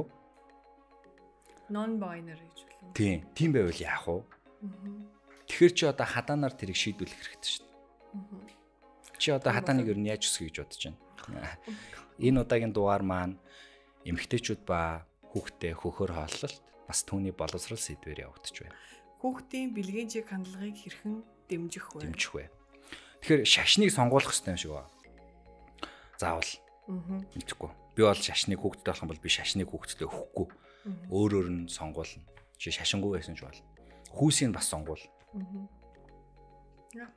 Speaker 2: Non binary гэж болов.
Speaker 1: Тийм, тийм байвал яах вэ? Тэгэхээр чи одоо хадаанаар тэрийг шийдвэрлэх хэрэгтэй шүү дээ. Чи одоо хадааныг ер нь яаж өсгөх гэж бодож байна? Энэ удаагийн дугаар маань эмэгтэйчүүд ба хүүхдээ хөхөр хооллолт бас түүний боловсрал сэдвээр явагдаж байна.
Speaker 2: Хүүхдийн бэлгийн чиг хандлагыг хэрхэн дэмжих вэ?
Speaker 1: Дэмжих вэ. Тэгэхээр шашныг сонгуулах хэрэгтэй юм шиг байна. Заавал. Аа. Мэдхгүй. Би бол шашныг хүүхдэд болох юм бол би шашныг хүүхдэд өгөхгүй. Өөр өөр нь сонгуулна. Чи шашингүй байсан ч бол. Хүүсийг бас сонгуул. Аа. Яа.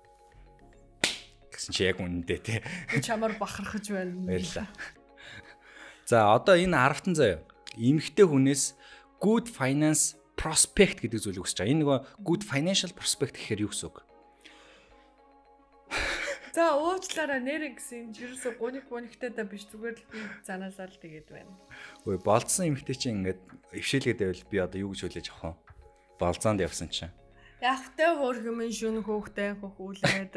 Speaker 1: Гэсэн чи яг үнэндээ те.
Speaker 2: Би чамаар бахархаж байна.
Speaker 1: Баярлаа. За одоо энэ аравтан заяа. Эмэгтэй хүнээс good finance prospect гэдэг зүйлийг хүсэж байгаа. Энэ нөгөө good financial prospect гэхээр юу гэсэн үг?
Speaker 2: За уучлаарай нэр гэсэн жирсө гоник гониктэй да биш зүгээр л би занаасаа л тэгээд байна.
Speaker 1: Ой болцсон эмэгтэй чинь ингээд өвшөөлгээд байвал би одоо юу гэж хүлээж авах вэ? Болзоонд явсан чинь.
Speaker 2: Явтай хөөрхөмөн шүн хөөхтэй хөхүүлээд.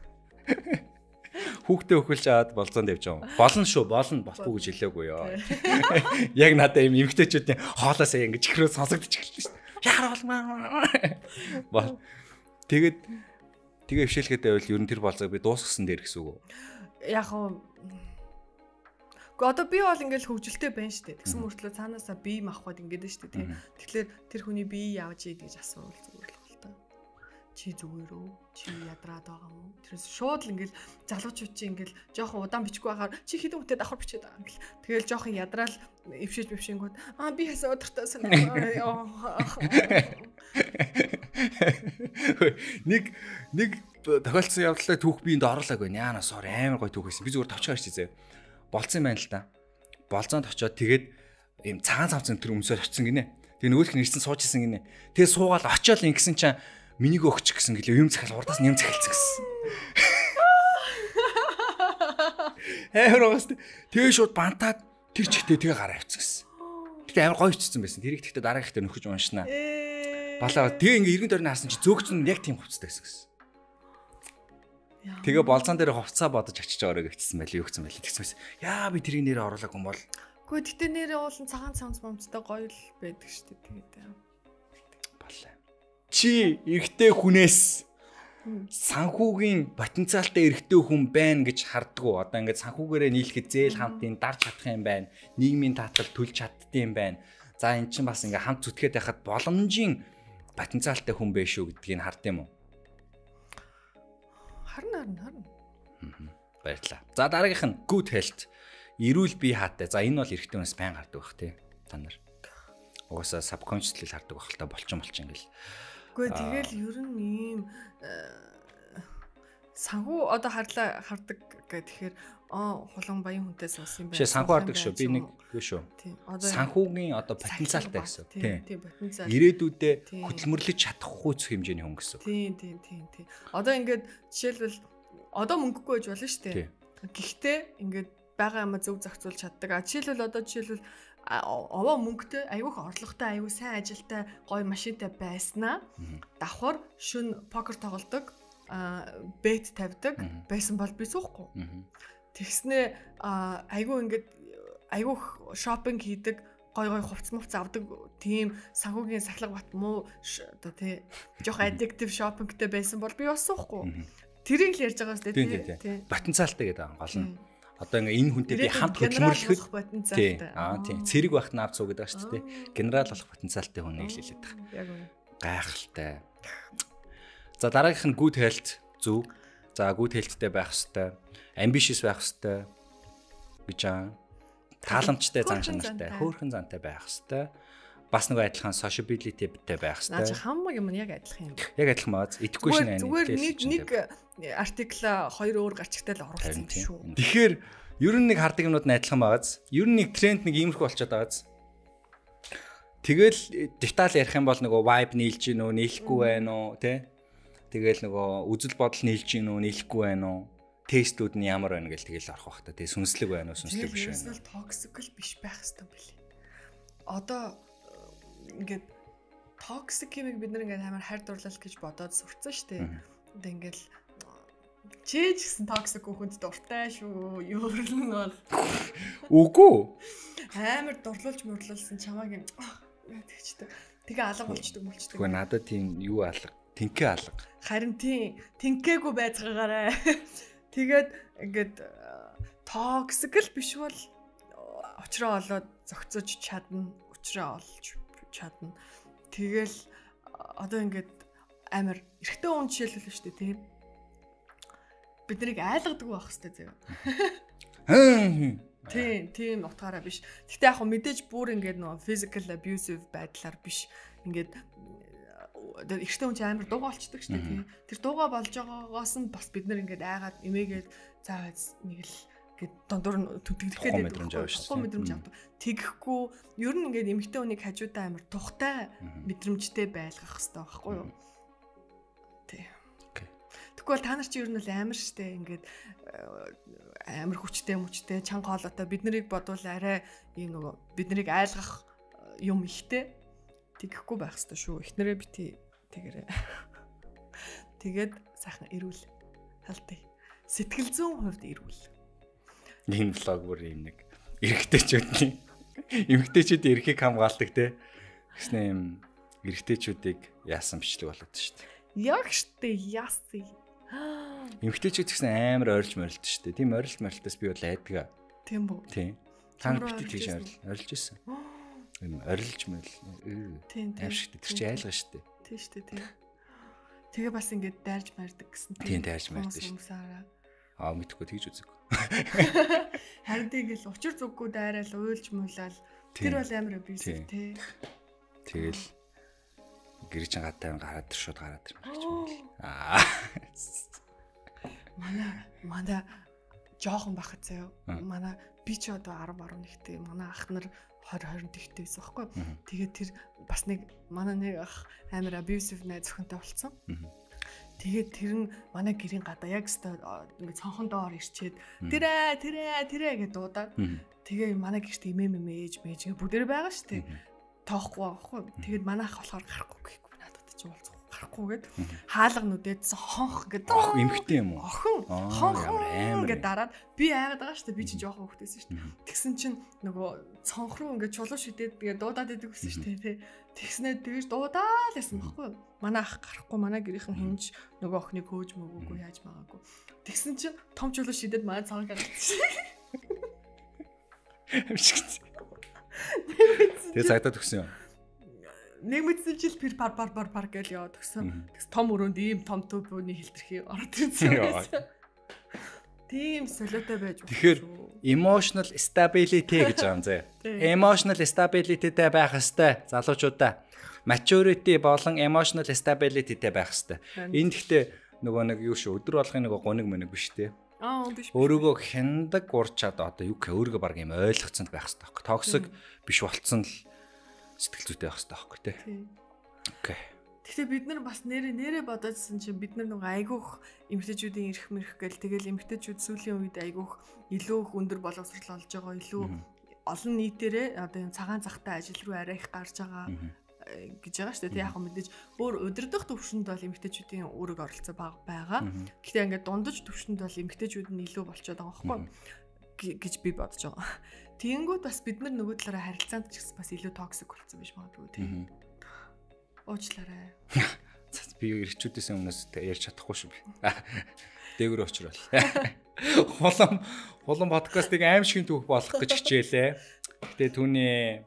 Speaker 1: Хүүхдээ өхөлж аваад болзоонд явж байгаа юм. Болно шүү, болно болохгүй гэж хэлээгүй ёо. Яг надад юм эмэгтэйчүүдийн хоолоосаа ингэж ихрөө сонсогдож эхэлсэн шүү дээ. Яар болмаа. Тэгээд тэгээ өвшөөлгээд байвал ер нь тэр болзоог би дуусгасан дээр гэсэн үг үү?
Speaker 2: Яг уу. Гэхдээ одоо би бол ингээл хөвгөлтэй байна шүү дээ. Тэгсэн мөртлөө цаанаасаа бие махбод ингээд нь шүү дээ. Тэгэхээр тэр хүний бие явж ийд гэж асуувал зүгээр л байна та. Чи зүгээр үү? Чи ядраад байгаа юм уу? Тэрээс шууд л ингээл залуучууд чи ингээл жоохон удаан бичихгүй байхаар чи хэдэн хүнтэй давхар бичээд байгаа юм гэл. Тэгэл жоохон ядраал эвшээж бившингүүд аа би хасаа өдөртөө санаа.
Speaker 1: Нэг нэг тохиолдсон явдлаа түүх биэнд оруулаагүй. Яана сор амар гой түүх байсан. Би зүгээр тавчгаар чи зөө. Болцсон юм байна л да. Болзоонд очиод тэгээд ийм цагаан цавцсан тэр өмсөөр очсон гинэ. Тэгээ нөгөөх нь ирсэн сууж исэн гинэ. Тэгээ суугаал очиод ингэсэн чинь минийг өгч гэсэн гэлээ юм захал урдаас нэм захалцсан гэсэн. Хээрээс тэгээ шууд бантаад тэр чигтээ тэгээ гараа авчихсан гэсэн. Тэгээ амар гоё ичсэн байсан. Тэрийг тэгтээ дараа ихтэй нөхөж уншнаа. Балаа тэгээ ингээ иргэн дөрөнд харсан чи зөөгчн яг тийм хувцастай байсан гэсэн. Тэгээ болзон дээр хувцаа бодож очиж байгаараа гэвчихсэн байл юу гэсэн байл тэгсэн. Яа би тэрийг нэрээ оруулаагүй юм бол.
Speaker 2: Гэхдээ тэгтээ нэрээ уулын цагаан цамц момцтой гоё л байдаг шүү дээ тэгээд.
Speaker 1: Балаа. Чи эрэгтэй хүнээс санхүүгийн потенциалтай эрэгтэй хүн байна гэж харддаг уу? Одоо ингээд санхүүгээрээ нийлэхэд зээл хамтын дарж чадах юм байна. Нийгмийн таатал төлж чаддсан юм байна. За эн чинь бас ингээд хамт зүтгээд байхад боломжийн потенциалтай хүн байх шүү гэдгийг хард юм уу?
Speaker 2: Харна харна харна.
Speaker 1: Баярлалаа. За дараагийнх нь good health. Эрүүл бие хаатай. За энэ бол эрэгтэй хүнээс байн гардаг бах тий. Та нар. Угаасаа subconsciously хардаг бах л та болчин болчин гэл.
Speaker 2: Гэхдээ тэгэл ер нь ийм санхүү одоо харлаа хардаг гэхээр аа хулан баян хүнтэй суусан юм байна.
Speaker 1: Биш санхүү хардаг шүү. Би нэг юу шүү.
Speaker 2: Тийм. Одоо
Speaker 1: санхүүгийн одоо потенциалтай гэсэн.
Speaker 2: Тийм. Тийм потенциал.
Speaker 1: Ирээдүйдээ хөдөлмөрлөж чадахгүй зөх хэмжээний хүн гэсэн.
Speaker 2: Тийм тийм тийм тийм. Одоо ингээд жишээлбэл одоо мөнгөгүй байж болно шүү дээ. Гэхдээ ингээд байгаа юм зөв зохицуулж чаддаг. А жишээлбэл одоо жишээлбэл овоо мөнгөтэй, аюух орлоготой, аюу сайн ажилтай, гоё машинтай байснаа давхар шүн покер тоглодог, бет тавьдаг байсан бол би суухгүй. Тэгснэ аюу ингээд аюух шопинг хийдэг, гой гой хувц мувц авдаг тийм санхүүгийн сахлаг бат муу одоо тий жоох addictive шопингтэй байсан бол би бас суухгүй. Тэрийг л ярьж байгаа шүү дээ тий.
Speaker 1: Потенциалтай гэдэг гол нь. Одоо ингээ энэ хүнтэй би хамт хөдөлмөрлөхөд
Speaker 2: потенциалтай.
Speaker 1: Аа тийм. Цэрэг багт навд суу гэдэг шүү дээ. Генерал болох потенциалтай хүн нэг л хэлээд байгаа.
Speaker 2: Яг үнэ.
Speaker 1: Гайхалтай. За дараагийнх нь good health зөв. За good healthтэй байх хэвээр, ambitious байх хэвээр гэж аа. Тааламжтай зан чанартай, хөөрхөн зантай байх хэвээр. Бас нэг адилхан sociability-тэй байх хэвээр.
Speaker 2: Наач хамаг юм яг адилхан юм.
Speaker 1: Яг адилхан бааз. Идэхгүй шин аа.
Speaker 2: Зүгээр нэг нэг артикл хоёр өөр гарчигтай л оруулсан юм шүү.
Speaker 1: Тэгэхээр ер нь нэг хардаг юмнууд нь адилхан бааз. Ер нь нэг тренд нэг иймэрхүү болчиход байгааз. Тэгэл деталь ярих юм бол нөгөө vibe нийлж гин үү, нийлэхгүй байна уу, тэ? Тэгэл нөгөө үзэл бодол нийлж гин үү, нийлэхгүй байна уу? Тестүүд нь ямар байна гэж тэгэл арах бах та. Тэ сүнслэг байна уу, сүнслэг биш байна уу?
Speaker 2: Тэгэл toxic биш байх хэрэгтэй билээ. Одоо ингээд toxic юм бид нар ингээд амар хайр дурлал гэж бодоод сурцсан шүү дээ. Одоо ингээд чиж гэсэн toxic хүнд дуртай шүү. Юу нь бол
Speaker 1: үгүй.
Speaker 2: Амар дурлуулж мөрлүүлсэн чамааг юм тэгчтэй. Тэгээ алга болчдөг болчдөг.
Speaker 1: Үгүй надад тийм юу алга, тэнхээ алга.
Speaker 2: Харин тийм тэнхээгүй байцгаагаарай. Тэгээд ингээд toxic л биш бол очроо олоод зөгцөж чадна, учраа олж чадна. Тэгэл одоо ингээд амар эрэгтэй хүн жишээлбэл шүү дээ тийм. Бид нарыг айлгадаг байх хэрэгтэй заяа. Тийм, тийм утгаараа биш. Гэтэ яг хөө мэдээж бүр ингээд нөгөө physical abusive байдлаар биш. Ингээд эрэгтэй хүн амар дуугаа болчдөг шүү дээ тийм. Тэр дуугаа болж байгаагаас нь бас бид нар ингээд айгаад эмээгээд цаа нэг л гэд дондор нь түтгэдэхтэй
Speaker 1: мэдрэмж авах шүү дээ.
Speaker 2: Мэдрэмж авдаг. Тэгэхгүй ер нь ингээд эмэгтэй хүнийг хажуудаа амар тухтай мэдрэмжтэй байлгах хэрэгтэй байхгүй юу? Тий. Тэгвэл та нар чи ер нь л амар штэ ингээд амар хүчтэй мүчтэй чанга хоолойтой бид нарыг бодвол арай ийм нөгөө бид нарыг айлгах юм ихтэй тэгэхгүй байх хэрэгтэй шүү. Эхнэрээ бити тэгэрээ. Тэгээд сайхан эрүүл халтыг сэтгэл зүйн хувьд эрүүл.
Speaker 1: Энэ влог бүр юм нэг эрэгтэйчүүдний эмэгтэйчүүдийн эрхийг хамгаалдаг те. Гэснэ юм эрэгтэйчүүдийг яасан бичлэг болоод шүү дээ.
Speaker 2: Яг штэ яасан.
Speaker 1: Эмэгтэйчүүд гэсэн амар ойрлж морилт шүү дээ. Тийм ойрлт морилтоос би бол айдаг.
Speaker 2: Тийм үү?
Speaker 1: Тийм. Та нар битгий тийш ойрлж ирсэн. Юм ойрлж морил.
Speaker 2: Тийм тийм.
Speaker 1: Аимшигт тэр чи айлгаа шүү дээ.
Speaker 2: Тийм шүү дээ тийм. Тэгээ бас ингэж дайрж мардаг гэсэн.
Speaker 1: Тийм дайрж мардаг шүү. Аа мэдхгүй тэгж үзэг.
Speaker 2: Харин тэгэл учир зүггүй дайраал уйлж муулаад тэр бол амар абьюзив тий.
Speaker 1: Тэгэл гэр чин гадтай гараад тэр шууд гараад ирмэж. Аа.
Speaker 2: Манай манай жоохон бахад заяа. Манай би ч одоо арав арав нэгтэй манай ах нар двадцать двадцать тэгтэй байсан байхгүй. Тэгээд тэр бас нэг манай нэг ах амар абьюзив найз охинтой болсон. Тэгээд тэр нь манай гэрийн гадаа яг өстой ингээд цонхон доор ирчээд тэрэ тэрэ тэрэ гэж дуудаад тэгээ манай гэрт имэм мэж мэж бүгдээр байгаа шүү дээ. Тоохгүй байхгүй. Тэгээд манай ах болохоор гарахгүй гэхгүй надад ч уулзах гарахгүйгээд хаалга нүдээд хонх гэдэг
Speaker 1: ох эмхтэй юм уу?
Speaker 2: Охин хонхон гэдэг дараад би айгаад байгаа шүү дээ. Би чи жоохон хөвгтэйсэн шүү дээ. Тэгсэн чинь нөгөө цонх руу ингээд чулуу шидэд тэгээ дуудаад идэг гэсэн шүү дээ. Тэгснээ тэгж дуудаал байсан байхгүй юу? Манай ах гарахгүй манай гэрийнхэн хинж нөгөө охиныг хөөж мөгөөгүй яаж магаагүй. Тэгсэн чинь том чулуу шидэд манай цаанг гарчихсан.
Speaker 1: Тэгээ цагдаа төгсөн юм.
Speaker 2: Нэг мэдсэн жил пер пар пар пар пар гэж яваад төгсөн. Тэгс том өрөөнд ийм том төвөний хилтерхий ороод ирсэн. Тийм солиотой байж байна.
Speaker 1: Тэгэхээр emotional stability гэж байгаа юм зэ. Emotional stabilityтэй байх хэвээр залуучуудаа maturity болон emotional stabilityтэй байх хэвээр. Энд гэхдээ нөгөө нэг юу шүү өдөр болгын нөгөө гоног мөнөг биш те.
Speaker 2: Аа биш.
Speaker 1: Өөрийгөө хяндаг урчаад одоо юу гэх өөрийгөө баг юм ойлгоцонд байх хэрэгтэй байхгүй. Токсик биш болцсон л сэтгэл зүйтэй байх хэрэгтэй байхгүй те. Окей.
Speaker 2: Гэхдээ бид нар бас нэрээ нэрээ бодоодсэн чинь бид нар нөгөө айгүйх эмэгтэйчүүдийн эрх мэрх гэл тэгэл эмэгтэйчүүд сүүлийн үед айгүйх илүү их өндөр боловсрол олж байгаа илүү олон нийтээрээ одоо юм цагаан захтай ажил руу арай их гарч байгаа гэж байгаа шүү дээ. Яг хөө мэдээж өөр удирдах төвшөнд бол эмэгтэйчүүдийн үүрэг оролцоо бага байгаа. Гэхдээ ингээд дундаж төвшөнд бол эмэгтэйчүүд нь илүү болчиход байгаа байхгүй гэж би бодож байгаа. Тэгэнгүүт бас бид нар нөгөө талаараа харилцаанд ч гэсэн бас илүү токсик болсон биш магадгүй тийм. Уучлаарай.
Speaker 1: Би ирчүүдээс өмнөөс ярьж чадахгүй шүү би. Дээгүүр очрол. Холом холом подкастыг аим шиг түүх болох гэж хичээлээ. Гэтэ түүний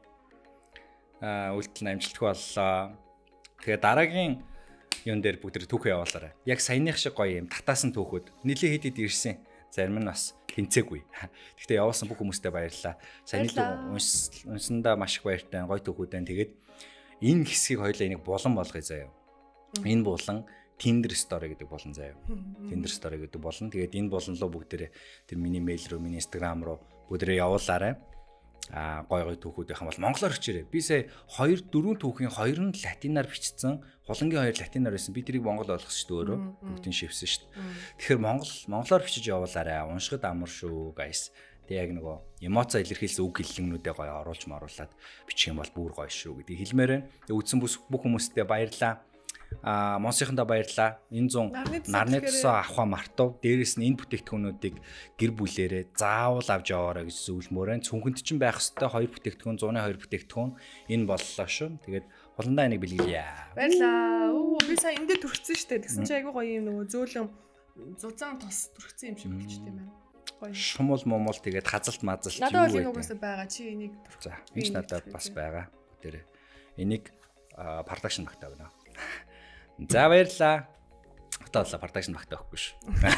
Speaker 1: аа үйлдэл нь амжилтгүй боллоо. Тэгээ дараагийн юун дээр бүгд түүх явуулаарай. Яг саяных шиг гоё юм татаасан түүхүүд нэлээ хэд хэд ирсэн. Зарим нь бас тэнцээгүй. Гэхдээ явуулсан бүх хүмүүстээ баярлалаа. Саяны унсандаа маш их баяртай гоё түүхүүд байна. Тэгээд энэ хэсгийг хоёлаа энийг булан болгоё заяа. Энэ булан Tinder story гэдэг болон заяа. Tinder story гэдэг болон тэгээд энэ болон руу бүгдээрээ тэр миний мэйл рүү, миний Instagram руу бүгдээрээ явуулаарай. Аа гой гой түүхүүдийнхэн бол монголоор хичээрээ. Би сая хоёр дөрвөн түүхийн хоёр нь латинаар бичсэн. Хулангийн хоёр латинаар байсан. Би тэрийг монгол болгосон шүү дээ өөрөө. Бүгдийг шивсэн шүү дээ. Тэгэхээр монгол монголоор бичиж явуулаарай. Уншихад амар шүү, guys. Тэг яг нөгөө эмоцоо илэрхийлсэн үг хэллэгнүүдээ гоё оруулж маруулад бичих юм бол бүр гоё шүү гэдгийг хэлмээр байна. Тэг үдсэн бүх хүмүүстээ баярлаа. Аа монсийнхандаа баярлаа. Энэ зун нарны тусаа авахаа мартав. Дээрээс нь энэ бүтээгдэхүүнүүдийг гэр бүлээрээ заавал авч яваарай гэж зөвлөмөр байна. Цүнхэнд чинь байх хэвээр хоёр бүтээгдэхүүн, зууны хоёр бүтээгдэхүүн энэ боллоо шүү. Тэгээд холондоо энийг бэлгэлье.
Speaker 2: Баярлаа. Оо би сая эндээ түрхсэн шүү дээ. Тэгсэн чи айгүй гоё юм нөгөө зөөлөн зузаан тос түрхсэн юм шиг болчихсон юм байна.
Speaker 1: Шумул момол тэгээд хазалт мазалт
Speaker 2: юу вэ? Надад бол энэ угаасаа байгаа. Чи энийг
Speaker 1: за энэ надад бас байгаа. Тэр энийг продакшн багтаа байна. За баярлаа. Хатаалла продакшн багтаа өгөхгүй ш.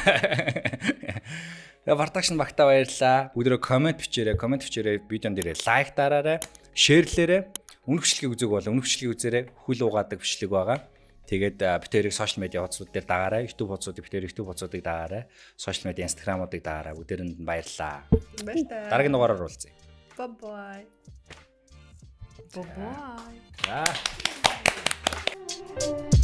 Speaker 1: Тэгээ продакшн багтаа баярлаа. Бүгдөө комент бичээрэй. Комент бичээрэй. Видеон дээрээ лайк дараарай. Шеэрлээрэй. Үнэ бичлэгийг үзэг бол үнэ бичлэгийг үзээрэй. Хүл угаадаг бичлэг байгаа. Тэгээд битэрийг сошиал медиа хуудасууд дээр дагаарай. YouTube хуудасуудыг битэр YouTube хуудасуудыг дагаарай. Сошиал медиа Instagram-уудыг дагаарай. Бүгдээрэнд нь баярлалаа.
Speaker 2: Баярлалаа.
Speaker 1: Дараагийн дугаараар уулзъя.
Speaker 2: Bye bye. Bye bye.
Speaker 1: За.